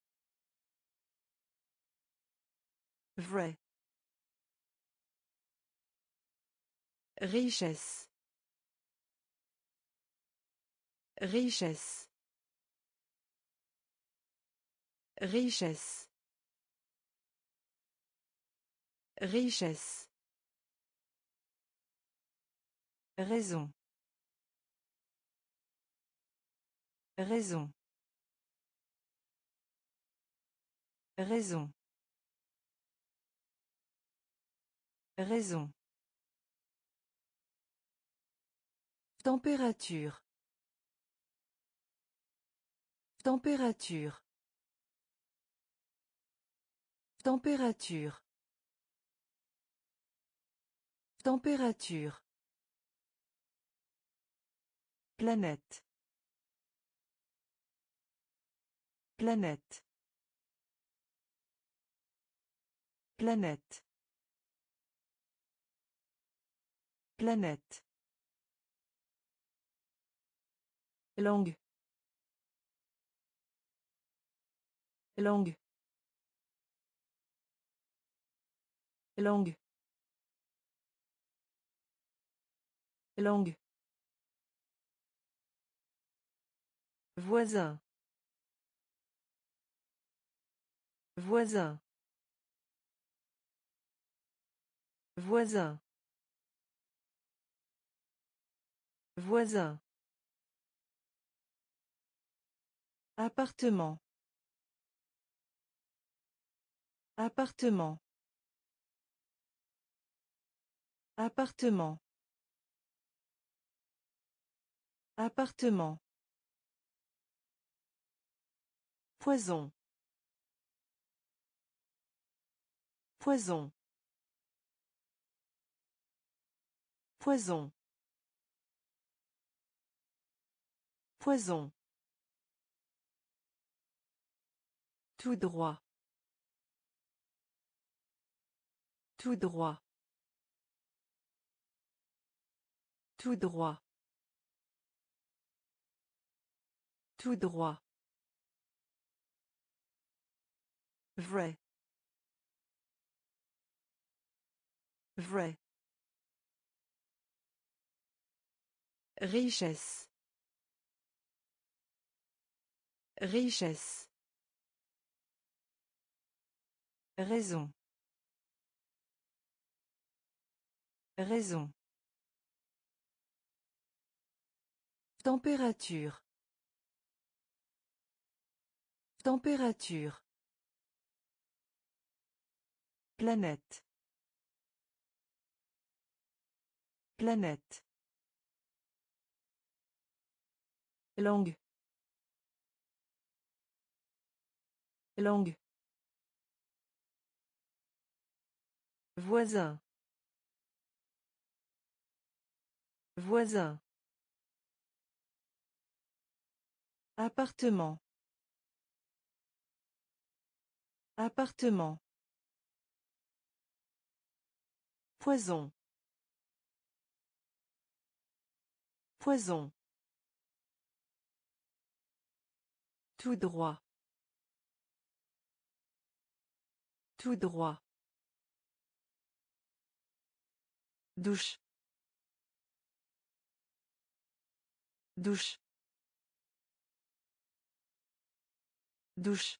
Vrai. Richesse. Richesse. Richesse. Richesse. Raison. Raison. Raison. Raison. Température. Température. Température. Température. Planète. Planète. Planète. Planète. Langue. Langue. Langue. Langue. Voisin. Voisin. Voisin. Voisin. Appartement. Appartement. Appartement. Appartement. Poison. Poison. Poison. Poison. Tout droit. Tout droit. Tout droit. Tout droit. Vrai. Vrai. Richesse. Richesse. Raison. Raison. Température. Température. Planète. Planète. Langue. Langue. Voisin. Voisin. Appartement. Appartement. Poison. Poison. Tout droit. Tout droit. Douche. Douche. Douche.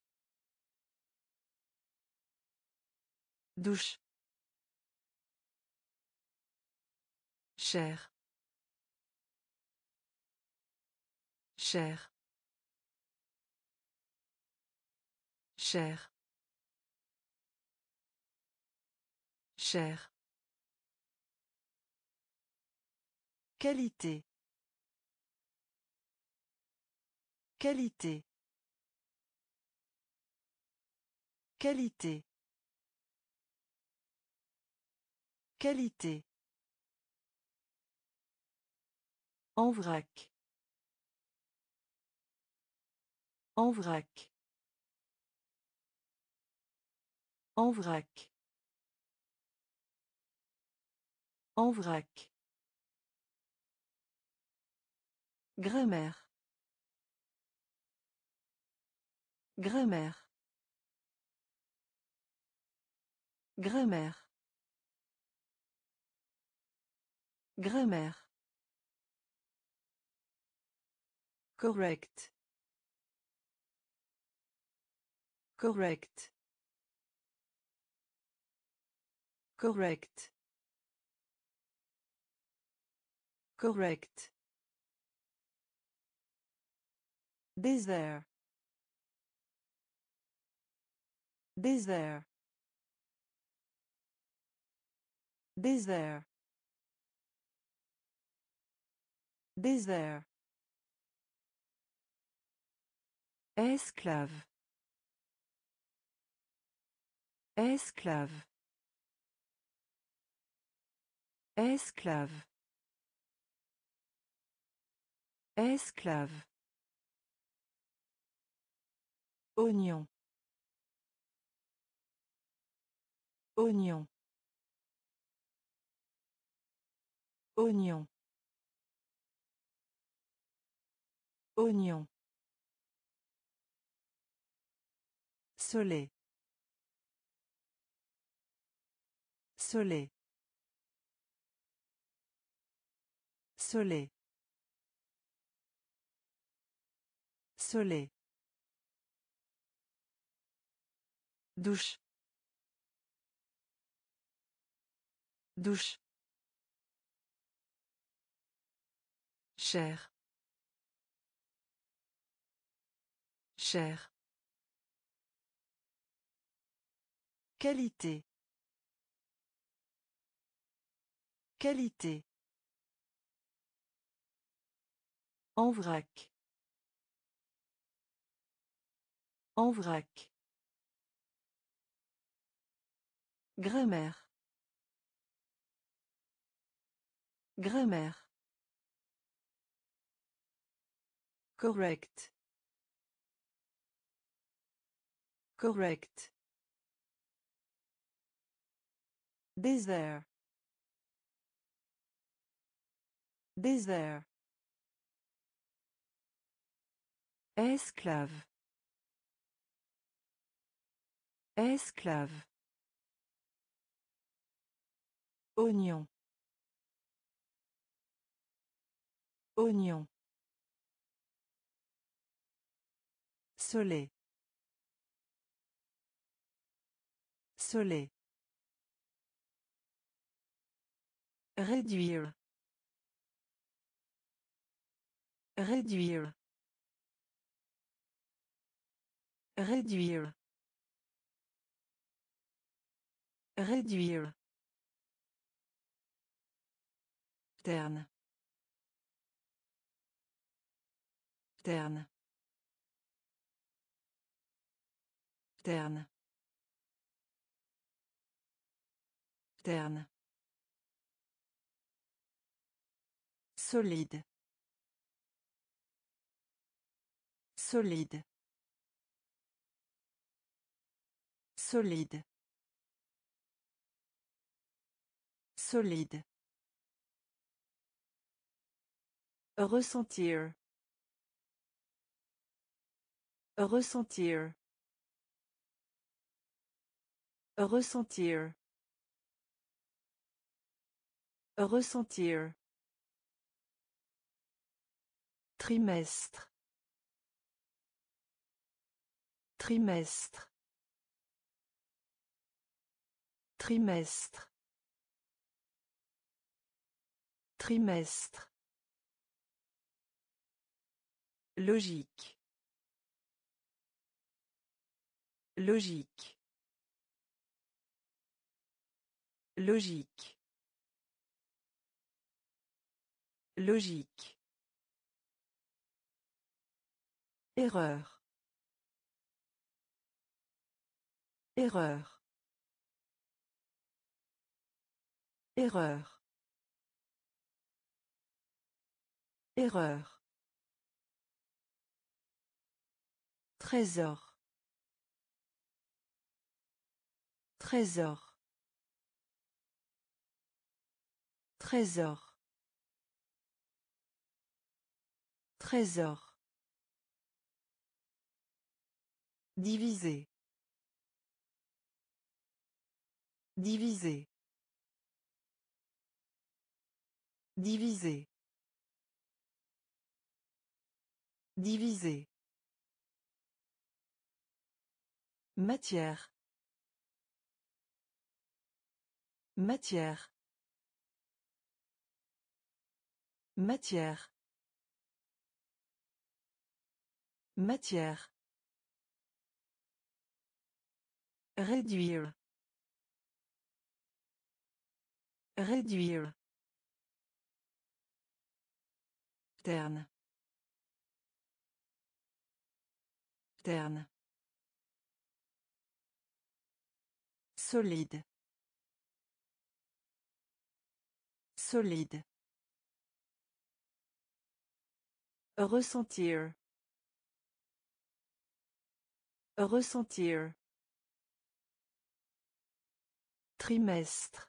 Douche. Cher. Cher. Cher. Cher. Qualité. Qualité. Qualité. Qualité. En vrac. En vrac. En vrac. En vrac. Grammaire. Grammaire. Grammaire. Grammaire. Correct. Correct. Correct. Correct. Désert. Désert. Désert. Désert. Esclave. Esclave. Esclave. Esclave. Oignon. Oignon. Oignon. Oignon. Soleil. Soleil. Soleil. Soleil. Douche. Douche. Cher. Cher. Qualité. Qualité. En vrac. En vrac. Grammaire. Grammaire. Correct. Correct. Désert. Désert. Esclave. Esclave. Oignon. Oignon. Soleil. Soleil. Réduire. Réduire. Réduire. Réduire. Terne. Terne. Terne. Terne. Solide. Solide. Solide. Solide. Ressentir. Ressentir. Ressentir. Ressentir. Trimestre. Trimestre. Trimestre. Trimestre. Logique. Logique. Logique. Logique. Erreur. Erreur. Erreur. Erreur. Trésor. Trésor. Trésor. Trésor. Diviser. Diviser. Diviser. Diviser. Matière. Matière. Matière. Matière. Réduire. Réduire. Terne. Terne. Solide. Solide. Ressentir. Ressentir. Trimestre.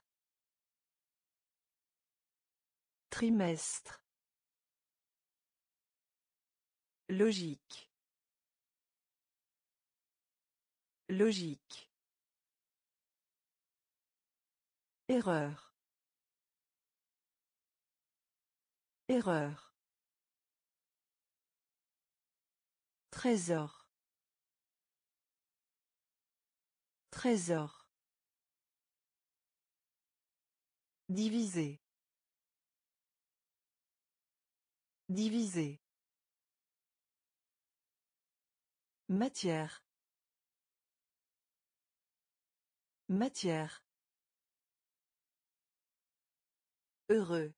Trimestre. Logique. Logique. Erreur. Erreur. Trésor. Trésor. Diviser. Diviser. Matière. Matière. Heureux.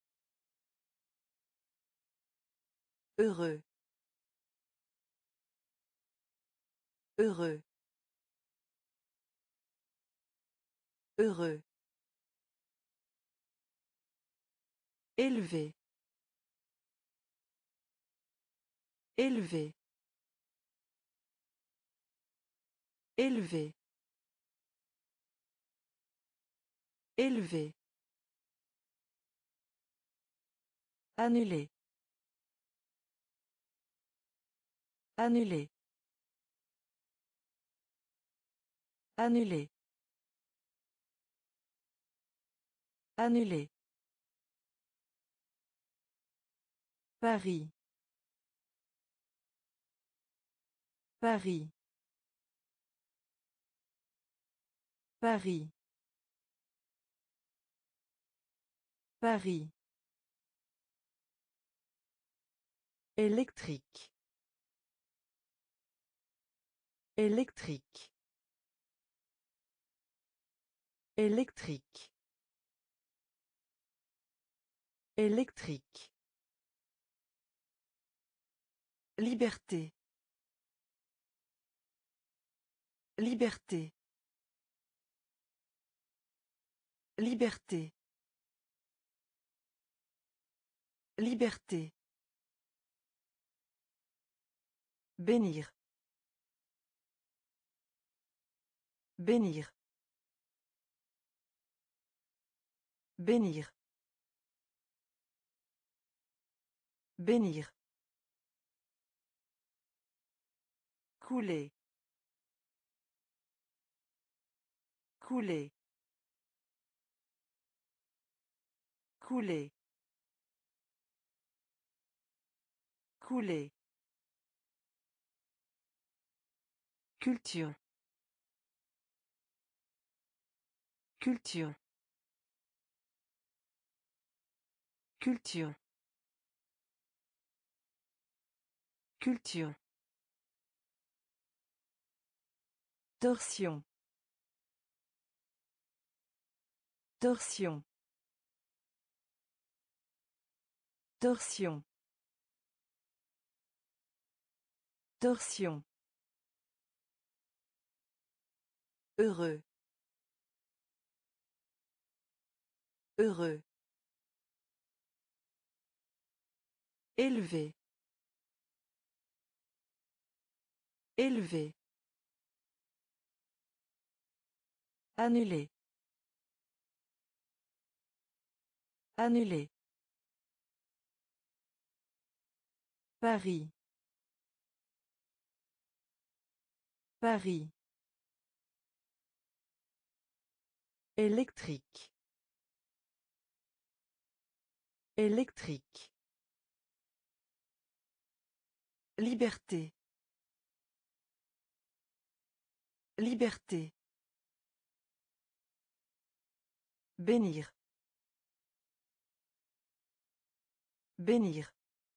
Heureux. Heureux. Heureux. Élevé. Élevé. Élevé. Élevé. Annulé. Annulé. Annulé. Annulé. Paris. Paris. Paris. Paris. Électrique. Électrique. Électrique. Électrique. Liberté. Liberté. Liberté. Liberté. Bénir. Bénir. Bénir. Bénir. Couler. Couler. Couler. Couler. Culture. Culture. Culture. Culture. Torsion. Torsion. Torsion. Torsion. Heureux. Heureux. Élevé. Élevé. Annulé. Annulé. Paris. Paris. Électrique. Électrique. Liberté. Liberté. Bénir. Bénir.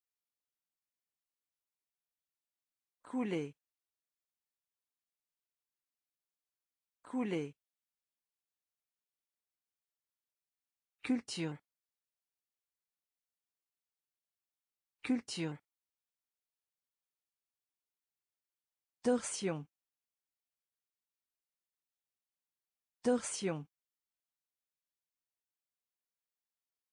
Couler. Couler. Culture. Culture. Torsion. Torsion.